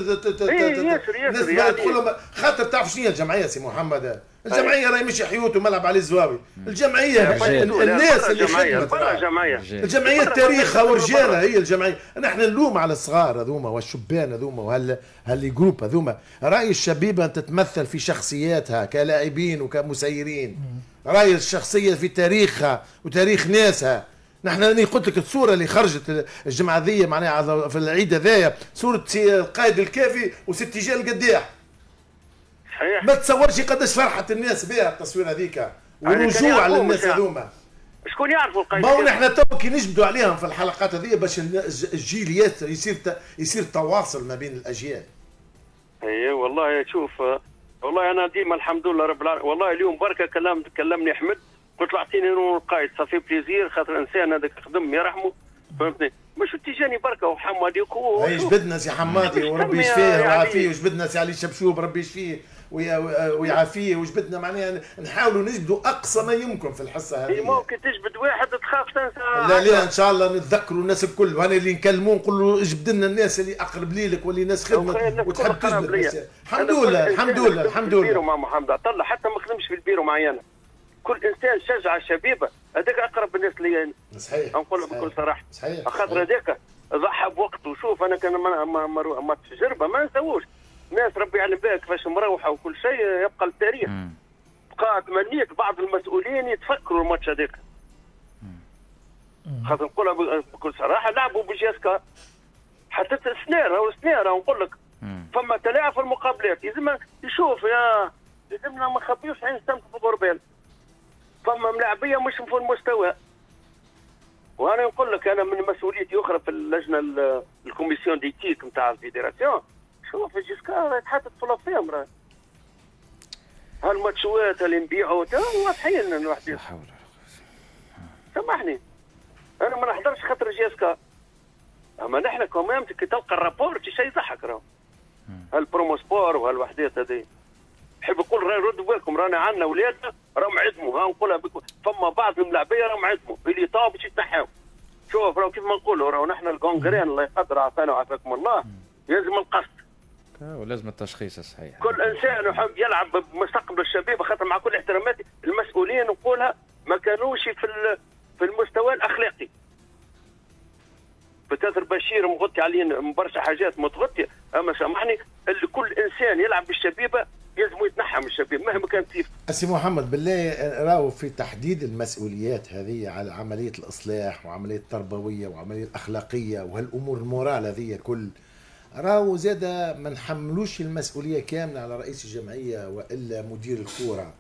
تدخلهم خاطر تعرف شنو هي الجمعيه سي محمد؟ الجمعيه راهي مش حيوت وملعب على الزواوي. الجمعيه الناس اللي خدمت الجمعيه تاريخها ورجالها هي الجمعيه. نحن نلوم على الصغار هذوما والشبان هذوما وهاللي جروب هذوما. راي الشبيبه تتمثل في شخصياتها كلاعبين وكمسيرين. راي الشخصيه في تاريخها وتاريخ ناسها. نحن راني قلت لك الصوره اللي خرجت الجمعه ذي معناها في العيد هذايا صوره القائد الكافي وست رجال القداح. صحيح. ما تصورش قداش فرحت الناس بها التصوير هذيك والرجوع للناس هذوما. شكون يعرفوا القائد؟ ما هو نحن تو كي نجبدوا عليهم في الحلقات هذه باش الجيل يصير تواصل ما بين الاجيال. اي والله شوف والله انا ديما الحمد لله رب العالمين. والله اليوم بركه كلمني احمد قلت له اعطيني نور القائد صافي بليزير خاطر انسان هذاك خدم يرحمه فهمتني. مش تجاني بركه وحمادي اي جبدنا سي حمادي وربي يشفيه ويعافيه وجبدنا سي علي شبشوب ربي يشفيه ويعافيه وجبدنا معناها نحاولوا نجبدوا اقصى ما يمكن في الحصه هذه. ممكن تجبد واحد تخاف تنسى. لا ان شاء الله نتذكروا الناس الكل وانا اللي نكلموه نقول له جبد لنا الناس اللي اقرب ليك واللي ناس خدمه وتحب تجبد. الحمد لله الحمد لله الحمد لله. البيرو مع محمد عطله حتى ما خدمش في البيرو معي انا. كل انسان شجع الشبيبه هذاك اقرب الناس لي انا. صحيح نقول بكل صراحه. صحيح خاطر هذاك ضحى بوقته. شوف انا كان ما تجربه ما نسووش. ناس ربي يعلم بها كيفاش مروحه وكل شيء يبقى للتاريخ. بقى تمنيت بعض المسؤولين يتفكروا الماتش هذاك. خاطر نقولها بكل صراحه لعبوا بجيسكا حتى سنير نقول لك فما تلاعب في المقابلات لازم يشوف لازمنا ما نخبيوش عين نستمتعوا في الغربال. فما ملاعبيه مش في المستوى. وانا نقول لك انا من مسؤوليتي اخرى في اللجنه الكوميسيون ديتيك نتاع الفيدراسيون. شوف جيسكا يتحدث في الافلام راه هالماتشوات اللي نبيعوا واضحين الواحد. لا حول ولا قوه. سامحني انا ما نحضرش خاطر جيسكا اما نحن كمان كي تلقى الرابور شيء يضحك راهو. هالبرومو سبور وهالوحدات هذه نحب نقول ردوا بالكم رانا عندنا ولادنا راهم عدموا نقولها بكم. فما بعض الملاعبيه راهم عدموا اللي طاب باش يتنحاو. شوف راهو كيف ما نقولوا راهو نحن الكونغرين الله يقدر عافانا وعافاكم الله لازم القصد ولازم التشخيص الصحيح. كل انسان يحب يلعب بمستقبل الشباب خاطر مع كل احتراماتي المسؤولين نقولها ما كانوش في المستوى الاخلاقي. بتاثر بشير مغطي علينا برشا حاجات متغطيه اما سامحني اللي كل انسان يلعب بالشبيبه لازم يتنحى من الشباب مهما كان كيف. سي محمد بالله راهو في تحديد المسؤوليات هذه على عمليه الاصلاح وعمليه التربويه وعمليه الاخلاقيه وهالامور المورال هذه كل راهو زاده ما نحملوش المسؤوليه كامله على رئيس الجمعيه والا مدير الكوره.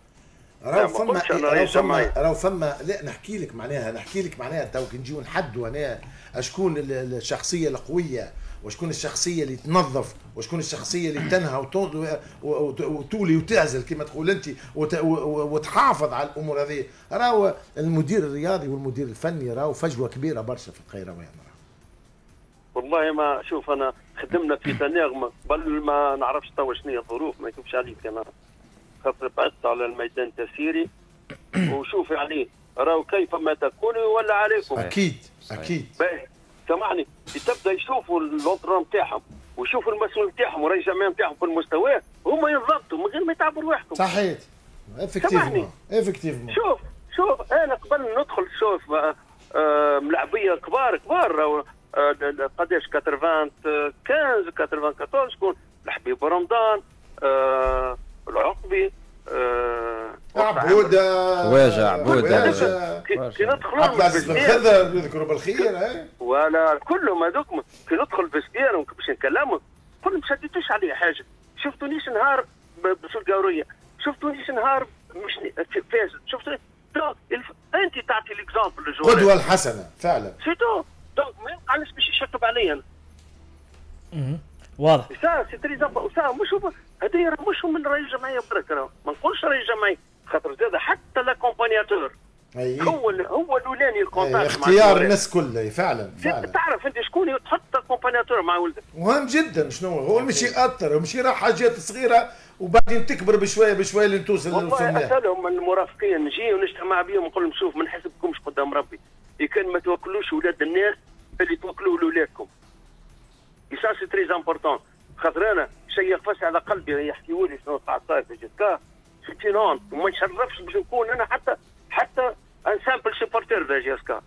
راهو فما لا نحكي لك معناها تو كي نجيو نحدوا هنا شكون الشخصيه القويه وشكون الشخصيه اللي تنظف وشكون الشخصيه اللي تنهى وتولي وتعزل كما تقول انت وتحافظ على الامور هذه. راهو المدير الرياضي والمدير الفني راهو فجوه كبيره برشا في القيروان. والله ما شوف انا خدمنا في تناغم بل ما نعرفش توا شنو هي الظروف ما يكذبش عليك انا خاطر بعدت على الميدان التسييري وشوف يعني راهو كيف ما تكون ولا عليكم. اكيد باهي سامحني تبدا يشوفوا الوضع نتاعهم ويشوفوا المسؤول نتاعهم ورئيس الجمعيه نتاعهم في المستوى هما ينضبطوا من غير ما يتعبوا رواحكم. صحيح افكتيفمون. شوف انا قبل ندخل شوف ملاعبيه كبار قداش 94 شكون الحبيب رمضان العقبي عبودة كي ندخلوا عبد العزيز الخضر يذكروا بالخير ولا كلهم هذوك كي ندخل في سبير باش نكلمهم كلهم ما شديتوش عليه حاجه. شفتونيش نهار بالقاوريه شفتونيش نهار مش فاسد شفت انت تعطي ليكزامبل للجوار قدوه الحسنه فعلا سيتو دونك ما يبقاش باش يشطب عليا واضح. سي تري مش هذه مش من رئيس الجمعيه برك ما نقولش رئيس الجمعيه خاطر زاد حتى لاكومبانياتور هو الاولاني الكونتاكت اختيار الناس كلها فعلا تعرف انت شكون تحط اكومبانياتور مع ولدك مهم جدا. شنو هو مش ياثر ومش راح حاجات صغيره وبعدين تكبر بشويه اللي توصل والله اسالهم من المرافقين نجي ونجتمع بهم ونقول لهم شوف ما نحسبكمش قدام ربي كان ما توكلوش ولاد الناس اللي توكلوا لاولادكم. سا سي تري امبورطون خاطر انا شيء يقفز على قلبي يحكيوا لي شنو طلع صاير في جيسكا سيتي نون وما نشرفش باش نكون انا حتى ان سامبل سيبورتير ذا جيسكا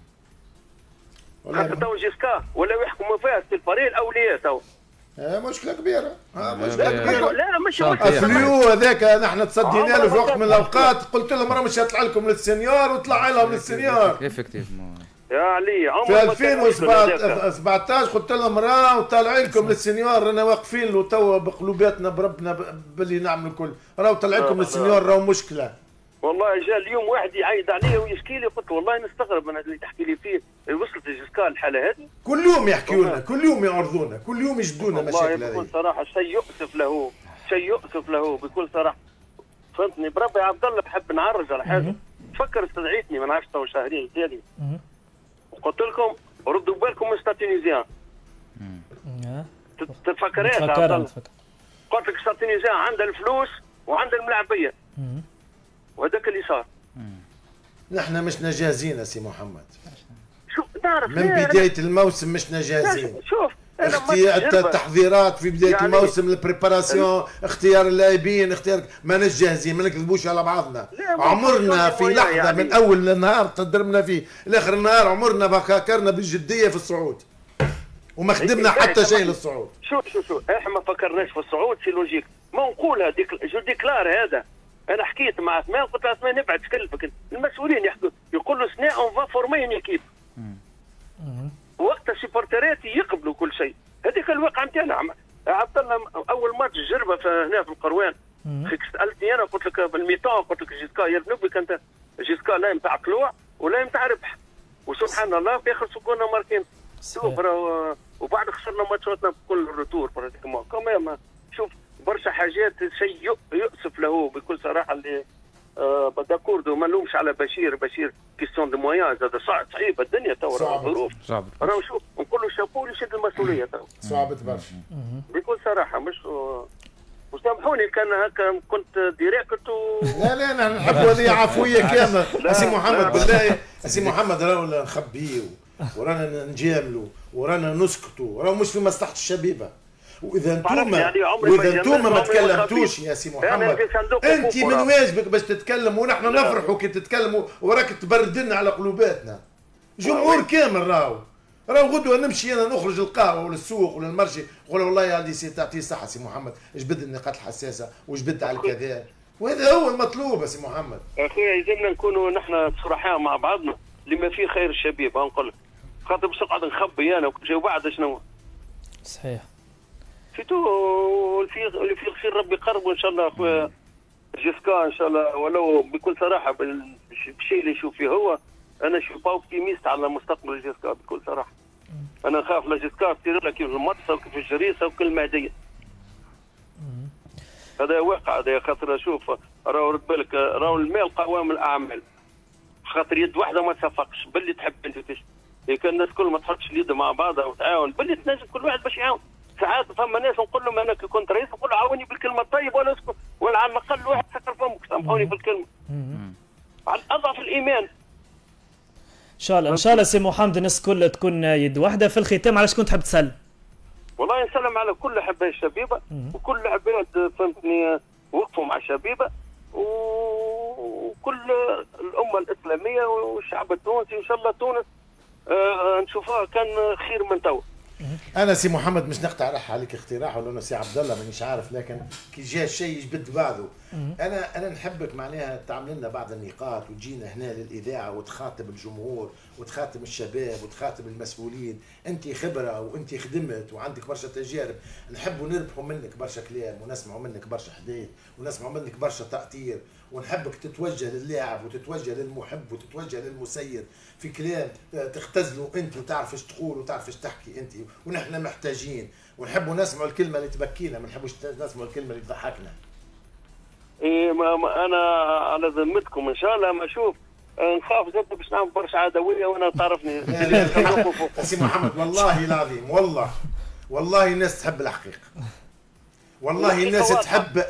خاطر تو جيسكا ولا يحكموا فيها في الفريق الاولياء تو مشكله كبيره. لا مش الفليو هذاك نحن تصدينا له في وقت من الاوقات قلت لهم راه مش هيطلع لكم للسنيور وطلع لهم للسنيور افكتيفمون يا علي عمر في 2017 قلت لهم راهو طالعين لكم للسنيور، رانا واقفين له توا بقلوباتنا بربنا باللي نعملوا الكل، راهو طالعين لكم للسنيور راهو مشكله. والله جاء اليوم واحد يعيد علي ويشكي لي، قلت والله نستغرب انا اللي تحكي لي فيه، وصلت جسكا الحاله هذه كل يوم يحكوا لنا، كل يوم يعرضونا، كل يوم يجبدونا مشاكل هذه. والله بكل صراحه شيء يؤسف له، شيء يؤسف له بكل صراحه. فهمتني بربي يا عبد الله، بحب نعرج على حاجه. تفكر استدعيتني من 10 شهرين تالي وقلت لكم ردوا بالكم من ستاد تونيزيان. تتفكرين يا عبد الله؟ قلت لك ستاد تونيزيان عندها الفلوس وعندها الملاعبيه، وهذاك اللي صار. نحن مشنا جاهزين سي محمد، شوف نعرف من بدايه الموسم مشنا جاهزين. شوف التحضيرات في بدايه يعني الموسم، البريباراسيون، اختيار اللاعبين، ما جاهزين، ما نكذبوش على بعضنا. عمرنا في لحظه يعني من اول النهار تدربنا فيه لاخر النهار عمرنا ما فكرنا بالجديه في الصعود، وما خدمنا حتى شيء للصعود. شوف احنا ما فكرناش في الصعود، سي لوجيك. ما نقولها جو ديكلار هذا. انا حكيت مع عثمان، قلت له عثمان نبعد تكلفك، المسؤولين يحكوا يقولوا سنة اون فا فورمي اون ايكيب. وقت السيبورترات يقبلوا كل شيء، هذيك الواقع نتاعنا. عبد الله اول ماتش جربه هنا في القروان، خيك سالتني انا قلت لك بالميطان، قلت لك جيسكا يرنب بك انت، جيسكا لا نتاع طلوع ولا نتاع ربح، وسبحان الله في اخر سكونا ماركين. شوف وبعد خسرنا ماتشاتنا بكل الرتور براتيكمون كمان. شوف برشا حاجات، شيء يؤسف له بكل صراحه. اللي داكوردو ما نلومش على بشير كيستيون دو مويان، زاد صعيبه الدنيا تو الظروف صعبه. راهو شوف نقول له شابو اللي يشد المسؤوليه تو صعبت برشا بكل صراحه. مش وسامحوني كان هكا كنت ديريكت لا انا نحب هذه عفويه كامله. سي محمد بالله، سي محمد راهو نخبيه ورانا نجاملوا ورانا نسكتوا، راهو مش في مصلحه الشبيبه. واذا انتم ما تكلمتوش يا سي محمد، انت من واجبك باش تتكلم، ونحن نفرحوا كي تتكلموا وراك تبرد لنا على قلوباتنا. جمهور كامل راهو غدوه نمشي انا نخرج القهوه ولا السوق ولا المرشي نقول والله يا عندي تعطيه صحه سي محمد، جبد النقاط الحساسه وجبد على الكذا، وهذا هو المطلوب يا سي محمد. اخويا يلزمنا نكونوا نحن صرحاء مع بعضنا لما فيه خير الشباب. نقول لك خاطر باش نقعد نخبي انا وجاي بعد شنو. صحيح. اللي في خير ربي يقربوا ان شاء الله اخويا جيسكا ان شاء الله. ولو بكل صراحه بالشيء اللي يشوف فيه هو، انا شوف اوبتيميست على مستقبل جيسكا بكل صراحه. انا نخاف لا جيسكا تصير لها كيف المطسه وكيف الجريسه وكل المعديه. هذا واقع، هذا خاطر شوف راهو رد بالك، راهو المال قوام الاعمال. خاطر يد واحده ما تصفقش باللي تحب انت تشتري. كان الناس كل ما تحطش اليد مع بعضها وتعاون باللي تنجم كل واحد باش يعاون. ساعات فما ناس نقول لهم انا كي كنت رئيس نقول له عاوني بالكلمه الطيبه ولا اسكت، ولا على الاقل واحد سكر فمك سامحوني بالكلمه. على اضعف الايمان. ان شاء الله سي محمد الناس كلها تكون يد واحده. في الختام على شكون تحب تسلم؟ والله نسلم على كل حبايب الشبيبه وكل عباد فهمتني وقفوا مع الشبيبه وكل الامه الاسلاميه والشعب التونسي. ان شاء الله تونس نشوفها كان خير من تو. انا سي محمد مش نقطع راح عليك اقتراح ولا انا سي عبد الله مانيش عارف، لكن كي جاء الشيء يجبد بعضه. انا نحبك معناها تعمل لنا بعض النقاط وتجينا هنا للاذاعه وتخاطب الجمهور وتخاطب الشباب وتخاطب المسؤولين. انت خبره وانت خدمت وعندك برشا تجارب، نحبوا نربحوا منك برشا كلام ونسمعوا منك برشا حديث ونسمعوا منك برشا تأطير، ونحبك تتوجه للاعب وتتوجه للمحب وتتوجه للمسير في كلام تختزله انت وتعرف ايش تقول وتعرف ايش تحكي انت، ونحن محتاجين ونحبوا نسمعوا الكلمه اللي تبكينا، ما نحبوش نسمعوا الكلمه اللي تضحكنا. ايه ما انا على ذمتكم ان شاء الله. ما اشوف نخاف زاد باش نعمل برشا عدويه وانا تعرفني. سي محمد والله العظيم والله الناس تحب الحقيقه، والله الناس تحب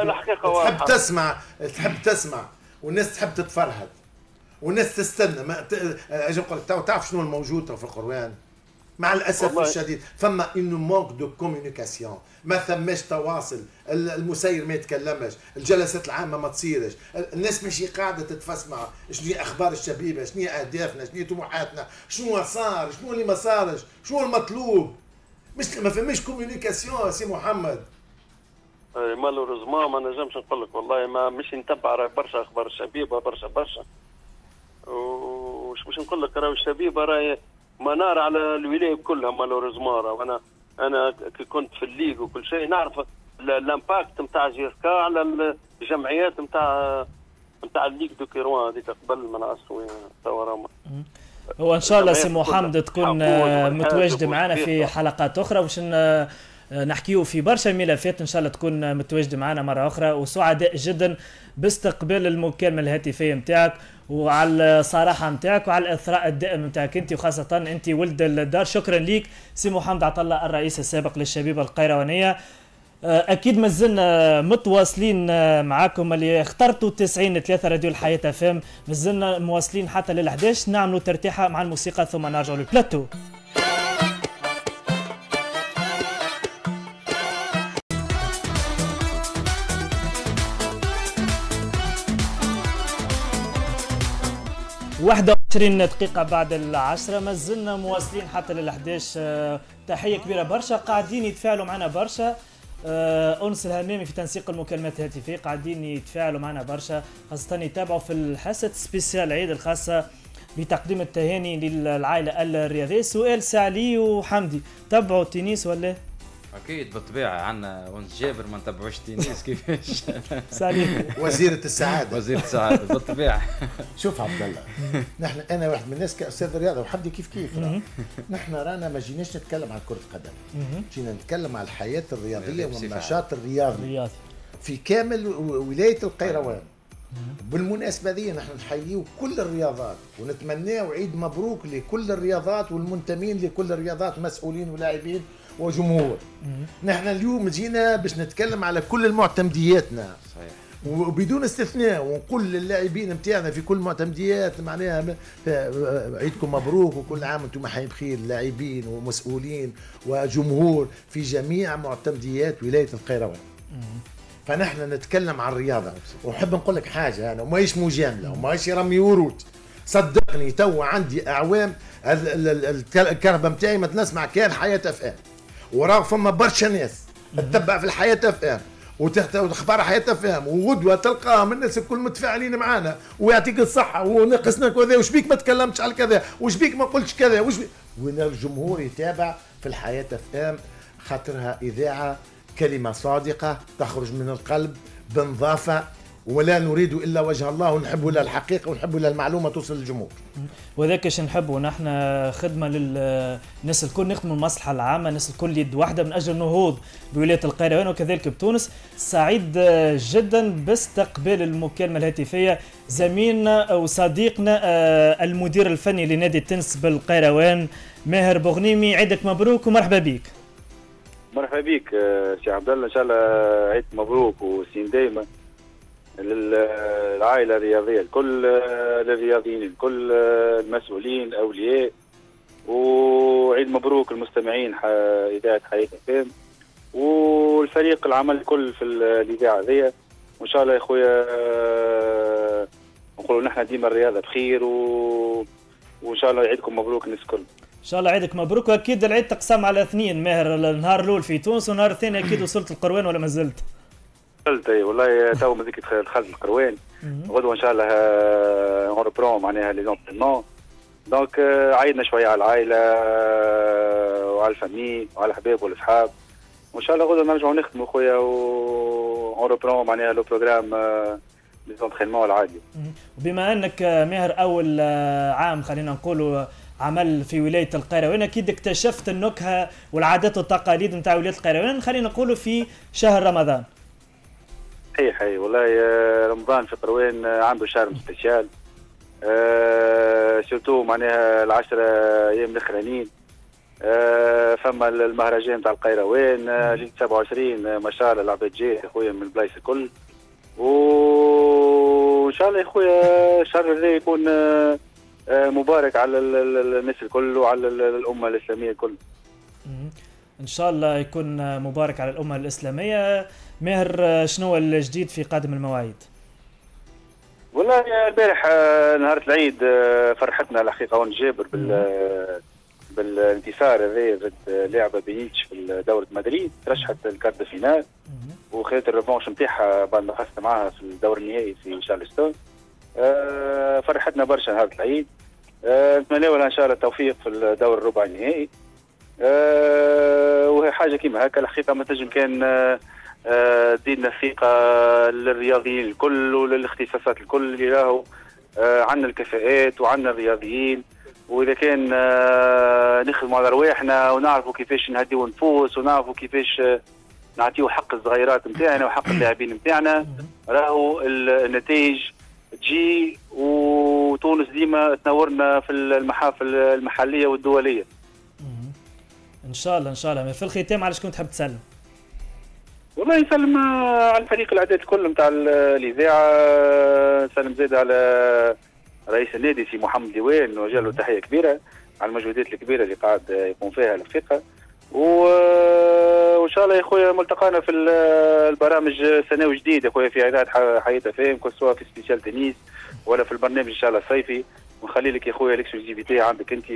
تسمع والناس تحب تتفرهد والناس تستنى. ما اجي نقول لك تعرف شنو الموجود في القروان؟ مع الاسف الشديد فما انه مونك دو كوميونيكاسيون، ما ثماش تواصل، المسير ما يتكلمش، الجلسات العامه ما تصيرش، الناس ماشي قاعده تتفسمع شنو هي اخبار الشبيبه، شنو هي اهدافنا، شنو هي طموحاتنا، شنو صار، شنو اللي ما صارش، شنو المطلوب. مش ما فماش كوميونيكاسيون سي محمد. مالوريزمون ما نجمش نقول لك والله، ما مش نتبع برشا اخبار الشبيبه برشا وش واش نقول لك راهو الشبيبه راهي منار على الولايه كلها مالوريزمون. وانا كي كنت في الليغ وكل شيء نعرف الامباكت نتاع جيركا على الجمعيات نتاع الليغ دو كيروان هذيك قبل ما نعرفش وين توا راهما. هو ان شاء الله سي محمد تكون متواجد معنا في حلقات اخرى باش نحكيو في برشا ملفات. ان شاء الله تكون متواجد معنا مره اخرى، وسعداء جدا باستقبال المكالمه الهاتفيه نتاعك وعلى الصراحه نتاعك وعلى الاثراء الدائم نتاعك انت، وخاصه انت ولد الدار. شكرا ليك سي محمد عطله الرئيس السابق للشبيبه القيروانيه. اكيد مازلنا متواصلين معاكم اللي اخترتوا 90-3 راديو الحياه فام، مازلنا مواصلين حتى لل 11 نعملوا ترتيحه مع الموسيقى ثم نرجعوا للبلاتو. واحدة 20 دقيقة بعد 10 ما زلنا مواصلين حتى لل 11. تحية كبيرة برشا، قاعدين يتفاعلوا معنا برشا. أنس الهمامي في تنسيق المكالمات الهاتفية قاعدين يتفاعلوا معنا برشا، خاصة يتابعوا في الحصة سبيسيال عيد الخاصة بتقديم التهاني للعائلة الرياضية. سؤال سعلي وحمدي، تبعوا التنس ولا؟ اكيد بالطبيعه، عندنا ونس جابر ما نتبعوش تنس كيفاش. سعلي وزيرة السعادة. وزيرة السعادة بالطبيعة. شوف عبد الله، نحن انا واحد من الناس كاستاذ رياضه وحمدي كيف نحن رانا ما جيناش نتكلم عن كرة القدم، جينا نتكلم عن الحياة الرياضية والنشاط الرياضي في كامل ولاية القيروان. بالمناسبة دي نحن نحييو كل الرياضات ونتمناو عيد مبروك لكل الرياضات والمنتمين لكل الرياضات، مسؤولين ولاعبين وجمهور. نحن اليوم جينا باش نتكلم على كل المعتمدياتنا صحيح، وبدون استثناء، ونقول للاعبين نتاعنا في كل معتمديات معناها عيدكم مبروك وكل عام وانتم حي بخير، لاعبين ومسؤولين وجمهور في جميع معتمديات ولاية القيروان. فنحن نتكلم عن الرياضة، ونحب نقول لك حاجة أنا وماهيش مجاملة وماهيش رمي ورود، صدقني تو عندي أعوام الكهرباء متاعي ما تنسمع كان حياة أفئام، وراه فما برشا ناس تتبع في الحياة أفئام وتحت اخبار حياة أفئام، وغدوه تلقاهم الناس الكل متفاعلين معانا ويعطيك الصحه وناقصنا كذا، وش بيك ما تكلمتش على كذا، وش بيك ما قلتش كذا، وش بيك. وين الجمهور يتابع في الحياة أفئام خاطرها إذاعة كلمة صادقة تخرج من القلب بنظافة، ولا نريد إلا وجه الله، ونحب إلا الحقيقة ونحب إلا المعلومة توصل للجمهور. وذاك اش نحبوا نحن، خدمة للناس الكل، نخدموا المصلحة العامة، الناس الكل يد واحدة من أجل النهوض بولاية القيروان وكذلك بتونس. سعيد جدا باستقبال المكالمة الهاتفية زميلنا وصديقنا المدير الفني لنادي التنس بالقيروان ماهر بوغنيمي. عيدك مبروك ومرحبا بك. مرحبا بك سي عبد الله، ان شاء الله عيد مبروك وسين دايما للعائله الرياضيه الكل، للرياضيين الكل، المسؤولين الاولياء، وعيد مبروك المستمعين اذاعه حياه فام والفريق العمل الكل في الاذاعه هذيا. وان شاء الله يا خويا نقولوا نحن ديما الرياضه بخير وان شاء الله عيدكم مبروك الناس الكل. ان شاء الله عيدك مبروك. واكيد العيد تقسم على اثنين ماهر، النهار الاول في تونس والنهار الثاني اكيد وصلت القروان ولا ما زلت؟ وصلت اي والله، تو مازلت دخلت القروان. غدوه ان شاء الله اون معناها لي زونترينمون. دونك عيدنا شويه على العائله وعلى الفامي وعلى الحباب والاصحاب، وان شاء الله غدوه نرجعوا نخدموا خويا اون معناها لو بروغرام لي زونترينمون العادي. وبما انك ماهر اول عام خلينا نقولوا عمل في ولاية القيروان، أكيد اكتشفت النكهة والعادات والتقاليد نتاع ولاية القيروان، خلينا نقولوا في شهر رمضان. صحيح والله، رمضان في قروان عنده شهر سبيسيال، سورتو معناها العشرة أيام الأخرانيين. فما المهرجان نتاع القيروان ليلة 27 ما شاء الله العباد جات يا خويا من البلايص الكل، وإن شاء الله يا خويا الشهر هذا يكون مبارك على الناس الكل وعلى الأمة الإسلامية الكل. إن شاء الله يكون مبارك على الأمة الإسلامية. ماهر شنو الجديد في قادم المواعيد؟ والله البارح نهار العيد فرحتنا الحقيقة ونس جابر بالانتصار هذا ضد لاعبة بينيتش في دورة مدريد، ترشحت الكارت فينال وخذت الريفونش نتاعها بعد ما فزت معاها في الدور النهائي في شارلستون. فرحتنا برشا نهار العيد، نتمنى لها ان شاء الله التوفيق في الدور الربع النهائي. وهي حاجه كيما هكا الحقيقه ما تنجم كان تزيدنا الثقه للرياضيين الكل وللاختصاصات الكل اللي راهو عندنا الكفاءات وعندنا الرياضيين، واذا كان نخدموا على رواحنا ونعرفوا كيفاش نهديو النفوس ونعرفوا كيفاش نعطيو حق الصغيرات نتاعنا وحق اللاعبين نتاعنا، راهو النتائج تجي وتونس ديما تنورنا في المحافل المحليه والدوليه. ان شاء الله ان شاء الله. في الختام علاش كنت تحب تسلم؟ والله يسلم على الفريق الاعداد الكل نتاع الاذاعه، سلم زاد على رئيس النادي سي محمد ديوان، نوجه له تحيه كبيره على المجهودات الكبيره اللي قاعد يقوم فيها الفقه، وان شاء الله يا خويا ملتقانا في البرامج سنوي جديد يا خويا في اذاعه حياه فهم، كل سواء في سبيشال تنيس ولا في البرنامج ان شاء الله الصيفي، ونخلي لك يا خويا الاكسكلوزيفيتي عندك انت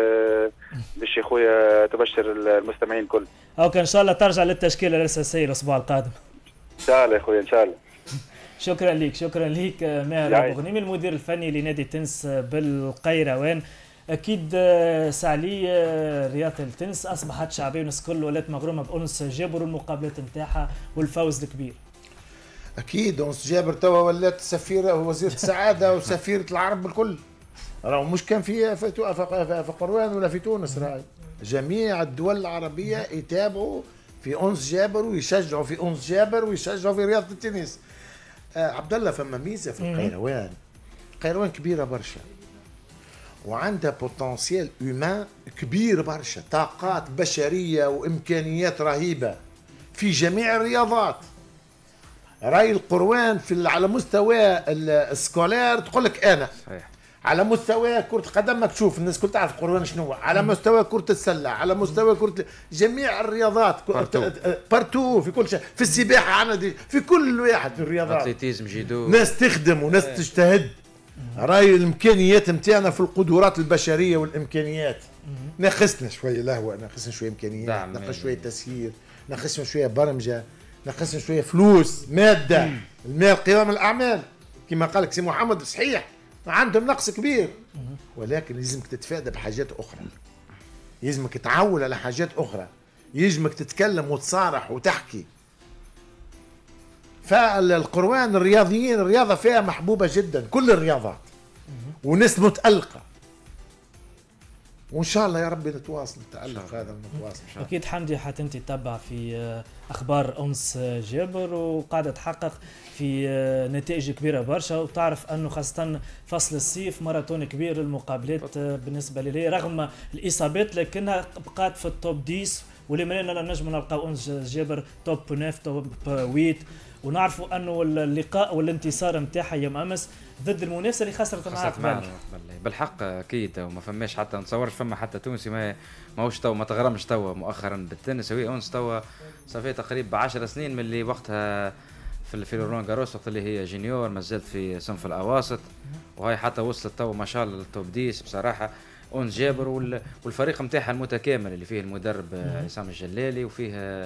باش يا خويا تبشر المستمعين الكل. اوكي ان شاء الله ترجع للتشكيله الاساسيه الاسبوع القادم. ان شاء الله يا خويا ان شاء الله. شكرا لك شكرا لك ماهر أبو غنيم المدير الفني لنادي التنس بالقيروان. اكيد سعلي رياضه التنس اصبحت شعبيه والناس الكل ولات مغرومه بانس جابر والمقابلات نتاعها والفوز الكبير. اكيد انس جابر توا ولات سفيره ووزيره السعاده وسفيره العرب الكل، راهو مش كان في قروان ولا في تونس، راهي جميع الدول العربيه يتابعوا في انس جابر ويشجعوا في انس جابر ويشجعوا في رياضه التنس. عبد الله فما ميزه في القيروان، القيروان كبيره برشا وعندها بوتنسيال هيومان كبير برشا، طاقات بشريه وامكانيات رهيبه في جميع الرياضات. راي القروان على مستوى السكولير تقول لك انا صحيح. على مستوى كرة القدم ما تشوف الناس كل تعرف القروان شنو، على مستوى كرة السلة، على مستوى جميع الرياضات بارتو في كل شيء، في السباحة عندنا في كل واحد في الرياضات، اتليتيزم جيدو، ناس تخدم وناس تجتهد. راي الامكانيات نتاعنا في القدرات البشرية والامكانيات ناقصنا شوية لهوة، ناقصنا شوية امكانيات، ناقصنا شوية تسيير، ناقصنا شوية برمجة، ناقصنا شوية فلوس مادة، المال قوام الأعمال كما قالك سي محمد صحيح عندهم نقص كبير، ولكن لازمك تتفادى بحاجات أخرى، يلزمك تعول على حاجات أخرى، يلزمك تتكلم وتصارح وتحكي. فالقروان الرياضيين الرياضة فيها محبوبة جدا كل الرياضات وناس متألقة، وان شاء الله يا ربي نتواصل نتألق هذا ونتواصل. اكيد حمدي حتى انت تتبع في اخبار انس جابر وقاعده تحقق في نتائج كبيره برشا، وتعرف انه خاصه فصل الصيف ماراثون كبير للمقابلات بالنسبه لي رغم الاصابات، لكنها بقات في التوب 10 ولما نجم نلقاو انس جابر توب 9 توب 8، ونعرفوا انه اللقاء والانتصار نتاعها يوم امس ضد المنافسه اللي خسرت معاه بالحق اكيد، وما فماش حتى نتصورش فما حتى تونسي ماهوش تو ما تغرمش توا مؤخرا بالتنس. وهي انس توا صافي تقريبا 10 سنين من اللي وقتها في رولان جاروس وقت اللي هي جونيور ما زالت في صنف الاواسط، وهي حتى وصلت توا ما شاء الله للتوب 10 بصراحه. انس جابر والفريق نتاعها المتكامل اللي فيه المدرب عصام الجلالي وفيه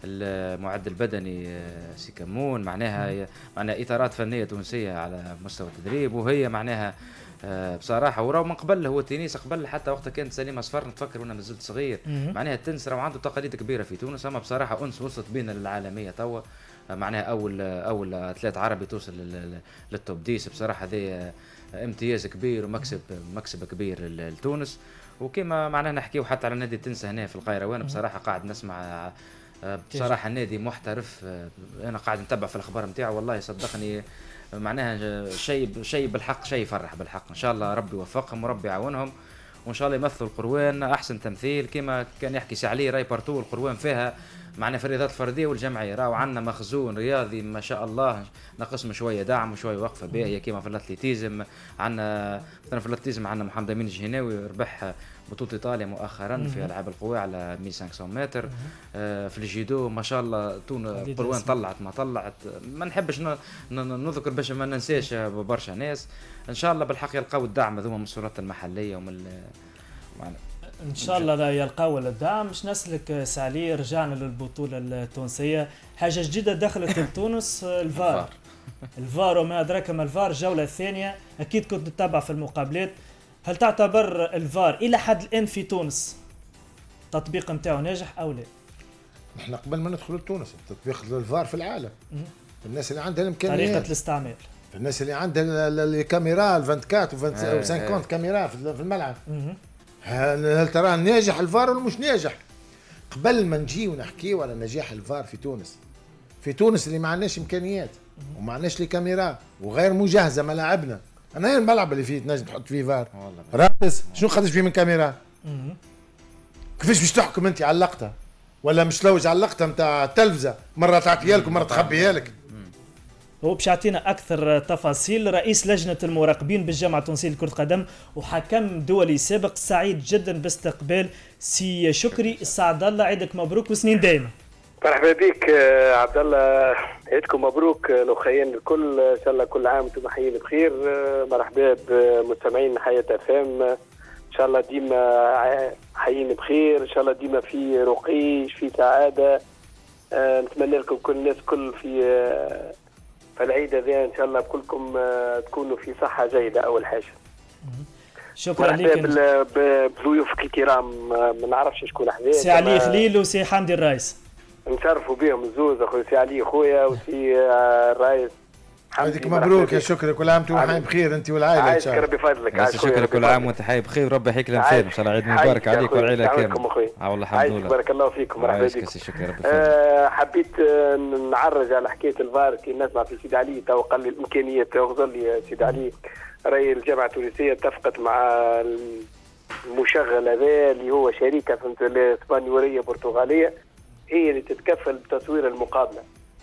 المعد البدني سي كمون، معناها اطارات فنيه تونسيه على مستوى التدريب، وهي معناها بصراحه وراو من قبل هو التنس قبل حتى وقت كانت سليم اصفر نتفكر وانا مازلت صغير، معناها التنس راهو عنده تقاليد كبيره في تونس، اما بصراحه انس وصلت بينا للعالميه توا، معناها اول اثليت عربي توصل للتوب 10 بصراحه. هذا امتياز كبير ومكسب كبير لتونس. وكما معناها نحكيو حتى على نادي التنس هنا في القيروان، بصراحه قاعد نسمع بصراحه النادي محترف، انا قاعد نتبع في الاخبار نتاعو والله صدقني معناها شيء بالحق، شيء يفرح بالحق. ان شاء الله ربي يوفقهم وربي يعاونهم، وان شاء الله يمثلوا القروان احسن تمثيل. كما كان يحكي سعلي راي بارتو القروان فيها معنا في الرياضات الفرديه والجمعيه، راهو عندنا مخزون رياضي ما شاء الله، ناقصنا شويه دعم وشويه وقفه باهيه. كما في الاتليتيزم عندنا مثلا في الاتليتيزم عندنا محمد امين الجهناوي ربح بطولة إيطاليا مؤخرا في ألعاب القوى على 1500 متر. في الجيدو ما شاء الله قروان طلعت ما طلعت، ما نحبش نذكر باش ما ننساش برشا ناس. إن شاء الله بالحق يلقاو الدعم هذوما من السلطات المحلية ومن ان شاء الله يلقاو الدعم. مش نسلك سعلي رجعنا للبطولة التونسية، حاجة جديدة دخلت لتونس الفار وما أدراك ما الفار. الجولة الثانية أكيد كنت تتابع في المقابلات، هل تعتبر الفار الى حد الان في تونس التطبيق نتاعو ناجح او لا؟ نحن قبل ما ندخل لتونس تطبيق الفار في العالم، الناس اللي عندها الامكانيات، طريقه الاستعمال، الناس اللي عندها الكاميرا 24 و 50 كاميرا في الملعب. هل ترى ناجح الفار ولا مش ناجح؟ قبل ما نجي ونحكيو على نجاح الفار في تونس اللي ما عندناش امكانيات وما عندناش لي كاميرا وغير مجهزه ملاعبنا. انا هي الملعب اللي فيه تنجم تحط فيه فار رابس شنو خدش فيه من كاميرا؟ كيفاش باش تحكم انت على اللقطه؟ ولا مش لوج على اللقطه نتاع التلفزه، مره تعطيها لك ومره تخبيها لك. هو باش يعطينا اكثر تفاصيل رئيس لجنه المراقبين بالجامعه التونسيه لكره القدم وحكم دولي سابق، سعيد جدا باستقبال سي شكري سعد الله. عيدك مبروك وسنين دائما. مرحبا بك عبد الله، عيدكم مبروك الاخوين الكل، ان شاء الله كل عام وانتم حيين بخير. مرحبا بمستمعين حياة FM، ان شاء الله ديما حيين بخير، ان شاء الله ديما في رقي في سعاده. نتمنى لكم كل الناس كل في العيد هذا ان شاء الله كلكم تكونوا في صحه جيده. اول حاجه شكرا لك بضيوفك الكرام، ما نعرفش شكون حذاك، سي علي خليل وسي حمدي الرايس. نشرفوا بهم الزوز، اخويا سي علي خويا وسي الرايس. عيدك مبروك يا شكري، كل عام وانتم حي بخير انت والعائله ان شاء الله. ربي يفضلك. شكرا، كل عام وانت حي بخير وربي يحييك الامثال ان شاء الله. عيد مبارك عليك والعائله كامله. والله الحمد لله، بارك الله فيكم. مرحبا بكم. حبيت نعرج على حكايه الفار كي نسمع في سيدي علي تو قال لي الامكانيات، غزر لي سيدي علي راي الجامعه التونسيه اتفقت مع المشغل هذا اللي هو شركه اسبانيوليه برتغاليه هي اللي تتكفل بتصوير المقابله.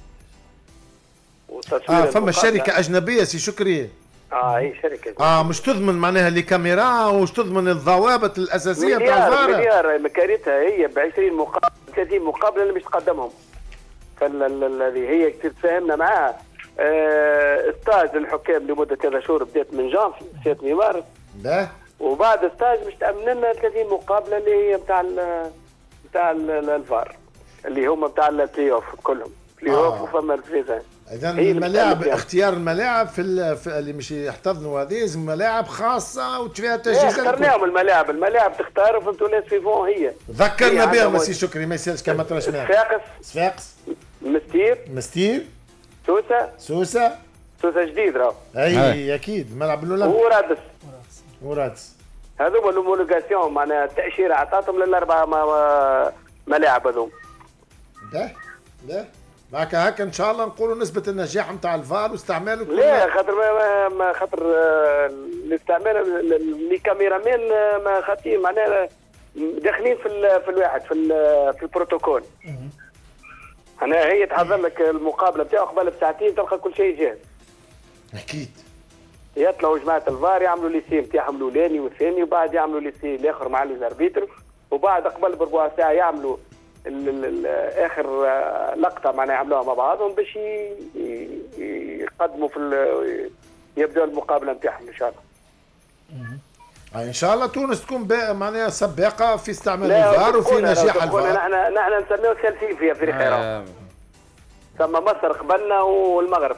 فما شركه اجنبيه سي شكري. هي شركه أجنبية. مش تضمن معناها لي كاميرا ومش تضمن الضوابط الاساسيه بتاع الفار. مليار مكاريتها هي ب 20 مقابله 30 مقابله اللي مش تقدمهم. فالذي هي تفاهمنا معاها استاج للحكام لمده 3 شهور بدات من جانفي 6 مارس. وبعد استاج مش تامن لنا 30 مقابله اللي هي بتاع الفار اللي هم بتاع البلاي اوف كلهم بلاي اوف وفما الفيزان. اذا الملاعب اختيار الملاعب في اللي مش يحتضنوا هذه لازم ملاعب خاصه وفيها تجهيزات. اخترناهم الملاعب تختار فهمتوا ناس في فون. هي ذكرنا بها مسي شكري ما يسالش كما ترى شمال. صفاقس مستير سوسه جديد راهو. اي اكيد ملعب الاولمبي ورادس هذوما الهومولوغاسيون معناها التاشيره عطاتهم للاربعه ملاعب هذوم. ده معك هكا ان شاء الله نقولوا نسبه النجاح نتاع الفار واستعماله. لا خاطر الاستعمال لي كاميرامان ما خاطين معناها داخلين في الواحد في البروتوكول. انا هي تحضر لك المقابله بتاعه قبل بساعتين تلقى كل شيء جاهز. اكيد يطلعوا جماعه الفار يعملوا ليسي نتاعهم الاولاني والثاني وبعد يعملوا ليسي الاخر مع الاربيتر وبعد قبل بربع ساعه يعملوا اخر لقطه معناها يعملوها مع بعضهم باش يقدموا يبداو المقابله نتاعهم ان شاء الله. ان شاء الله تونس تكون معناها سباقه في استعمال الفار وفي نجاح الفار. نحن نسميوه ثالثين في افريقيا. ثم مصر قبلنا والمغرب.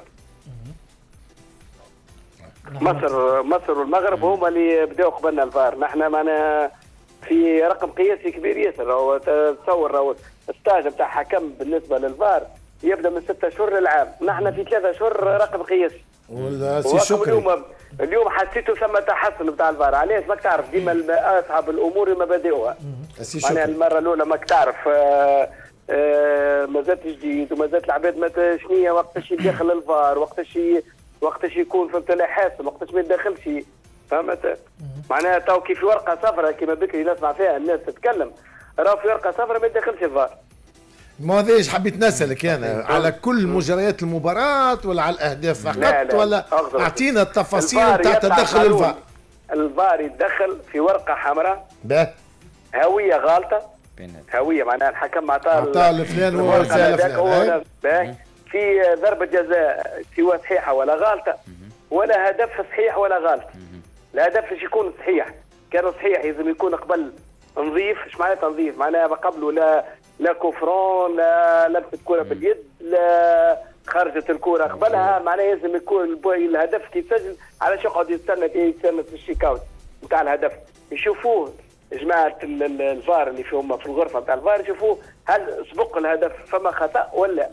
مصر والمغرب هما اللي بداوا قبلنا الفار. نحن معنا في رقم قياسي كبير ياسر. هو تصور الستاج نتاع حكم بالنسبه للفار يبدا من 6 شهور للعام. نحن في 3 شهور رقم قياسي. اليوم حسيته ثم تحسن بتاع الفار. علاش؟ ماك تعرف ديما اصعب الامور مبادئها. معناها المره الاولى ماك تعرف مازالت جديد ومازالت العباد ما شنية وقتاش يدخل الفار وقتاش يكون فهمت لا حاسم وقتاش ما يدخلش فهمت. معناها تو كي في ورقه صفراء كما بكري نسمع فيها الناس تتكلم راه في ورقه صفراء ما يدخلش الفار. ما هذاش حبيت نسألك أنا على كل مجريات المباراة ولا على الأهداف فقط ولا أعطينا التفاصيل تاع تدخل الفار. الفار يتدخل في ورقة حمراء هوية غالطة هوية معناها الحكم عطاه الفلان وفلان في ضربة جزاء سواء صحيحة ولا غالطة ولا هدف صحيح ولا غلط. الهدف باش يكون صحيح كان صحيح لازم يكون قبل نظيف. ايش معناتها نظيف؟ معناها قبله لا كفران لا لمسه كره باليد لا خرجت الكره قبلها. معناها لازم يكون الهدف كي يسجل علاش يقعد يستنى في الشيك اوت نتاع الهدف يشوفوه جماعه الفار اللي فيهم في الغرفه نتاع الفار، يشوفوه هل سبق الهدف فما خطا ولا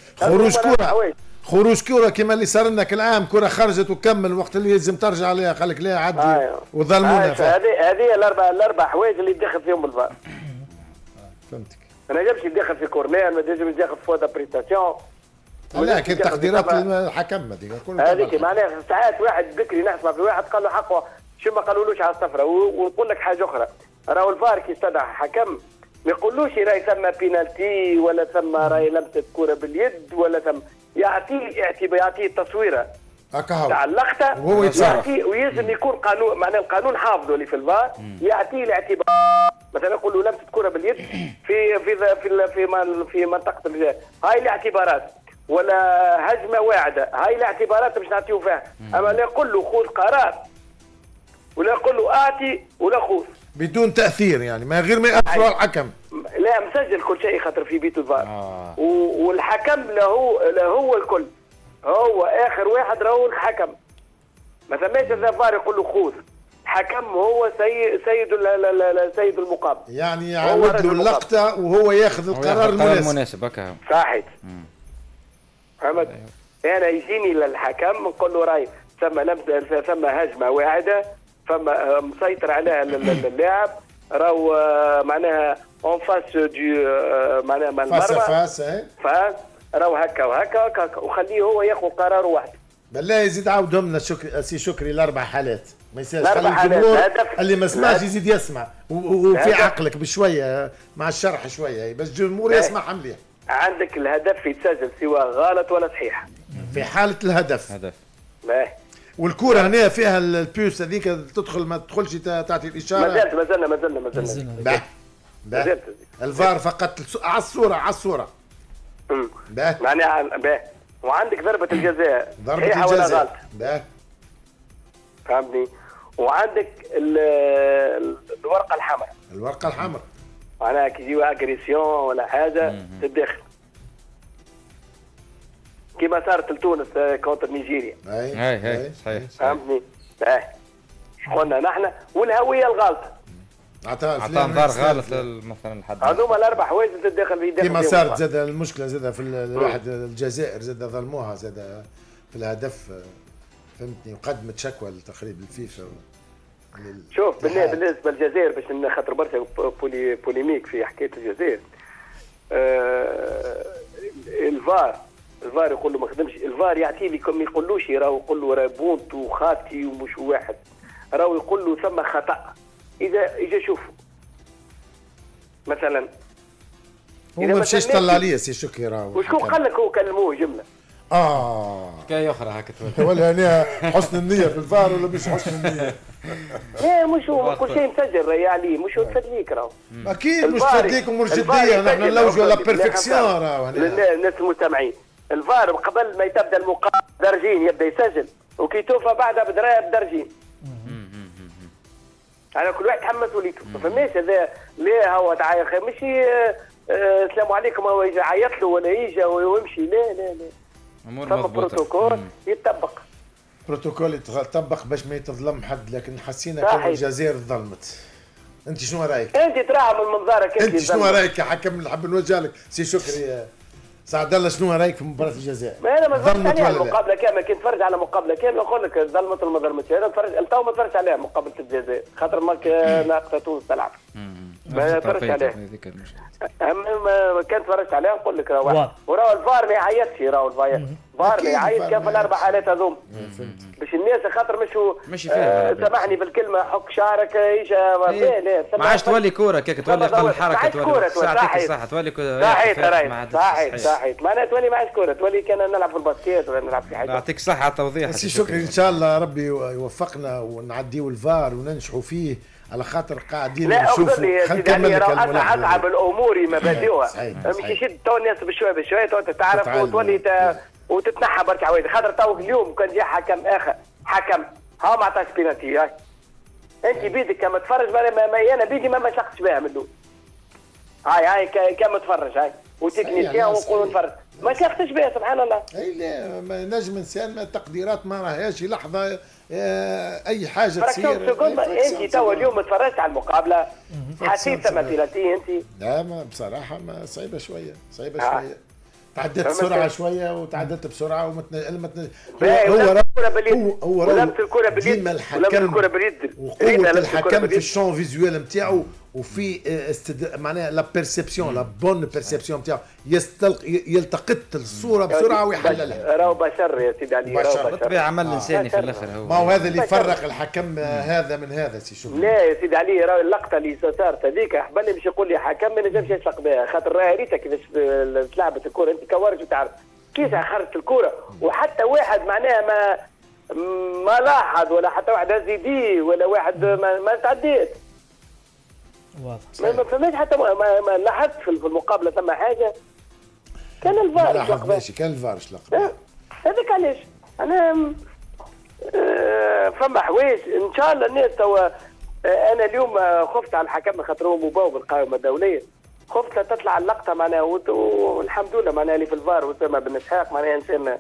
خروج كرة كما اللي صار لنا كل عام، كرة خرجت وكمل وقت اللي لازم ترجع عليها قال لك لا عدي وظلمونا. هذه الاربع حوايج اللي يدخل فيهم الفار. فهمتك. ما نجمش يدخل في كورنير، ما نجمش يدخل في فوت ابريتاسيون. لا كان تقديرات الحكم هذيك معناها ساعات واحد بكري نسمع في واحد قال له حقه شو ما قالولوش على الصفرة، ونقول لك حاجه اخرى، راهو الفار كي استدعى حكم ما يقولوش راهي ثم بينالتي ولا ثم راهي لمسه كره باليد ولا ثم، يعطيه تصويره تاع اللقطه وهو يتصرف، ويلزم يكون قانون، معناه القانون حافظه اللي في الفار يعطيه الاعتبار. مثلا نقول له لمسه كره باليد في منطقه الجزاء، هاي الاعتبارات، ولا هجمه واعده، هاي الاعتبارات باش نعطيو فيها. اما لا يقول له خذ قرار ولا يقول له اعطي ولا خذ بدون تاثير، يعني ما غير ما ياثروا على الحكم. لا مسجل كل شيء خاطر في بيت الفار. والحكم له الكل، هو اخر واحد راهو الحكم. ما ثماش الفار يقول له خذ، الحكم هو سيد المقابل، يعني يعود له اللقطه وهو ياخذ القرار المناسب. هكا صحيح. فهمت؟ انا يجيني للحكم نقول له راي ثم هجمه واعده، فما مسيطر عليها اللاعب، راهو معناها اون فاس دو معناها مع المرمى فاس، راهو هكا وهكا وخليه هو ياخذ قرار واحد. بالله يزيد عاودهم لنا سي شكري الاربع حالات، ما يصيرش خلي الجمهور اللي ما سمعش يزيد يسمع، وفي عقلك بشويه مع الشرح شويه بس الجمهور يسمع مليح. عندك الهدف يتسجل سواء غلط ولا صحيح في حاله الهدف. والكرة هنا فيها البيوس هذيك تدخل ما تدخلش تعطي الاشاره. ما زلنا الفار فقط على الصوره. معناها وعندك ضربه الجزاء صحيحه ولا غلط. فهمتني؟ وعندك الورقه الحمراء. معناها كي يجيو اغريسيون ولا حاجه تدخل كما صارت لتونس كونتر نيجيريا. هاي صحيح. فهمتني؟ قلنا نحن والهويه الغلطه. عطاه انذار غلط مثلا لحد. هذوما الاربع حوايج تدخل في يدك. كما صارت زاد المشكله زاد في الواحد الجزائر زاد ظلموها زاد في الهدف. فهمتني؟ وقدمت شكوى لتقريب الفيفا. شوف بالنسبه للجزائر باش خاطر برشا بوليميك في حكايه الجزائر. الفار يقول له ما خدمش، الفار يعطيه لي ما يقولوش راهو يقول له راه بونت وخاطي ومش واحد، راهو يقول له ثم خطا. اذا شوف مثلا هو ما مشيش طلع عليه سي شكري راهو. وشكون قال لك هو كلموه جمله؟ حكايه اخرى هكا ولا هنا حسن النيه في الفار ولا مش حسن النيه؟ لا مش هو كل شيء مسجل راهي عليه، مش هو تفدليك راهو. اكيد مش تفدليك ومرشديه، نحن نلوجوا على بيرفكسيون راهو. الناس المستمعين الفار قبل ما تبدا المقابله درجين يبدا يسجل، وكي توفى بعدها بدرجين. على كل واحد تحمس وليته، ما فهمناش هذا ليه هو تعايق ماشي السلام عليكم هو يجي يعيط له ولا يجي ويمشي. لا امور مضبوطه. بروتوكول يتطبق، بروتوكول يتطبق باش ما يتظلم حد، لكن حسينا كان الجزائر ظلمت. انت شنو رايك؟ انت تراها من منظارك انت شنو رايك كحكم اللي حاب نوجه لك سي شكري سعد الله، شنو رايك في مباراه الجزائر؟ انا ما ظلمت عليها المقابله كامله، كي نتفرج على مقابله كامله نقول لك ظلمت ولا ما ظلمتش. انا نتفرج تو ما نتفرجش عليها مقابله الجزائر خاطر ما ناقصه تونس تلعب. ما نتفرجش عليها. ما كان تفرجت عليها نقول لك راهو وراهو الفار ما يعيطش، راهو الفار ما يعيط كيف الاربع حالات هذوم باش الناس خاطر مشوا سامحني بالكلمه حك شعرك ايش لا ما عادش تولي كوره كيك تولي قبل حركه تولي صح تولي صحيح معناها تولي ما عادش كوره، تولي كان نلعب في الباسكيت ولا نلعب في حاجه. يعطيك الصحه على التوضيح سي شكري، ان شاء الله ربي يوفقنا ونعديو الفار وننجحوا فيه على خاطر قاعدين نشوفوا. خلينا نكمل لك اصعب الامور مبادئها، مش يشد تو الناس بشويه تو تعرف وتولي وتتنحى برشا عوايد. خاطر تو اليوم كان جاء حكم ها ما عطاش بينالتي. انت بيدك كما تفرج انا بيدي ما شقتش بها من الاول. هاي كما تفرج هاي وتكنيسيان ونقولوا نفرج ما تلقتش بها سبحان الله. اي لا نجم انسان ما التقديرات ما راهيش لحظه اي حاجه تصير. انت توا اليوم تفرجت على المقابله حسيت تمثيلتي انت؟ لا ما بصراحه ما صعيبه شويه شويه. تعدت بسرعه شويه وتعدت بسرعه هو ولمس الكره باليد وقوه الحكم في الشون فيزوال نتاعو وفي معناها لا بيرسيبسيون لا بون بيرسيبسيون نتاعو يلتقط الصوره بسرعه ويحللها. راهو بشر يا سيدي علي، راهو بالطبيعه عمل انساني في الاخر. هو ما هو هذا اللي يفرق الحكم هذا من هذا سي شكري. لا يا سيدي علي، راهو اللقطه اللي صارت هذيك حبني باش يقول لي حكم ما نجمش يسلق بها، خاطر راهي ريتها كيفاش تلعبت الكره، انت كورج وتعرف كيف خرجت الكره، وحتى واحد معناها ما لاحظ ولا حتى واحد هزيدي ولا واحد ما تعديت. واضح. ما فهمتش حتى ما لاحظت في المقابله ثم حاجه. كان الفار لاحظ ماشي، كان الفار شلق هذاك علاش انا فما حوايج ان شاء الله الناس توا. انا اليوم خفت على الحكم خاطر هو مباوب القائمه الدوليه، خفت تطلع اللقطه معناها والحمد لله معناها اللي في الفار واسامه بن اسحاق معناها انسان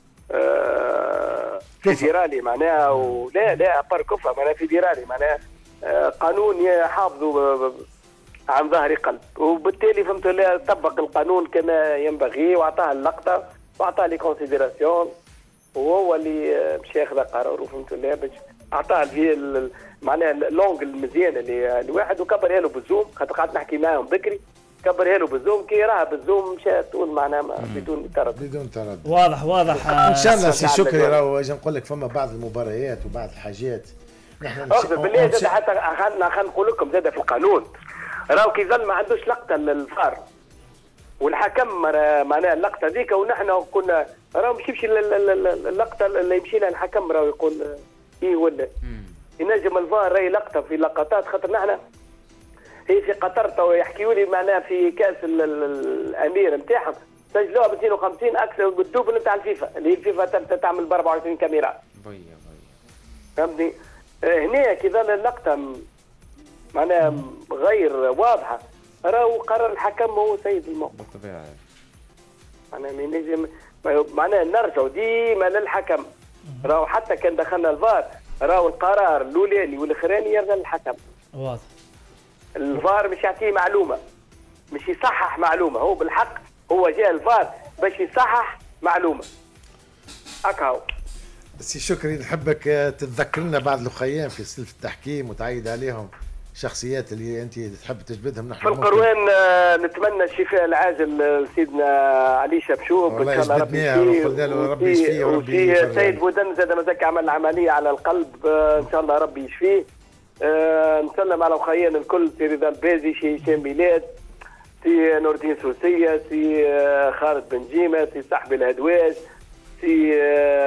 فيدرالي معناها ولا ابار كفه معناها فيدرالي معناها قانون يحافظوا عن ظهر قلب، وبالتالي فهمت لا طبق القانون كما ينبغي واعطاه اللقطه واعطاه لي كونسيديراسيون، وهو اللي مش ياخذ قراره فهمت لا باش اعطاه معناها لونغ المزيان اللي الواحد وكبرها له بالزوم، خاطر قعدت نحكي معاهم بكري كبرها له بالزوم كي راها بالزوم مشات تقول معناها بدون تردد. واضح ان شاء الله سي شكري. راهو اجي نقول لك فما بعض المباريات وبعض الحاجات نحن بالله زاد حتى خلينا نقول لكم زاد في القانون راهو كي ظل ما عندوش لقطه للفار والحكم معناها اللقطه ذيك ونحن كنا راهو مش يمشي اللقطه اللي يمشي لها الحكم راهو يقول ايه ولا ينجم الفار راهي لقطه في لقطات خاطر نحن هي في قطر تو يحكيوا لي معناها في كاس الامير نتاعهم سجلوها ب 52 اكثر بالدوبل نتاع الفيفا اللي هي الفيفا تعمل ب 24 كاميرا. فهمتني؟ هنا كي ظل اللقطه معناها غير واضحه راهو قرر الحكم هو سيد الموقف. بالطبيعه. معناها نرجعوا ديما للحكم. راهو حتى كان دخلنا الفار راهو القرار الاولاني والاخراني يرجع للحكم. واضح. الفار مش يعطيه معلومه، مش يصحح معلومه، هو بالحق هو جاء الفار باش يصحح معلومه. هكا هو. سي شكري نحبك تتذكرنا بعض الاخيان في سلف التحكيم وتعيد عليهم شخصيات اللي انت تحب تجبدهم. نحن في القروان نتمنى الشفاء العاجل لسيدنا علي شبشوب ان شاء الله ربي يشفيه وفي سيد بودن زاد مزكي عمل عمليه على القلب ان شاء الله ربي يشفيه. نسلم على اخيان الكل، سي رضا البازي، سي هشام ميلاد، سي نور الدين سوسيه، سي خالد بن جيمه، سي صاحبي الهدواج، سي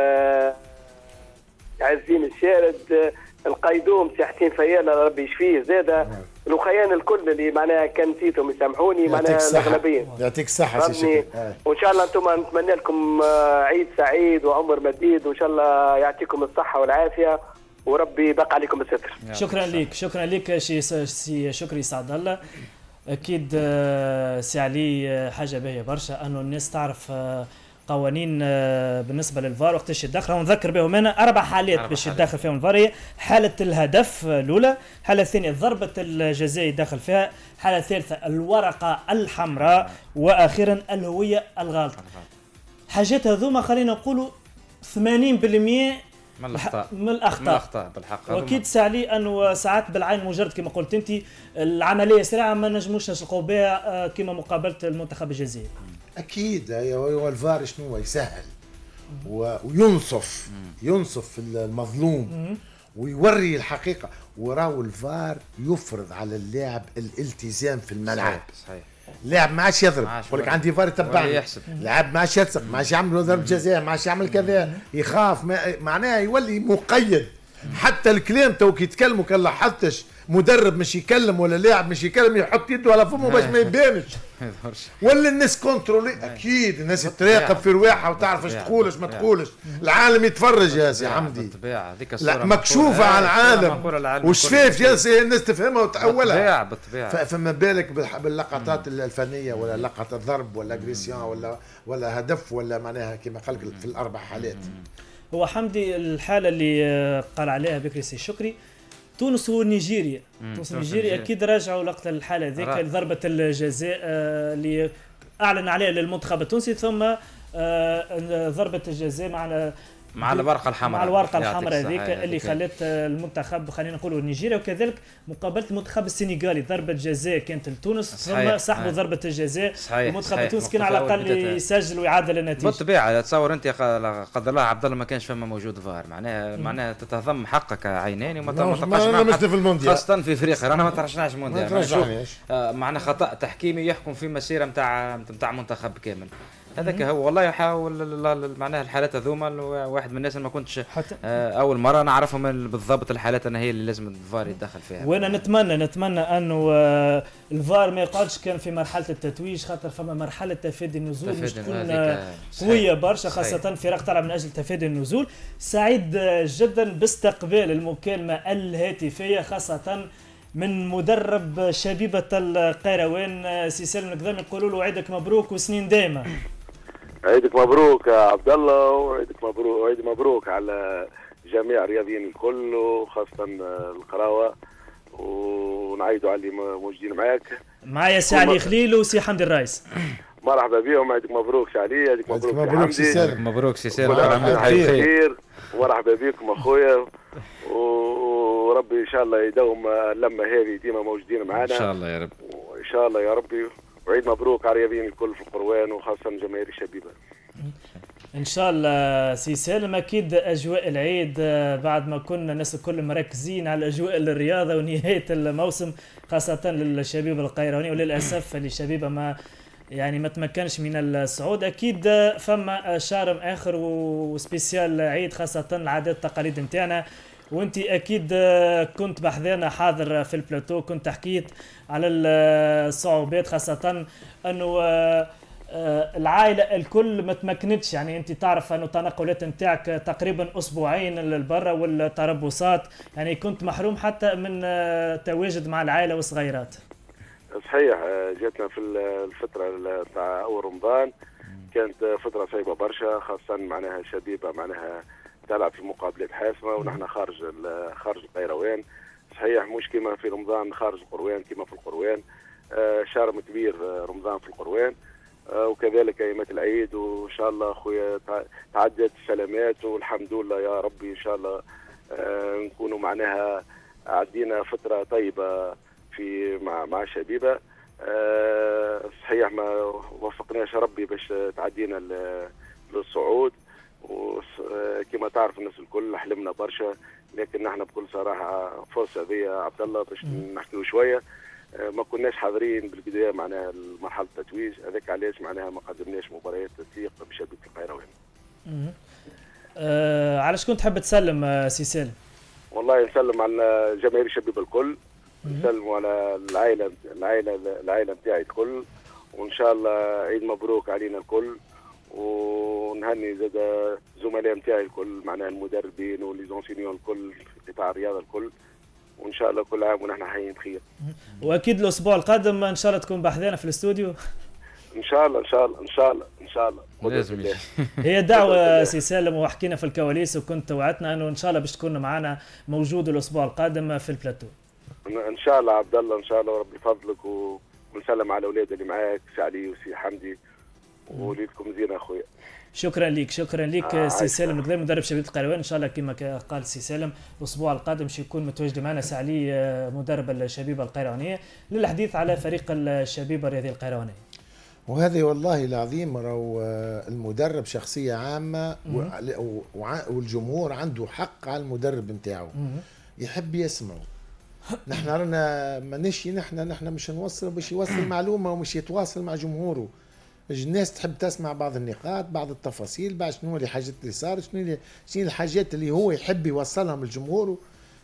عزين الشارد، القيدوم، سي حسين فياله ربي يشفيه زاده، الاخيان الكل اللي معناها كان نسيتهم يسامحوني معناها الاغلبيه. يعطيك الصحه سي شكري. وان شاء الله انتم نتمنى لكم عيد سعيد وعمر مديد وان شاء الله يعطيكم الصحه والعافيه وربي يبقى عليكم الستر. شكرا لك سي شكري سعد الله. اكيد سي علي حاجه باهيه برشا انه الناس تعرف قوانين بالنسبه للفار وقتاش يتدخل. ونذكر بهم انا 4 حالات باش يتدخل فيهم الفار: حاله الهدف الاولى، الحاله الثانيه ضربه الجزاء يدخل فيها، الحاله الثالثه الورقه الحمراء، واخيرا الهويه الغالطه. حاجات هذوما خلينا نقولوا 80% من الاخطاء بالحق. واكيد ساعلي انه ساعات بالعين مجرد كما قلت انت العمليه سريعه ما نجموش نسلقوا بها كما مقابله المنتخب الجزائري. اكيد هو الفار شنو يسهل وينصف ينصف المظلوم ويوري الحقيقه، وراو الفار يفرض على اللاعب الالتزام في الملعب. صحيح. اللاعب ما عادش يضرب، يقول لك عندي فار يتبعني، اللاعب ما عادش يلصق، ما عادش يعمل ضرب جزاء، ما عادش يعمل كذا، يخاف معناها يولي مقيد. حتى الكلام تو كي يتكلموا كان لاحظتش مدرب مش يكلم ولا لاعب مش يكلم يحط يده على فمه باش ما يبانش. ولا الناس كونترولي اكيد الناس تراقب في رواحها وتعرف ايش تقولش ما تقولش. العالم يتفرج يا سي حمدي. بالطبيعه هذيك الصوره مكشوفه على العالم وشفاف يا الناس تفهمها وتأولها. بالطبيعه فما بالك باللقطات الفنيه ولا لقطه ضرب ولا اجريسيون ولا هدف ولا معناها كما قال في الاربع حالات. هو حمدي الحاله اللي قال عليها بكري سي شكري تونس ونيجيريا. تونس ونيجيريا اكيد راجعوا لقطه الحاله ذيك ضربه الجزاء اللي اعلن عليها للمنتخب التونسي ثم ضربه الجزاء مع الورقه الحمراء. مع الورقه الحمراء هذيك اللي خلت المنتخب خلينا نقولوا نيجيريا وكذلك مقابله المنتخب السنغالي ضربه جزاء كانت لتونس ثم سحبوا ضربه الجزاء. المنتخب التونسي كان على الاقل يسجل ويعادل النتيجه. بالطبيعه تصور انت قدر الله عبد الله ما كانش فما موجود فار معناها تتضم حقك عينين وما تبقاش خاصه في افريقيا. رانا ما ترشناش مونديال معناها خطا تحكيمي يحكم في مسيره نتاع منتخب كامل. هذاك هو والله يحاول معناها الحالات هذوما. واحد من الناس اللي ما كنتش اول مره نعرفهم بالضبط الحالات انا هي اللي لازم الفار يتدخل فيها. وانا نتمنى انه الفار ما يقعدش كان في مرحله التتويج خاطر فما مرحله تفادي النزول مش تكون قويه برشا خاصه فرق تلعب من اجل تفادي النزول. سعيد جدا باستقبال المكالمه الهاتفيه خاصه من مدرب شبيبه القيروان سي سالم القدامي. يقولوا له عيدك مبروك وسنين دائمه. عيدك مبروك يا عبد الله وعيدك مبروك وعيد مبروك على جميع الرياضيين الكل وخاصة القراوة ونعيدوا على اللي موجودين معايا سي علي خليل وسي حمدي الرايس. مرحبا بهم. عيدك مبروك سي علي. عيدك مبروك سي سالم. مبروك سي سالم. خير ومرحبا بكم اخويا وربي ان شاء الله يدوم اللمه هذه ديما موجودين معنا ان شاء الله يا رب. وان شاء الله يا ربي. وعيد مبروك على الرياضيين الكل في القروان وخاصه جماهير الشبيبه. ان شاء الله سي سالم. اكيد اجواء العيد بعد ما كنا الناس الكل مركزين على اجواء الرياضه ونهايه الموسم خاصه للشبيبه القيروانيه وللاسف الشبيبه ما تمكنش من الصعود. اكيد فما شارم اخر وسبيسيال عيد خاصه العادات والتقاليد نتاعنا وانت اكيد كنت بحذانا حاضر في البلاتو. كنت حكيت على الصعوبات خاصه انه العائله الكل ما تمكنتش. يعني انت تعرف انه التنقلات نتاعك تقريبا اسبوعين للبرا والتربصات يعني كنت محروم حتى من تواجد مع العائله والصغيرات. صحيح جاتنا في الفتره تاع اول رمضان كانت فتره صعيبه برشا خاصه معناها الشبيبه معناها تلعب في مقابلات حاسمه ونحن خارج القيروان. صحيح مش كما في رمضان خارج القروان كما في القروان. شارم كبير رمضان في القروان وكذلك ايامات العيد وان شاء الله اخويا تعدت السلامات والحمد لله يا ربي. ان شاء الله نكونوا معناها عدينا فتره طيبه في مع شبيبه. صحيح ما وفقناش ربي باش تعدينا للصعود وكما تعرف الناس الكل حلمنا برشا لكن نحن بكل صراحه فرصه ذي عبد الله باش نحكيو شويه. ما كناش حاضرين بالبدايه معناها مرحله التتويج هذاك علاش معناها ما قدمناش مباريات تسيق بشبيبه القيروان. علاش كنت تحب تسلم سي سالم؟ والله نسلم على جماهير الشبيبه الكل نسلموا على العائله نتاعي الكل وان شاء الله عيد مبروك علينا الكل ونهني زاد زملاء نتاعي الكل معناها المدربين وليزونسينيون الكل في قطاع الرياضه الكل وان شاء الله كل عام ونحن حيين بخير. واكيد الاسبوع القادم ان شاء الله تكون بحذانا في الاستوديو. ان شاء الله ان شاء الله ان شاء الله ان شاء الله لازم. هي دعوه سي سالم وحكينا في الكواليس وكنت وعدتنا انه ان شاء الله باش تكون معنا موجود الاسبوع القادم في البلاتو. ان شاء الله عبد الله ان شاء الله وربي فضلك ونسلم على الاولاد اللي معاك سي علي وسي حمدي وليدكم زين اخويا. شكرا لك سي سالم القدامي مدرب شبيبه القيروان. ان شاء الله كما قال سي سالم الاسبوع القادم باش يكون متواجد معنا سي علي مدرب الشبيبه القيروانيه للحديث على فريق الشبيبه الرياضيه القيروانيه. وهذه والله العظيم راهو المدرب شخصيه عامه والجمهور عنده حق على المدرب نتاعو يحب يسمعه. نحن رانا مانيش نحن مش نوصل باش يوصل معلومه ومش يتواصل مع جمهوره. الناس تحب تسمع بعض النقاط بعض التفاصيل بعد شنو الحاجات اللي صارت شنو الحاجات اللي هو يحب يوصلها للجمهور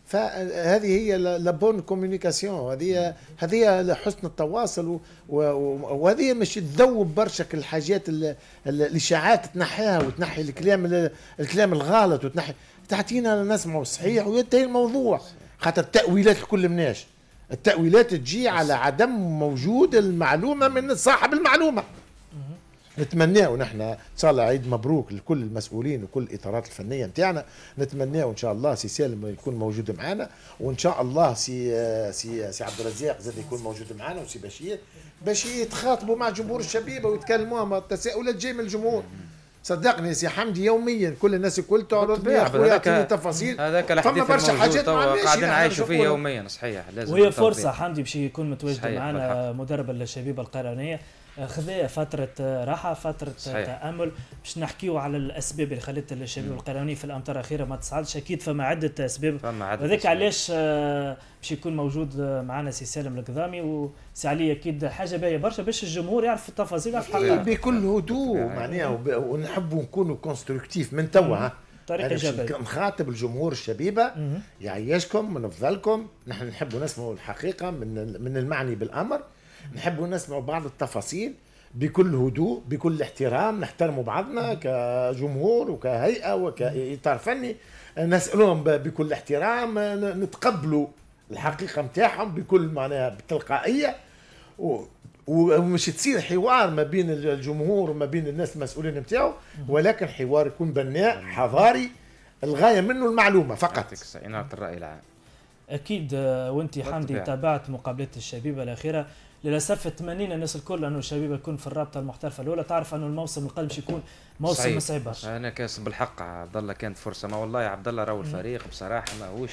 فهذه هي لابون كوميونيكاسيون، هذه حسن التواصل، وهذه مش تذوب برشا الحاجات الاشاعات تنحيها وتنحي الكلام الغلط وتنحي تعطينا نسمعوا صحيح وينتهي الموضوع. خاطر التأويلات الكل مناش، التأويلات تجي على عدم موجود المعلومة من صاحب المعلومة. نتمناه نحن ان شاء الله عيد مبروك لكل المسؤولين وكل الاطارات الفنيه نتاعنا. نتمناه ان شاء الله سي سالم يكون موجود معنا، وان شاء الله سي عبد الرزاق زاد يكون موجود معنا، وسي بشير باش يتخاطبوا مع جمهور الشبيبه ويتكلموا مع التساؤلات جايه من الجمهور. صدقني سي حمدي يوميا كل الناس الكل تعرض لي اخويا يعطيني تفاصيل. فما برشا حاجات قاعدين نعيشوا فيها يوميا. صحيح لازم. وهي فرصه حمدي باش يكون متواجد معنا مدرب الشبيبه القيروانيه. خذا فترة راحة، فترة تأمل باش نحكيو على الأسباب اللي خلت الشبيبة القيروانية في الأمطار الأخيرة ما تصعدش. أكيد فما عدة أسباب، وذاك علاش باش يكون موجود معنا سي سالم القضامي وسي علي. أكيد حاجة باهية برشا باش الجمهور يعرف التفاصيل، يعرف الحقيقة بكل هدوء معناها، ونحبوا نكونوا كونستركتيف من توا. طريقة إيجابية نخاطب الجمهور الشبيبة يعيشكم ونفضلكم. نحن نحبوا نسمعوا الحقيقة من المعني بالأمر، نحبوا نسمعوا بعض التفاصيل بكل هدوء بكل احترام، نحترموا بعضنا كجمهور وكهيئة وكإطار فني، نسألهم بكل احترام، نتقبلوا الحقيقة متاعهم بكل معناها بتلقائية، ومش تصير حوار ما بين الجمهور وما بين الناس المسؤولين متاعه، ولكن حوار يكون بناء حضاري الغاية منه المعلومة فقط. إنارة الرأي العام. أكيد. وأنت حمدي تابعت مقابلات الشبيبة الأخيرة، للاسف تمنينا الناس الكل انه الشبيبه يكون في الرابطه المحترفه الاولى. تعرف انه الموسم القادم باش يكون موسم صعيب برشا. انا كاسب بالحق عبد الله كانت فرصه، ما والله عبد الله راهو الفريق بصراحه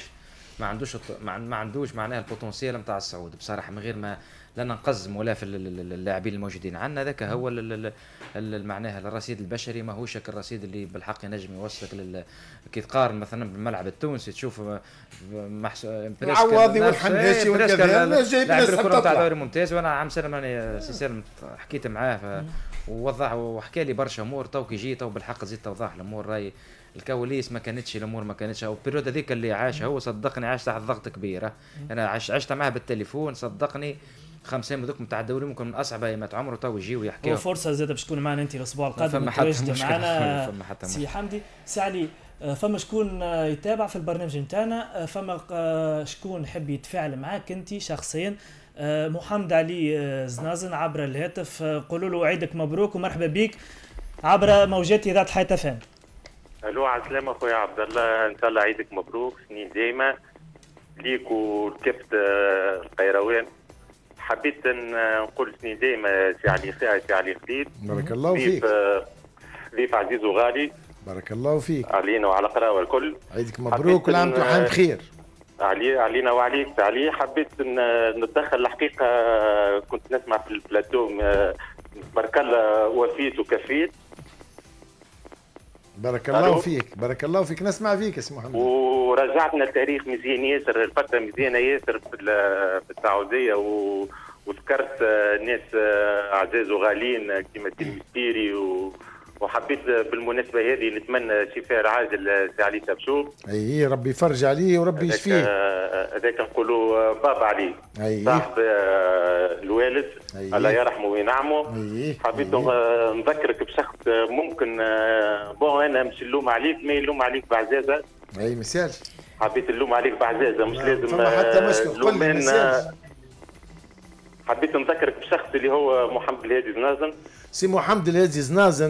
ما عندوش معناها البوتنسيال نتاع الصعود بصراحه، من غير ما لا نقزم ولا في اللاعبين الموجودين عندنا. ذاك هو معناها الرصيد البشري، ماهوش الرصيد اللي بالحق ينجم يوصلك كي تقارن مثلا بالملعب التونسي تشوف عواضي والحناشي وكذا جايب ناس تاع دوري ممتاز. وانا عام سلام انا سي سالم حكيت معاه ووضح وحكى لي برشا امور. تو كي جيت بالحق زيد توضح الامور، راي الكواليس ما كانتش الامور ما كانتش، او البيريود هذيك اللي عاشها هو صدقني عاش تحت ضغط كبير. انا عشت معاه بالتليفون صدقني 5 ايام هذوك نتاع الدوري ممكن من اصعب ايامات عمره، تو يجيو يحكيوا. وفرصه زاده باش تكون معنا انت الاسبوع القادم متواجده معنا سي حمدي. سي علي، فما شكون يتابع في البرنامج نتاعنا، فما شكون يحب يتفاعل معاك انت شخصيا. محمد علي زنازن عبر الهاتف، قولوا له عيدك مبروك ومرحبا بك عبر موجات اذاعه حياة FM. الو على السلامه اخويا عبد الله، ان شاء الله عيدك مبروك، سنين دايمه ليك ولكافه القيروان. حبيت نقول سنين دايمه سي علي خليل. بارك الله فيك. ضيف عزيز وغالي. بارك الله فيك. علينا وعلى قراوه الكل. عيدك مبروك كل عام وانتم بخير. علينا وعليك علي. حبيت نتدخل الحقيقه، كنت نسمع في البلاتو بارك الله وفيت وكفيت. بارك الله فيك. بارك الله فيك. نسمع فيك اسم محمد. ورجعتنا التاريخ مزيان ياسر، الفتره مزيانه ياسر في السعوديه، وذكرت ناس اعزاز وغاليين كيما المستيري وحبيت بالمناسبه هذه نتمنى شفاء عاجل سي علي تبشو. اي ربي يفرج عليه وربي يشفيه. هذاك نقولوا بابا علي صاحب الوالد الله يرحمه وينعمه. حبيت نذكرك بشخص ممكن بون انا مش نلوم عليك، ما يلوم عليك بعزازه. اي مساج. حبيت نلوم عليك بعزازه، مش لازم حتى مشكل. حبيت نذكرك بشخص اللي هو محمد الهادي زنازن. سي محمد الهادي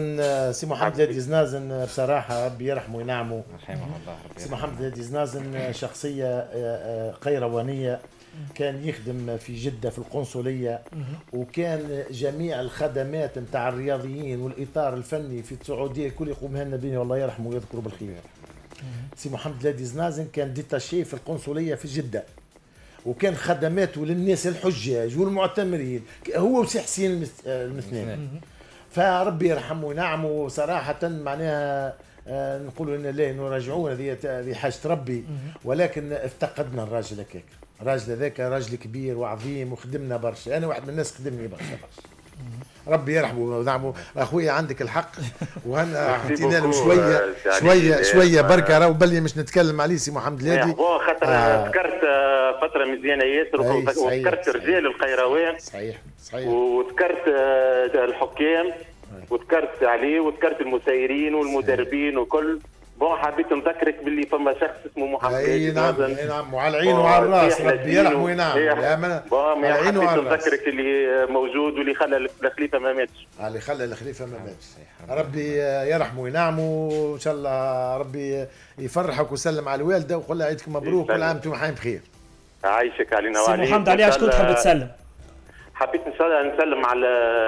زنازن بصراحة ربي يرحمه وينعمه. رحمه الله. سي محمد الهادي زنازن شخصية قيروانية، كان يخدم في جدة في القنصلية، وكان جميع الخدمات نتاع الرياضيين والإطار الفني في السعودية الكل يقومها لنا به والله يرحمه ويذكره بالخير. سي محمد الهادي زنازن كان ديتاشي في القنصلية في جدة، وكان خدماته للناس الحجاج والمعتمرين هو وسي حسين المثناني. فربي يرحمه ونعمه صراحة معناها نقولوا إن لا نراجعون، هذه حاجة ربي، ولكن افتقدنا الراجل هكاك. الراجل هذاك راجل كبير وعظيم وخدمنا برشا، أنا واحد من الناس خدمني برشا. ربي يرحمه ونعمه. اخويا عندك الحق، وانا اعطينا له شويه بركه. راهو بلي مش نتكلم عليه سي محمد الهادي خاطر ذكرت فتره مزيانه ياسر، وذكرت رجال القيروان صحيح وذكرت الحكام وذكرت عليه وذكرت المسيرين والمدربين وكل. حبيت نذكرك باللي فما شخص اسمه محمد اي نعم وعلى العين وعلى الراس، ربي يرحمه وينعم. يا حبيت نذكرك اللي موجود واللي خلى الخليفه ما ماتش. اللي خلى الخليفه ما ماتش، ربي يرحمه وينعمه ان شاء الله. ربي يفرحك ويسلم على الوالده ويقول لها عيدكم مبروك كل عام وانتم حيين بخير. عايشك علينا وعليك. محمد علي عاش كنت تحب تسلم؟ حبيت نسلم على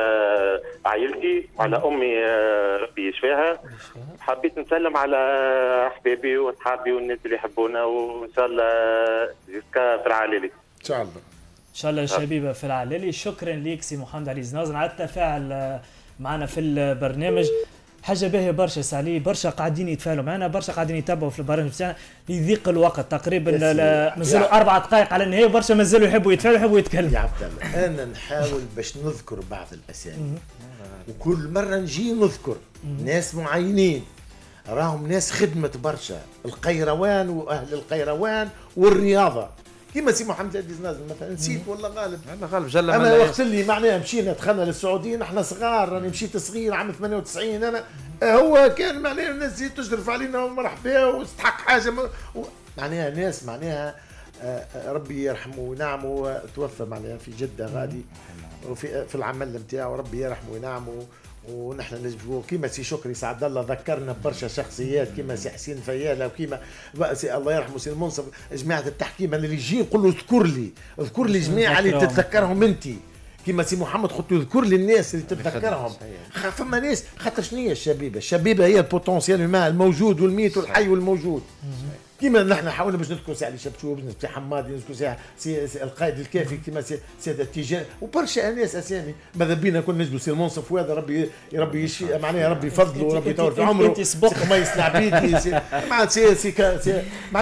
عائلتي وعلى امي ربي يشفيها. حبيت نسلم على احبابي واصحابي والناس اللي يحبونا، وان شاء الله جيسكا في العلالي ان شاء الله. ان شاء الله الشبيبه في العلالي. شكرا ليك سي محمد علي زنازن على التفاعل معنا في البرنامج. حاجه باهيه برشا سالي، برشا قاعدين يتفاعلوا معنا، برشا قاعدين يتابعوا في البرنامج تاعنا. يضيق الوقت تقريبا مازالوا 4 دقائق على النهايه، برشا مازالوا يحبوا يتفاعلوا يحبوا يتكلموا. يا عبد الله انا نحاول باش نذكر بعض الاسامي، وكل مره نجي نذكر ناس معينين راهم ناس خدمه برشا القيروان واهل القيروان والرياضه، كيما سي محمد علي زنازن مثلا. نسيت والله غالب جل انا وقت اللي معناها مشينا دخلنا للسعوديين احنا صغار، راني مشيت صغير عام 98 انا. هو كان معناها الناس تشرف علينا ومرحبا وتستحق حاجه معناها ناس معناها ربي يرحمه ونعمه. توفى معناها في جده غادي وفي العمل نتاعو، ربي يرحمه ونعمه. ونحن نجبوه كيما سي شكري سعد الله ذكرنا ببرشا شخصيات كيما سي حسين فياله وكيما الله يرحمه سي المنصف. جماعه التحكيم اللي يجي يقول له اذكر لي جماعه اللي تتذكرهم انت، كيما سي محمد قلت له اذكر لي الناس اللي تتذكرهم. فما ناس خاطر شنو هي الشبيبه هي البوتنسيال الموجود والميت والحي والموجود. كيما نحن حاولنا باش نذكروا سي علي شبشوب، نذكروا سي حمادي، نذكروا سي القائد الكافي كيما سي التيجان وبرشا ناس اسامي. ماذا بينا كنا نجدوا سي المنصف، وهذا ربي يشفي معناها ربي يفضله وربي يطول في عمره. سي خميس العبيدي معناتها سي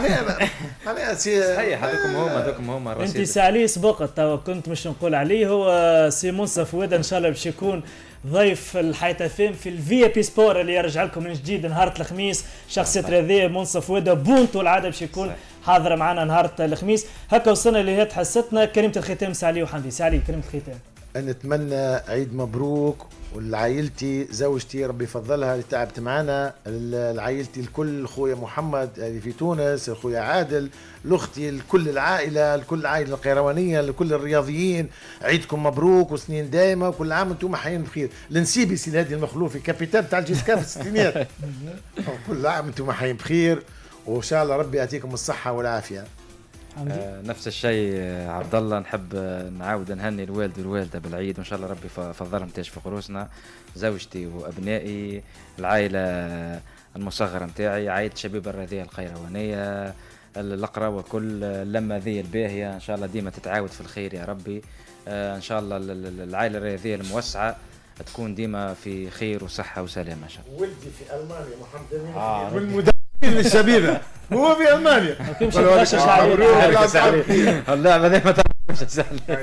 معناها سي صحيح. هذوكم هما انت سي علي سبقت توا كنت مش نقول عليه. هو سي منصف وهذا ان شاء الله باش يكون ضيف الحياة FM في الفي بي سبور اللي يرجع لكم من جديد نهار الخميس. شخصية رياضية منصف ودا بونتو العادة باش يكون حاضر معنا نهار الخميس. هكا وصلنا لنهاية حصتنا. كلمة الختام سالي وحمدي. سالي كلمة الختام. نتمنى عيد مبروك ولعائلتي، زوجتي ربي يفضلها اللي تعبت معنا، لعائلتي الكل، خويا محمد اللي في تونس، خويا عادل، لاختي، لكل العائله، لكل العائله القيروانيه، لكل الرياضيين. عيدكم مبروك وسنين دائمه وكل عام وانتم حيين بخير. لنسيبي سي الهادي المخلوفي كابيتان تاع الجيسكا في الستينات. كل عام وانتم حيين بخير وان شاء الله ربي يعطيكم الصحه والعافيه. نفس الشيء عبد الله. نحب نعاود نهني الوالد والوالده بالعيد، وان شاء الله ربي فضلهم تشفي قروسنا، زوجتي وابنائي، العائله المصغره نتاعي، عائله شبيبه الرياضيه القيروانيه، القرى وكل لما ذي الباهيه ان شاء الله ديما تتعاود في الخير يا ربي. ان شاء الله العائله الرياضيه الموسعه تكون ديما في خير وصحه وسلامه ان شاء الله. ولدي في المانيا محمد امين من الشبيبه هو في المانيا. اللعبه دي ما تعرفش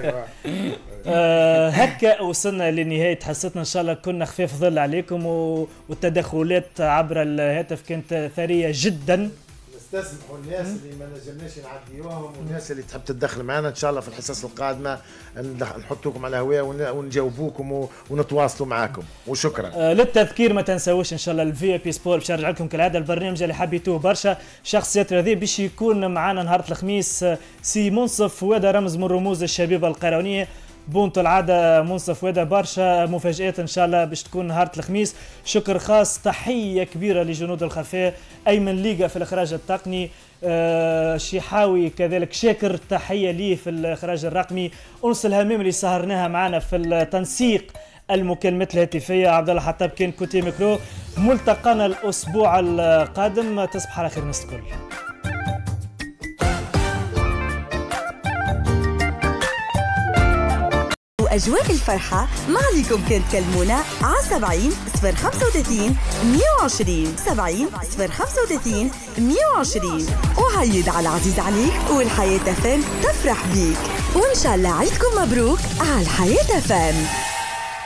هكا وصلنا لنهايه حصتنا. ان شاء الله كنا خفيف ظل عليكم والتدخلات عبر الهاتف كانت ثريه جدا. نستسمحوا الناس اللي ما نجمناش نعديوهم والناس اللي تحب تتدخل معنا. ان شاء الله في الحصص القادمه نحطوكم على الهواء ونجاوبوكم ونتواصلوا معاكم وشكرا. للتذكير ما تنسوش ان شاء الله الفي بي سبور باش يرجع لكم كالعاده البرنامج اللي حبيتوه برشا. شخصيات رياضيه باش يكون معنا نهار الخميس سي منصف وهذا رمز من رموز الشبيبه القيروانيه. بونتو العاده منصف وهذا برشا مفاجآت ان شاء الله باش تكون نهار الخميس. شكر خاص تحيه كبيره لجنود الخفاء، ايمن ليغا في الاخراج التقني، شيحاوي كذلك شاكر تحيه ليه في الاخراج الرقمي، انس الهمام اللي سهرناها معنا في التنسيق المكالمات الهاتفيه، عبد الله حطاب كان كوتي ميكرو. ملتقانا الاسبوع القادم، تصبح على خير الناس الكل. أجواء الفرحة معليكم كانت كلمونا على 70 035 120 70 035 120 وعيد على العزيز عليك والحياة FM تفرح بيك، وإن شاء الله عيدكم مبروك على الحياة FM.